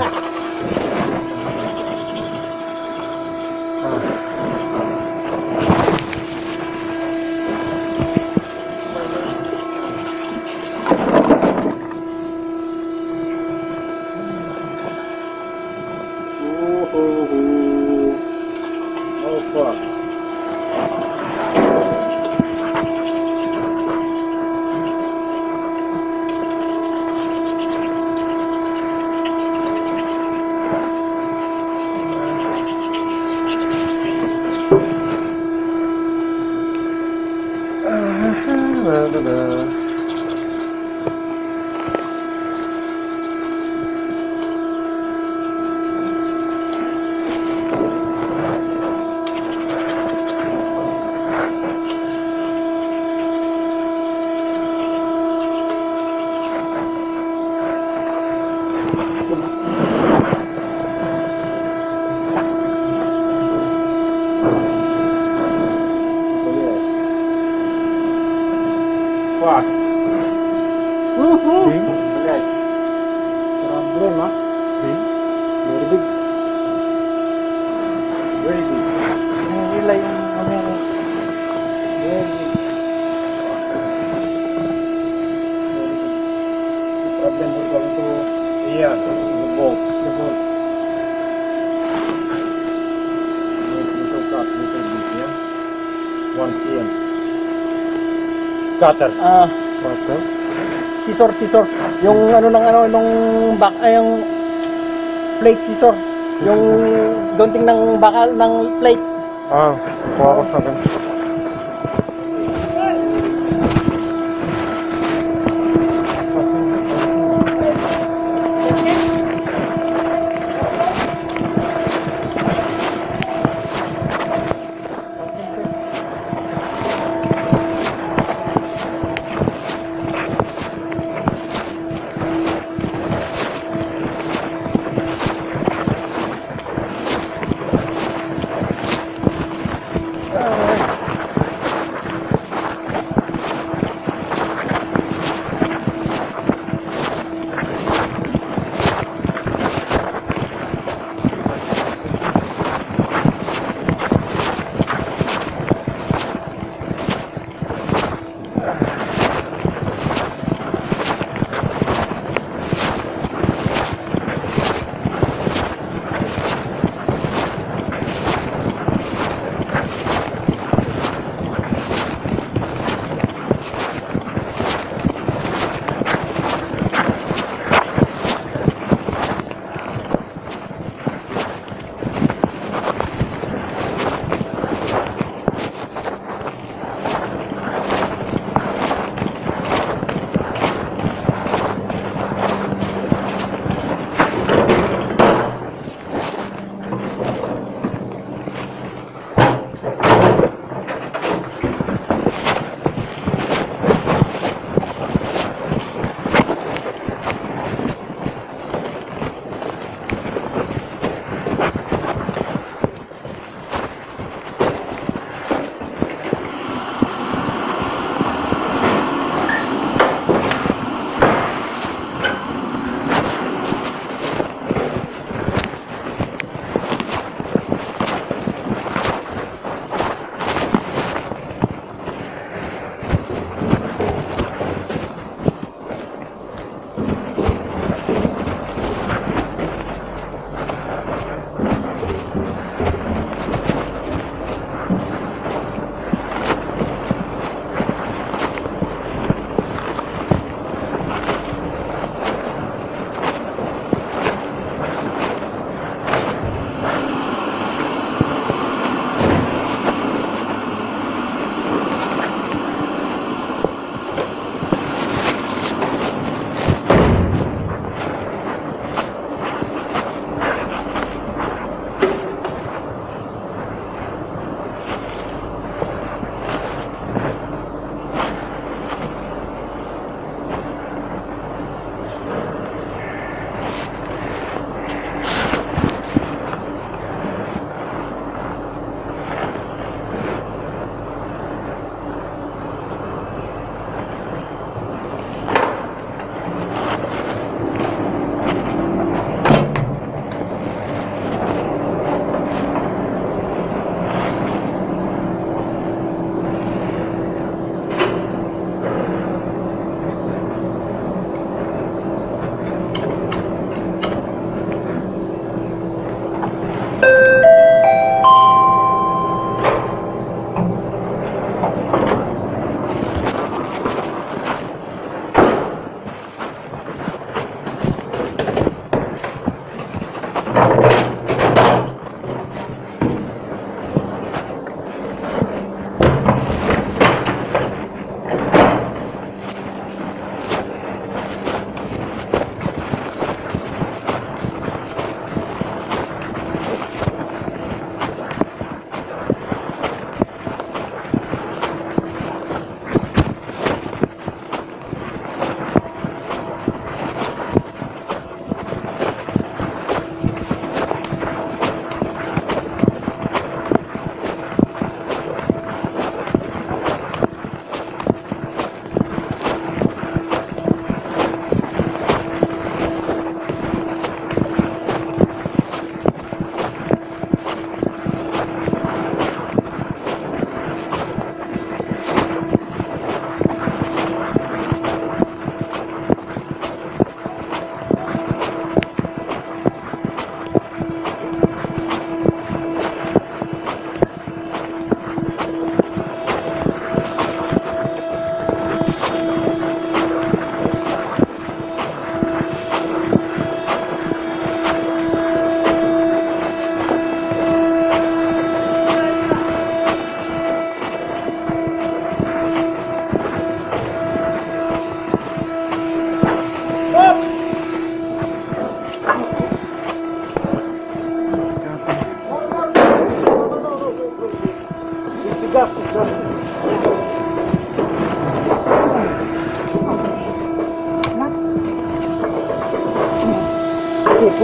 Oh fuck. Fuck. Woohoo! Bing? Okay. Problem ha? Bing? Very big. Very good. Yung relay yung ano yan. Very big. Problem will come to Yeah, the bolt. the bolt. Little cut, little bit, yeah? One cm. Cutter. Ah, Cutter? scissor, scissor. Yung ano ng ano, nung back, ay yung plate scissor. Yung dunting ng bakal ng plate. Ah, kuha ko sa akin.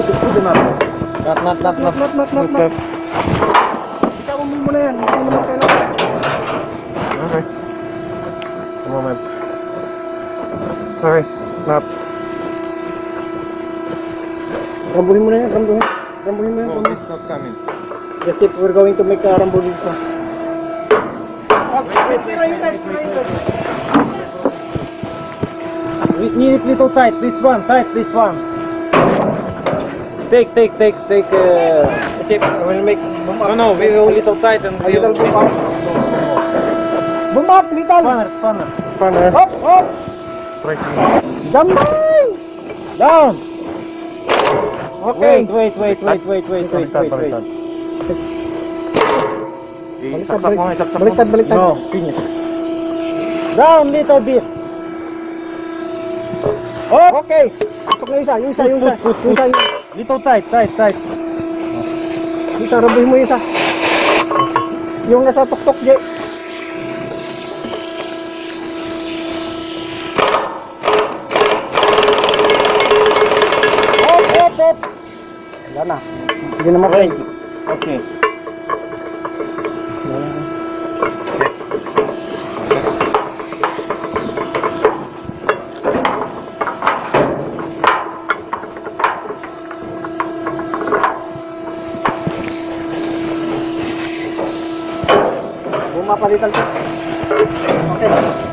put the knot. Not, not, not, Knot, knot, knot, knot, knot. Ikaw mo muna yan. Hindi mo naman kailangan. Okay. A moment. Okay, snap. Rambuhin mo na yan, rambuhin. Rambuhin mo yan. No, rambuhin. it's not coming. Just if we're going to make a rambuhin pa. Wait, wait, wait, wait, wait, wait. We need it little tight. This one, tight, this one. Take, take, take, take. Uh, tip. We'll make. No, no, we will little tight and A little boom up. Boom up, little. Spanner, spanner. Spanner. Up, up. Strike me. Damay! Down. Okay. Wait, wait, wait, wait, wait, wait, wait, wait, wait. Isaksak mo, isaksak mo. Baliktad, baliktad. No. Finish. Down little bit. Up. Okay. Pasok na isa, yung isa, yung isa. Yung isa, yung little tight, tight, tight. Isa, rabuhin mo yung isa. Yung nasa tuktok, Jay. Up, up, up. Wala na. Sige naman. Okay. Okay. Bumapalitan ko. Okay.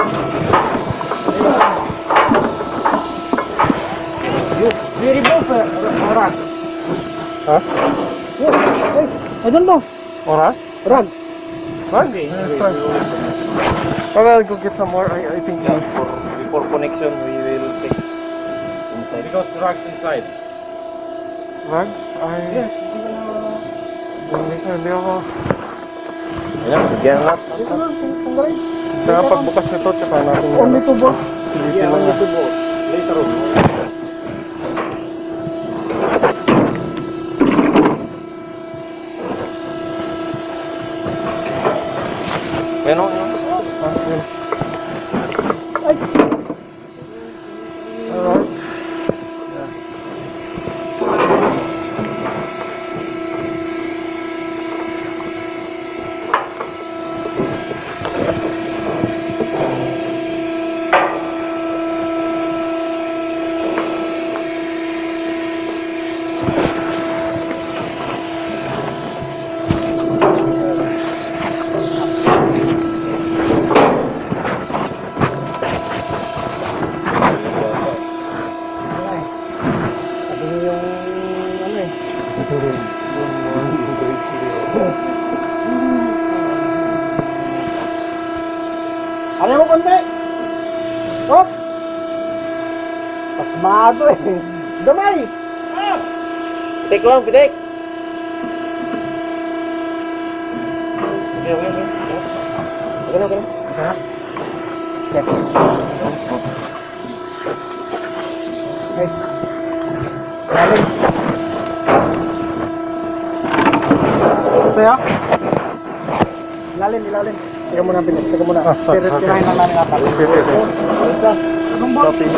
You, you remove uh, rag. Ha? Yes, yes. Ayun mo. Oras? Rag. Okay. Well, I'll go get some more. I, I think uh, For, before connection, we will take inside. Because rocks inside. rag? I... Yes. Hindi ko, hindi ako. Ayan, bigyan na. Dito lang, tanggalin. Saka pagbukas nito, tsaka natin Only to both. silipin lang. Only to both. Later on. Meron yun. Ah, yun. Ay. Alright. Sabi niyo yung ano eh. Ano mo konti? Hop! Pasmado eh. Damay! Pitik lang, pitik. Okay, okay, okay. Okay na, okay na. Okay. Okay. Lalim. Sa'yo? Ilalim, ilalim. Teka muna, Pinik. Teka muna. Ah, sorry, Tira- okay. Tirahin lang namin apat. Okay, okay, okay. Isa. Anong ball? Copy.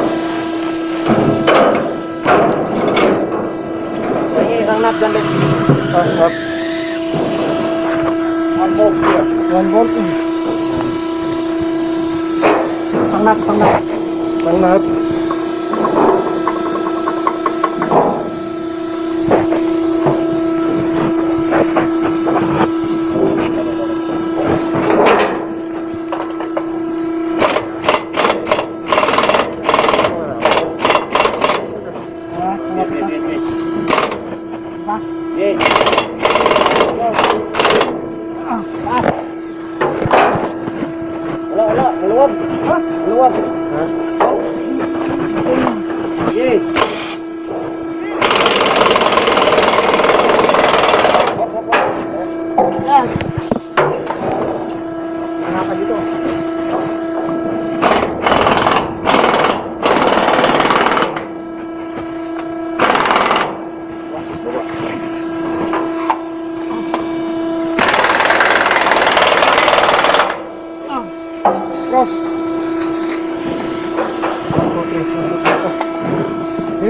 Sige, isang nap dyan din. Ah, snap. One bolt here. One bolt in. Isang nap, isang nap. Pang lahat. Ah, Okay, okay, okay, okay. Ha? Okay. Ah, ah. Wala, wala. Maluwag. Ha? Maluwag. Ha? Okay. Yan. Ano ka dito? Cross. Okay,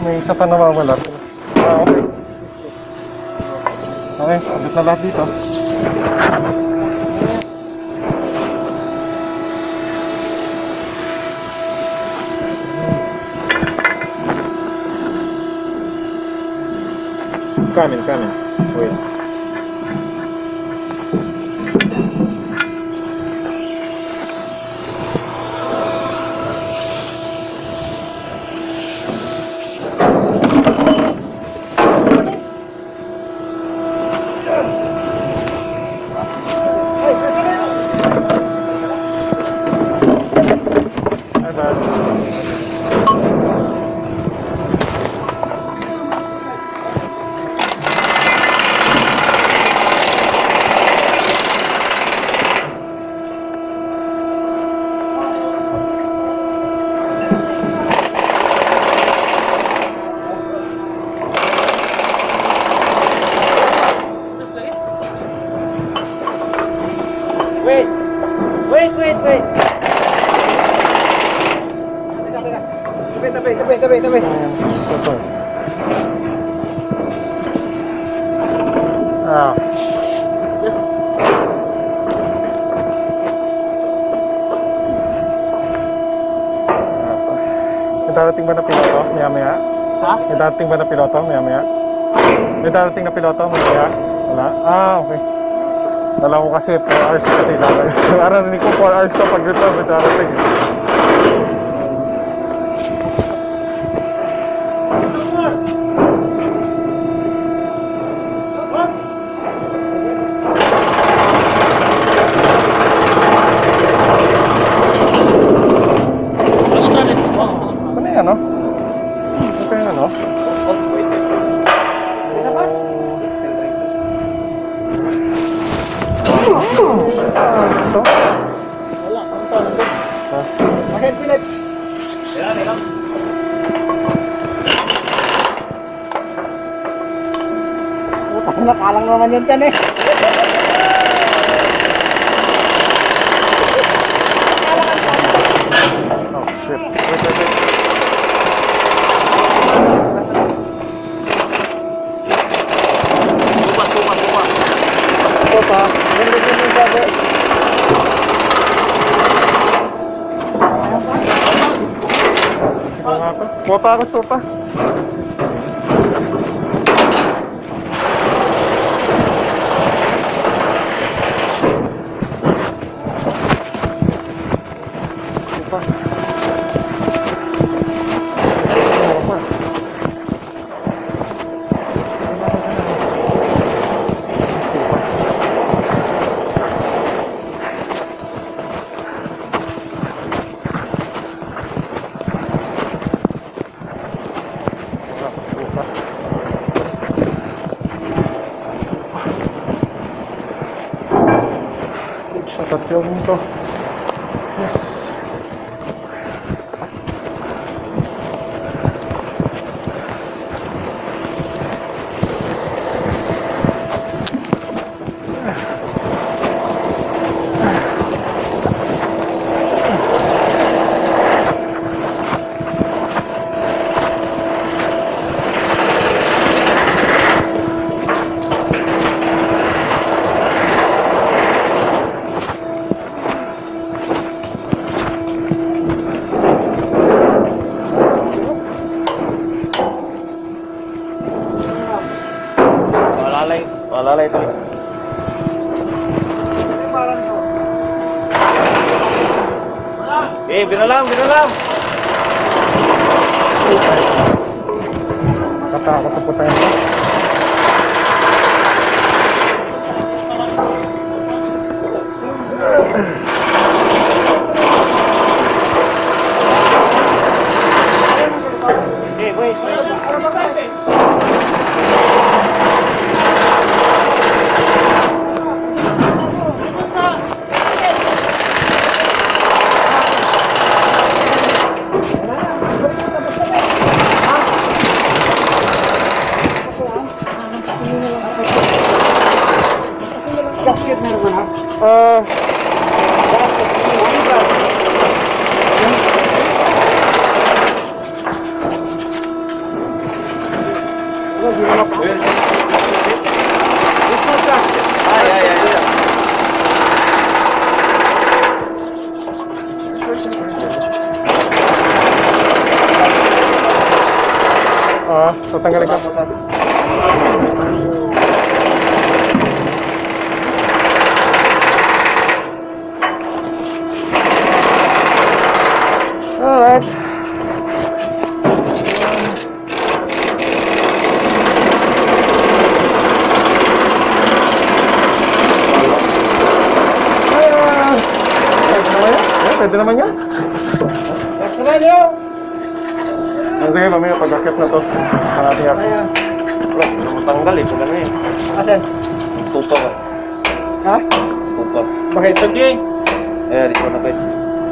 may isa pa nawawala. Ah, okay. Okay, abot na lahat dito. Coming, coming. Wait. Wait! Wait, wait, wait! Tabi, tabi, tabi, tabi, tabi. Ito. Ah. May darating ba na piloto? Maya maya? Ha? May darating ba na piloto? Maya maya? May darating na piloto? Maya maya? Wala? Ah, okay. Dala ko kasi four hours kasi lalagay. Narinig ko four hours to pag ito, may darating. Ano yan, no? Ito yung ano? Ito? Wala, ang tanong doon. Akin, Philip. Yan, yan. Nakalang naman yan dyan eh. Oh, shit. Wait, wait, wait. Tupa, tupa, tupa. Ito pa. Ganda din yung sabi. Ito nga pa. Kuha pa ako, sopa. Sopa. Sopa. Tatlo nito. Yes. Malalay, malalay ito. Eh, binalam, binalam. Katakot na po tayo. Eh, wait, wait. Tatanggalin ka. Alright. Pwede naman yan. Next naman yun. Sige, mamaya pag-akit na to. Ang ating akit. Bro, matanggal eh. Pag ano eh. Asan? Tutok eh. Ha? Tutok. Bakit sige? Eh, di ko na pwede.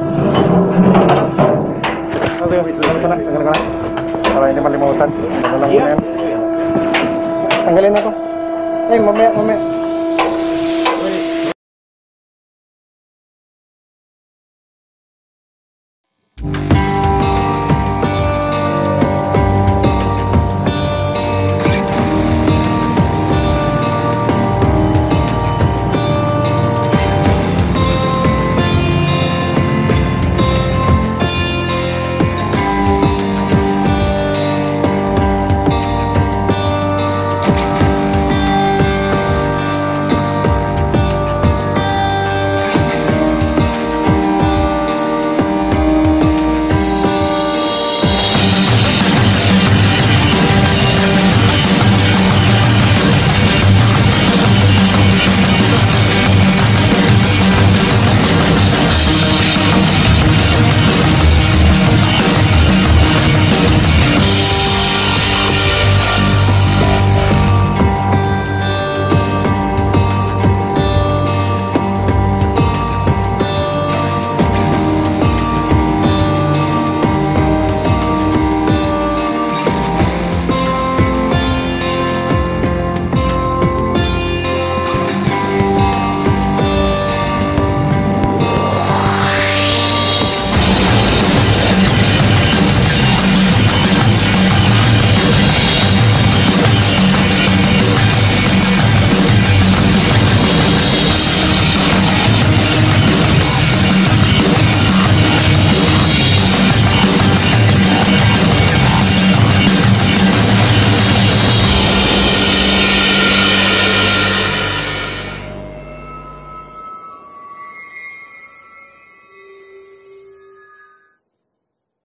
Okay, wait lang ito na. Tanggalin ka na. Para hindi malimutan. Ano lang muna yan. Tanggalin na to. Ay, mamaya, mamaya.